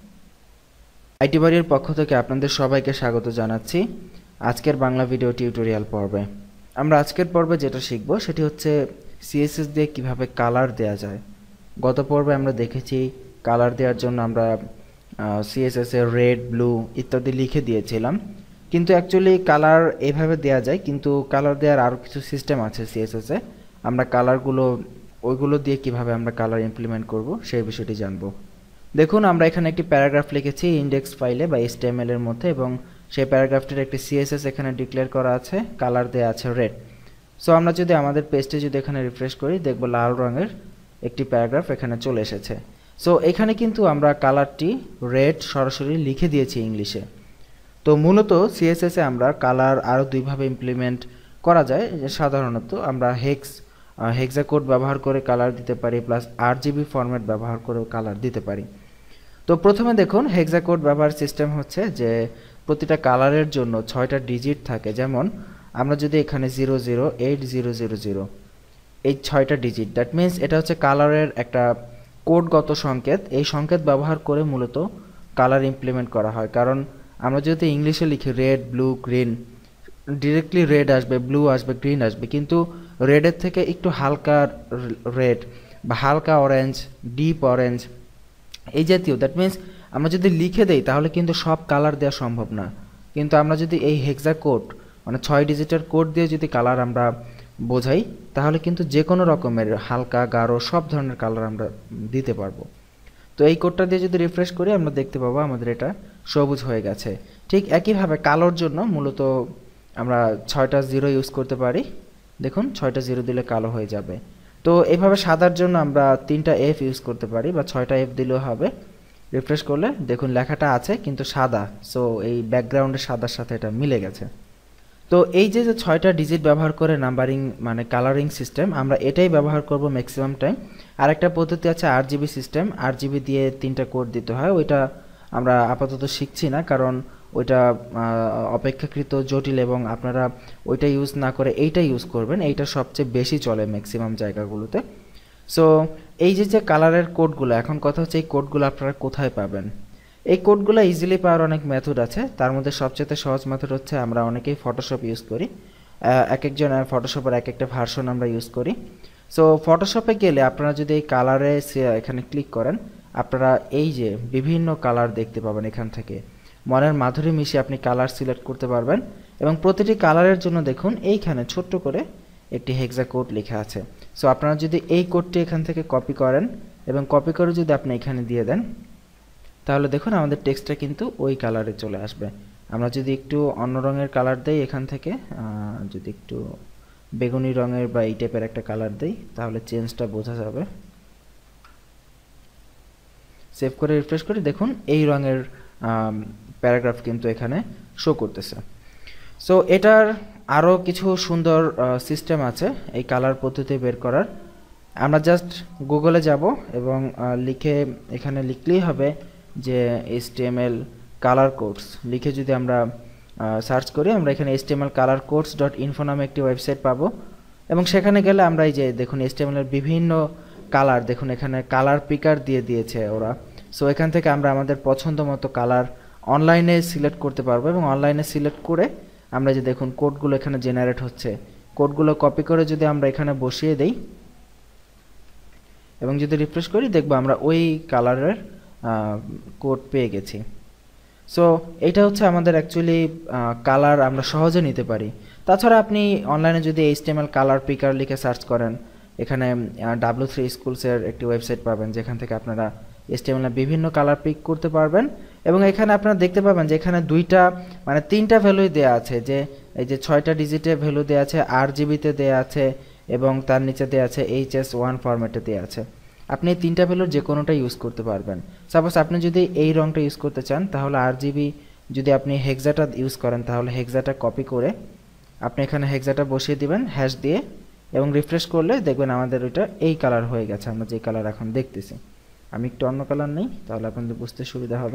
আইটি বাড়ির পক্ষ থেকে আপনাদের সবাইকে স্বাগত জানাচ্ছি আজকের বাংলা ভিডিও টিউটোরিয়াল পর্বে। আমরা আজকের পর্বে যেটা শিখব সেটি হচ্ছে সিএসএস দিয়ে কিভাবে কালার দেয়া যায়। গত পর্বে আমরা দেখেছি কালার দেওয়ার জন্য আমরা সিএসএস এর রেড, ব্লু ইত্যাদি লিখে দিয়েছিলাম, কিন্তু অ্যাকচুয়ালি কালার এভাবে দেয়া যায়, কিন্তু কালার দেওয়ার আরও কিছু সিস্টেম আছে সিএসএস এ। আমরা কালারগুলো ওইগুলো দিয়ে কিভাবে আমরা কালার ইমপ্লিমেন্ট করব সেই বিষয়টি জানব। দেখুন আমরা এখানে একটি প্যারাগ্রাফ লিখেছি ইন্ডেক্স ফাইলে বা এইচটিএমএল এর মধ্যে, এবং সেই প্যারাগ্রাফটির একটি সিএসএস এখানে ডিক্লেয়ার করা আছে, কালার দেওয়া আছে রেড। সো আমরা যদি আমাদের পেজটি যদি এখানে রিফ্রেশ করি, দেখব লাল রঙের একটি প্যারাগ্রাফ এখানে চলে এসেছে। সো এখানে কিন্তু আমরা কালারটি রেড সরাসরি লিখে দিয়েছি ইংলিশে। তো মূলত সিএসএস এ আমরা কালার আরও দুইভাবে ইমপ্লিমেন্ট করা যায়। সাধারণত আমরা হেক্স হেক্সাকোড ব্যবহার করে কালার দিতে পারি, প্লাস আরজিবি ফরম্যাট ব্যবহার করেও কালার দিতে পারি। তো প্রথমে দেখুন হেক্সাকোড ব্যবহার সিস্টেম হচ্ছে যে প্রতিটা কালারের জন্য ছয়টা ডিজিট থাকে। যেমন আমরা যদি এখানে zero zero eight zero zero zero এই ছয়টা ডিজিট, দ্যাট মিনস এটা হচ্ছে কালারের একটা কোডগত সংকেত। এই সংকেত ব্যবহার করে মূলত কালার ইমপ্লিমেন্ট করা হয়। কারণ আমরা যদি ইংলিশে লিখি red, blue, green, directly red আসবে, ব্লু আসবে, গ্রিন আসবে, কিন্তু রেডের থেকে একটু হালকা রেড বা হালকা অরেঞ্জ, ডিপ অরেঞ্জ এই জাতীয়, দ্যাট মিনস আমরা যদি লিখে দেই তাহলে কিন্তু সব কালার দেওয়া সম্ভব না। কিন্তু আমরা যদি এই হেক্সা কোড মানে ছয় ডিজিটের কোড দিয়ে যদি কালার আমরা বোঝাই, তাহলে কিন্তু যে কোনো রকমের হালকা, গাঢ় সব ধরনের কালার আমরা দিতে পারবো। তো এই কোডটা দিয়ে যদি রিফ্রেশ করি আমরা দেখতে পাবো আমাদের এটা সবুজ হয়ে গেছে। ঠিক একইভাবে কালোর জন্য মূলত আমরা ছয়টা জিরো ইউজ করতে পারি। দেখুন ছয়টা জিরো দিলে কালো হয়ে যাবে। তো এইভাবে সাদার জন্য আমরা তিনটা এফ ইউজ করতে পারি বা ছয়টা এফ দিলেও হবে। রিফ্রেশ করলে দেখুন লেখাটা আছে কিন্তু সাদা, সো এই ব্যাকগ্রাউন্ডের সাদার সাথে এটা মিলে গেছে। তো এই যে যে ছয়টা ডিজিট ব্যবহার করে নাম্বারিং মানে কালারিং সিস্টেম, আমরা এটাই ব্যবহার করব ম্যাক্সিমাম টাইম। আরেকটা পদ্ধতি আছে R GB system, R GB দিয়ে তিনটা কোড দিতে হয়, ওইটা আমরা আপাতত শিখছি না কারণ ওইটা অপেক্ষাকৃত জটিল এবং আপনারা ওইটা ইউজ না করে এইটা ইউজ করবেন, এইটা সবচেয়ে বেশি চলে ম্যাক্সিমাম জায়গাগুলোতে। সো এই যে যে কালারের কোডগুলো, এখন কথা হচ্ছে এই কোডগুলো আপনারা কোথায় পাবেন। এই কোডগুলো ইজিলি পাওয়ার অনেক মেথড আছে, তার মধ্যে সবচেয়ে সহজ মেথড হচ্ছে আমরা অনেকেই ফটোশপ ইউজ করি, এক একজন ফটোশপের এক একটা ভার্সন আমরা ইউজ করি। সো ফটোশপে গেলে আপনারা যদি এই কালারে এখানে ক্লিক করেন, আপনারা এই যে বিভিন্ন কালার দেখতে পাবেন, এখান থেকে মনের মাধুরী মিশিয়ে আপনি কালার সিলেক্ট করতে পারবেন এবং প্রতিটি কালারের জন্য দেখুন এইখানে ছোট্ট করে একটি হেক্সা কোড লেখা আছে। সো আপনারা যদি এই কোডটি এখান থেকে কপি করেন এবং কপি করে যদি আপনি এখানে দিয়ে দেন, তাহলে দেখুন আমাদের টেক্সটটা কিন্তু ওই কালারে চলে আসবে। আমরা যদি একটু অন্য রঙের কালার দেই এখান থেকে, যদি একটু বেগুনি রঙের বা এই টাইপের একটা কালার দেই, তাহলে চেঞ্জটা বোঝা যাবে। সেভ করে রিফ্রেশ করি, দেখুন এই রঙের প্যারাগ্রাফ কিন্তু এখানে শো করতেছে। সো এটার আরও কিছু সুন্দর সিস্টেম আছে এই কালার পদ্ধতি বের করার। আমরা জাস্ট গুগলে যাব এবং লিখে এখানে লিখলেই হবে যে H T M L colour codes লিখে যদি আমরা সার্চ করি, আমরা এখানে H T M L colour codes dot info নামে একটি ওয়েবসাইট পাবো এবং সেখানে গেলে আমরা এই যে দেখুন এইচ টি এম এল এর বিভিন্ন কালার, দেখুন এখানে কালার পিকার দিয়ে দিয়েছে ওরা। সো এখান থেকে আমরা আমাদের পছন্দ মতো কালার অনলাইনে সিলেক্ট করতে পারবো এবং অনলাইনে সিলেক্ট করে আমরা যে দেখুন কোডগুলো এখানে জেনারেট হচ্ছে, কোডগুলো কপি করে যদি আমরা এখানে বসিয়ে দেই এবং যদি রিফ্রেশ করি, দেখবো আমরা ওই কালারের কোড পেয়ে গেছি। সো এটা হচ্ছে আমাদের অ্যাকচুয়ালি কালার আমরা সহজে নিতে পারি। তাছাড়া আপনি অনলাইনে যদি H T M L colour picker লিখে সার্চ করেন, এখানে ডাব্লিউ থ্রি স্কুলসের একটি ওয়েবসাইট পাবেন যেখান থেকে আপনারা এইচ টি এম এল এর বিভিন্ন কালার পিক করতে পারবেন এবং এখানে আপনারা দেখতে পাবেন যে এখানে দুইটা মানে তিনটা ভ্যালুই দেওয়া আছে, যে এই যে ছয়টা ডিজিটে ভ্যালু দেওয়া আছে, আর জিবিতে দেওয়া আছে এবং তার নিচে দেওয়া আছে এইচ এস ওয়ান ফরম্যাটে দেওয়া আছে। আপনি এই তিনটা ভ্যালুর যে কোনোটা ইউজ করতে পারবেন। সাপোজ আপনি যদি এই রংটা ইউজ করতে চান, তাহলে আর জিবি যদি আপনি হেক্সাটা ইউজ করেন, তাহলে হেক্সাটা কপি করে আপনি এখানে হেক্সাটা বসিয়ে দিবেন হ্যাশ দিয়ে এবং রিফ্রেশ করলে দেখবেন আমাদের ওইটা এই কালার হয়ে গেছে, আমরা যে কালার এখন দেখতেছি। আমি একটু অন্য কালার নেই, তাহলে আপনাদের বুঝতে সুবিধা হবে।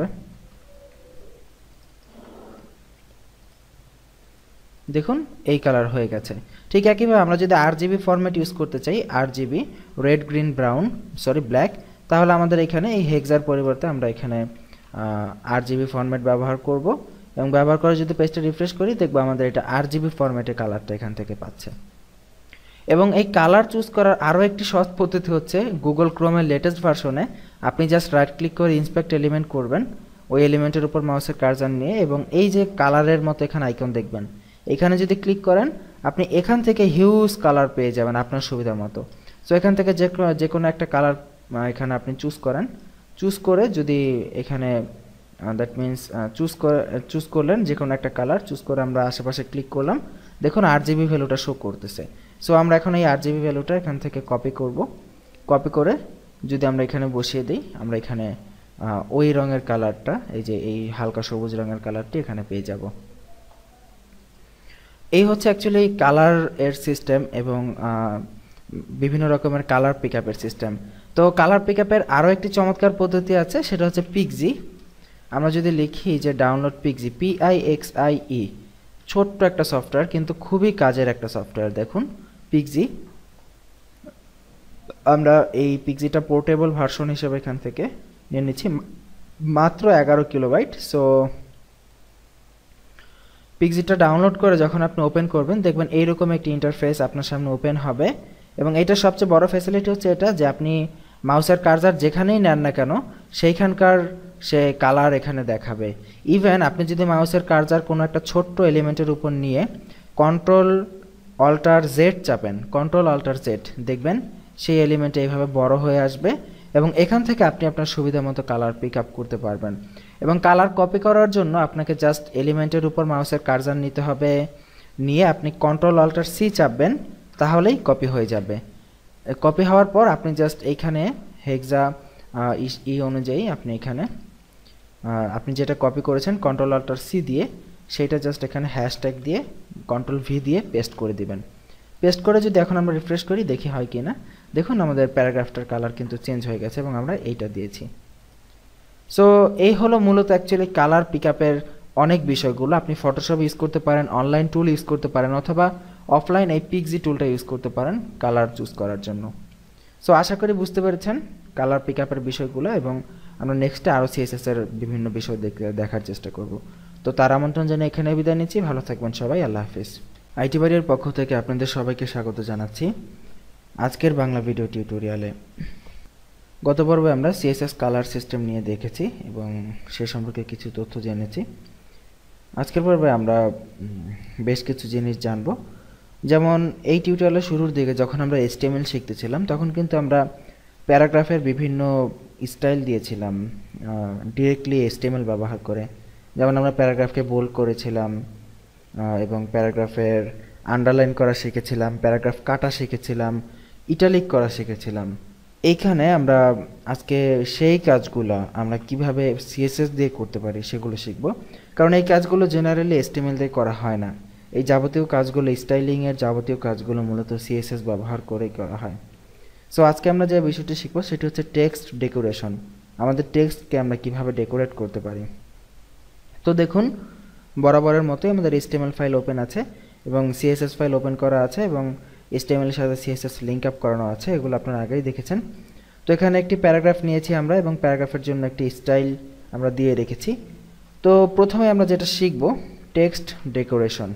দেখুন এই কালার হয়ে গেছে। ঠিক একইভাবে আমরা যদি আর জিবি ফরম্যাট ইউজ করতে চাই, R GB red green brown sorry black, তাহলে আমাদের এখানে এই হেক্সার পরিবর্তে আমরা এখানে আর জিবি ফরম্যাট ব্যবহার করব এবং ব্যবহার করে যদি পেজটা রিফ্রেশ করি, দেখবো আমাদের এটা আর জিবি ফরম্যাটে কালারটা এখান থেকে পাচ্ছে। এবং এই কালার চুজ করার আরও একটি সহজ পদ্ধতি হচ্ছে গুগল ক্রোমের লেটেস্ট ভার্সনে আপনি জাস্ট রাইট ক্লিক করে ইন্সপেক্ট এলিমেন্ট করবেন, ওই এলিমেন্টের উপর মাউসের কার্সার নিয়ে এবং এই যে কালারের মতো এখানে আইকন দেখবেন, এখানে যদি ক্লিক করেন আপনি এখান থেকে হিউজ কালার পেয়ে যাবেন আপনার সুবিধা মতো। সো এখান থেকে যে যে কোনো একটা কালার এখানে আপনি চুজ করেন, চুজ করে যদি এখানে দ্যাট মিনস চুজ করে চুজ করলেন যে কোনো একটা কালার চুজ করে আমরা আশেপাশে ক্লিক করলাম, দেখুন আর জিবি ভ্যালুটা শো করতেছে। সো আমরা এখন এই আর জিবি ভ্যালুটা এখান থেকে কপি করব, কপি করে যদি আমরা এখানে বসিয়ে দিই, আমরা এখানে ওই রঙের কালারটা এই যে এই হালকা সবুজ রঙের কালারটি এখানে পেয়ে যাব। এই হচ্ছে অ্যাকচুয়ালি কালার এর সিস্টেম এবং বিভিন্ন রকমের কালার পিকআপের সিস্টেম। তো কালার পিকআপের আরও একটি চমৎকার পদ্ধতি আছে, সেটা হচ্ছে পিক্সি। আমরা যদি লিখি যে download Pixie, P I X I E, ছোট্ট একটা সফটওয়্যার কিন্তু খুবই কাজের একটা সফটওয়্যার। দেখুন পিক্সি, আমরা এই পিক্সিটা পোর্টেবল ভার্সন হিসেবে এখান থেকে নিয়ে নিচ্ছি, মাত্র এগারো কিলোবাইট। সো পিক্সিটা ডাউনলোড করে যখন আপনি ওপেন করবেন, দেখবেন এইরকম একটি ইন্টারফেস আপনার সামনে ওপেন হবে এবং এটার সবচেয়ে বড় ফ্যাসিলিটি হচ্ছে এটা যে আপনি মাউসের কার্সার যেখানেই নেন না কেন সেইখানকার সে কালার এখানে দেখাবে। ইভেন আপনি যদি মাউসের কার্সার কোনো একটা ছোট্ট এলিমেন্টের উপর নিয়ে কন্ট্রোল অল্টার জেড চাপেন, কন্ট্রোল অল্টার জেড, দেখবেন সেই এলিমেন্ট এইভাবে বড় হয়ে আসবে এবং এখান থেকে আপনি আপনার সুবিধা মতো কালার পিক আপ করতে পারবেন। এবং কালার কপি করার জন্য আপনাকে জাস্ট এলিমেন্টের উপর মাউসের কার্সার নিতে হবে, নিয়ে আপনি কন্ট্রোল অল্টার সি চাপবেন, তাহলেই কপি হয়ে যাবে। কপি হওয়ার পর আপনি জাস্ট এইখানে হেক্সা ই অনুযায়ী আপনি এখানে আপনি যেটা কপি করেছেন কন্ট্রোল অল্টার সি দিয়ে সেটা জাস্ট এখানে হ্যাশট্যাগ দিয়ে কন্ট্রোল ভি দিয়ে পেস্ট করে দিবেন। পেস্ট করে যদি এখন আমরা রিফ্রেশ করি দেখি হয় কি না। দেখুন আমাদের প্যারাগ্রাফটার কালার কিন্তু চেঞ্জ হয়ে গেছে এবং আমরা এইটা দিয়েছি। সো এই হলো মূলত অ্যাকচুয়ালি কালার পিকআপের অনেক বিষয়গুলো। আপনি ফটোশপ ইউজ করতে পারেন, অনলাইন টুল ইউজ করতে পারেন, অথবা অফলাইন এই পিক্সি টুলটা ইউজ করতে পারেন কালার চুজ করার জন্য। সো আশা করি বুঝতে পেরেছেন কালার পিকআপের বিষয়গুলো, এবং আমরা নেক্সটে আরও সিএসএস এর বিভিন্ন বিষয় দেখার চেষ্টা করব। তো তার আমন্ত্রণ জানিয়ে এখানে বিদায় নিচ্ছি। ভালো থাকবেন সবাই, আল্লাহ হাফিজ। আইটি বাড়ির পক্ষ থেকে আপনাদের সবাইকে স্বাগত জানাচ্ছি আজকের বাংলা ভিডিও টিউটোরিয়ালে। গত পর্বে আমরা সিএসএস কালার সিস্টেম নিয়ে দেখেছি এবং সে সম্পর্কে কিছু তথ্য জেনেছি। আজকের পর্বে আমরা বেশ কিছু জিনিস জানব। যেমন এই টিউটোরিয়ালের শুরুর দিকে যখন আমরা এইচটিএমএল শিখতেছিলাম তখন কিন্তু আমরা প্যারাগ্রাফের বিভিন্ন স্টাইল দিয়েছিলাম ডিরেক্টলি এইচটিএমএল ব্যবহার করে। যেমন আমরা প্যারাগ্রাফকে বোল্ড করেছিলাম এবং প্যারাগ্রাফের আন্ডারলাইন করা শিখেছিলাম, প্যারাগ্রাফ কাটা শিখেছিলাম, ইটালিক করা শিখেছিলাম। এইখানে আমরা আজকে সেই কাজগুলো আমরা কিভাবে সিএসএস দিয়ে করতে পারি সেগুলো শিখব, কারণ এই কাজগুলো জেনারেলি এইচটিএমএল দিয়ে করা হয় না। এই যাবতীয় কাজগুলো, স্টাইলিংয়ের যাবতীয় কাজগুলো মূলত সিএসএস ব্যবহার করেই করা হয়। সো আজকে আমরা যে বিষয়টি শিখব সেটি হচ্ছে টেক্সট ডেকোরেশন। আমাদের টেক্সটকে আমরা কিভাবে ডেকোরেট করতে পারি। তো দেখুন বরাবরের মতোই আমাদের এইচটিএমএল ফাইল ওপেন আছে এবং সিএসএস ফাইল ওপেন করা আছে এবং এইচটিএমএল এর সাথে সিএসএস লিঙ্ক আপ করানো আছে। এগুলো আপনারা আগেই দেখেছেন। তো এখানে একটি প্যারাগ্রাফ নিয়েছি আমরা এবং প্যারাগ্রাফের জন্য একটি স্টাইল আমরা দিয়ে রেখেছি। তো প্রথমে আমরা যেটা শিখব টেক্সট ডেকোরেশন।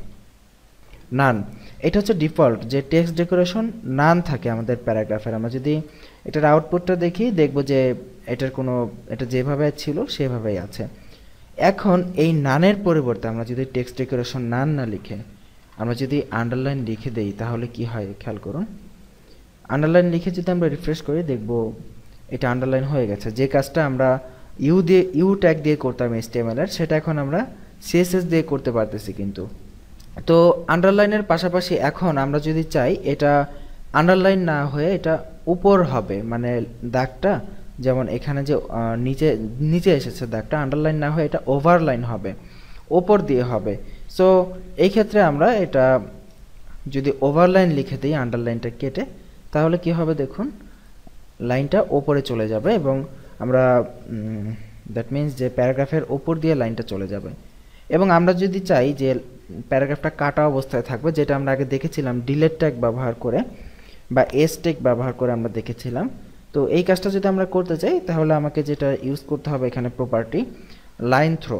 নান, এটা হচ্ছে ডিফল্ট যে টেক্সট ডেকোরেশন নান থাকে আমাদের প্যারাগ্রাফের। আমরা যদি এটার আউটপুটটা দেখি দেখব যে এটার কোনো এটা যেভাবে ছিল সেভাবেই আছে। এখন এই নানের পরিবর্তে আমরা যদি টেক্সট ডেকোরেশন নান না লিখে আমরা যদি আন্ডারলাইন লিখে দেই তাহলে কি হয় খেয়াল করুন। আন্ডারলাইন লিখে যদি আমরা রিফ্রেশ করি দেখব এটা আন্ডারলাইন হয়ে গেছে। যে কাজটা আমরা ইউ দিয়ে ইউ ট্যাগ দিয়ে করতাম এইচটিএমএল এর, সেটা এখন আমরা সিএসএস দিয়ে করতে পারতেছি। কিন্তু তো আন্ডারলাইনের পাশাপাশি এখন আমরা যদি চাই এটা আন্ডারলাইন না হয়ে এটা উপর হবে, মানে দাগটা যেমন এখানে যে নিচে নিচে এসেছে দাগটা আন্ডারলাইন না হয়ে এটা ওভারলাইন হবে, ওপর দিয়ে হবে। সো এই ক্ষেত্রে আমরা এটা যদি ওভারলাইন লিখে দিই আন্ডারলাইনটা কেটে তাহলে কি হবে দেখুন লাইনটা ওপরে চলে যাবে এবং আমরা দ্যাট মিন্স যে প্যারাগ্রাফের ওপর দিয়ে লাইনটা চলে যাবে। এবং আমরা যদি চাই যে প্যারাগ্রাফটা কাটা অবস্থায় থাকবে, যেটা আমরা আগে দেখেছিলাম ডিলেট ট্যাগ ব্যবহার করে বা এস ট্যাগ ব্যবহার করে আমরা দেখেছিলাম। তো এই কাজটা যদি আমরা করতে চাই তাহলে আমাকে যেটা ইউজ করতে হবে এখানে প্রপার্টি লাইন থ্রো।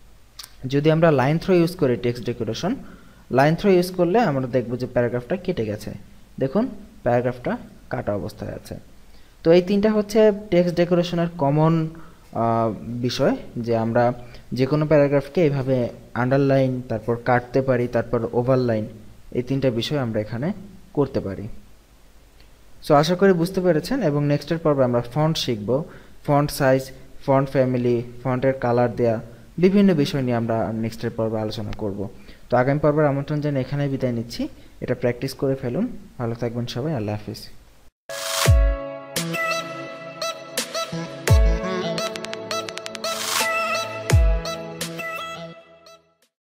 যদি আমরা লাইন থ্রো ইউজ করি text decoration, line through use করলে আমরা দেখব যে প্যারাগ্রাফটা কেটে গেছে। দেখুন প্যারাগ্রাফটা কাটা অবস্থায় আছে। তো এই তিনটা হচ্ছে টেক্সট ডেকোরেশনের কমন বিষয়, যে আমরা যে কোনো প্যারাগ্রাফকে এইভাবে আন্ডারলাইন তারপর কাটতে পারি তারপর ওভারলাইন, এই তিনটা বিষয় আমরা এখানে করতে পারি। সো আশা করি বুঝতে পেরেছেন এবং নেক্সটের পর্বে আমরা ফন্ট শিখব, ফন্ট সাইজ, ফন্ট ফ্যামিলি, ফন্টের কালার দেয়া, বিভিন্ন বিষয় নিয়ে আমরা নেক্সটের পর্বে আলোচনা করব। তো আগামী পর্বের আমন্ত্রণ জানিয়ে এখানে বিদায় নিচ্ছি। এটা প্র্যাকটিস করে ফেলুন। ভালো থাকবেন সবাই, আল্লাহ হাফিজ।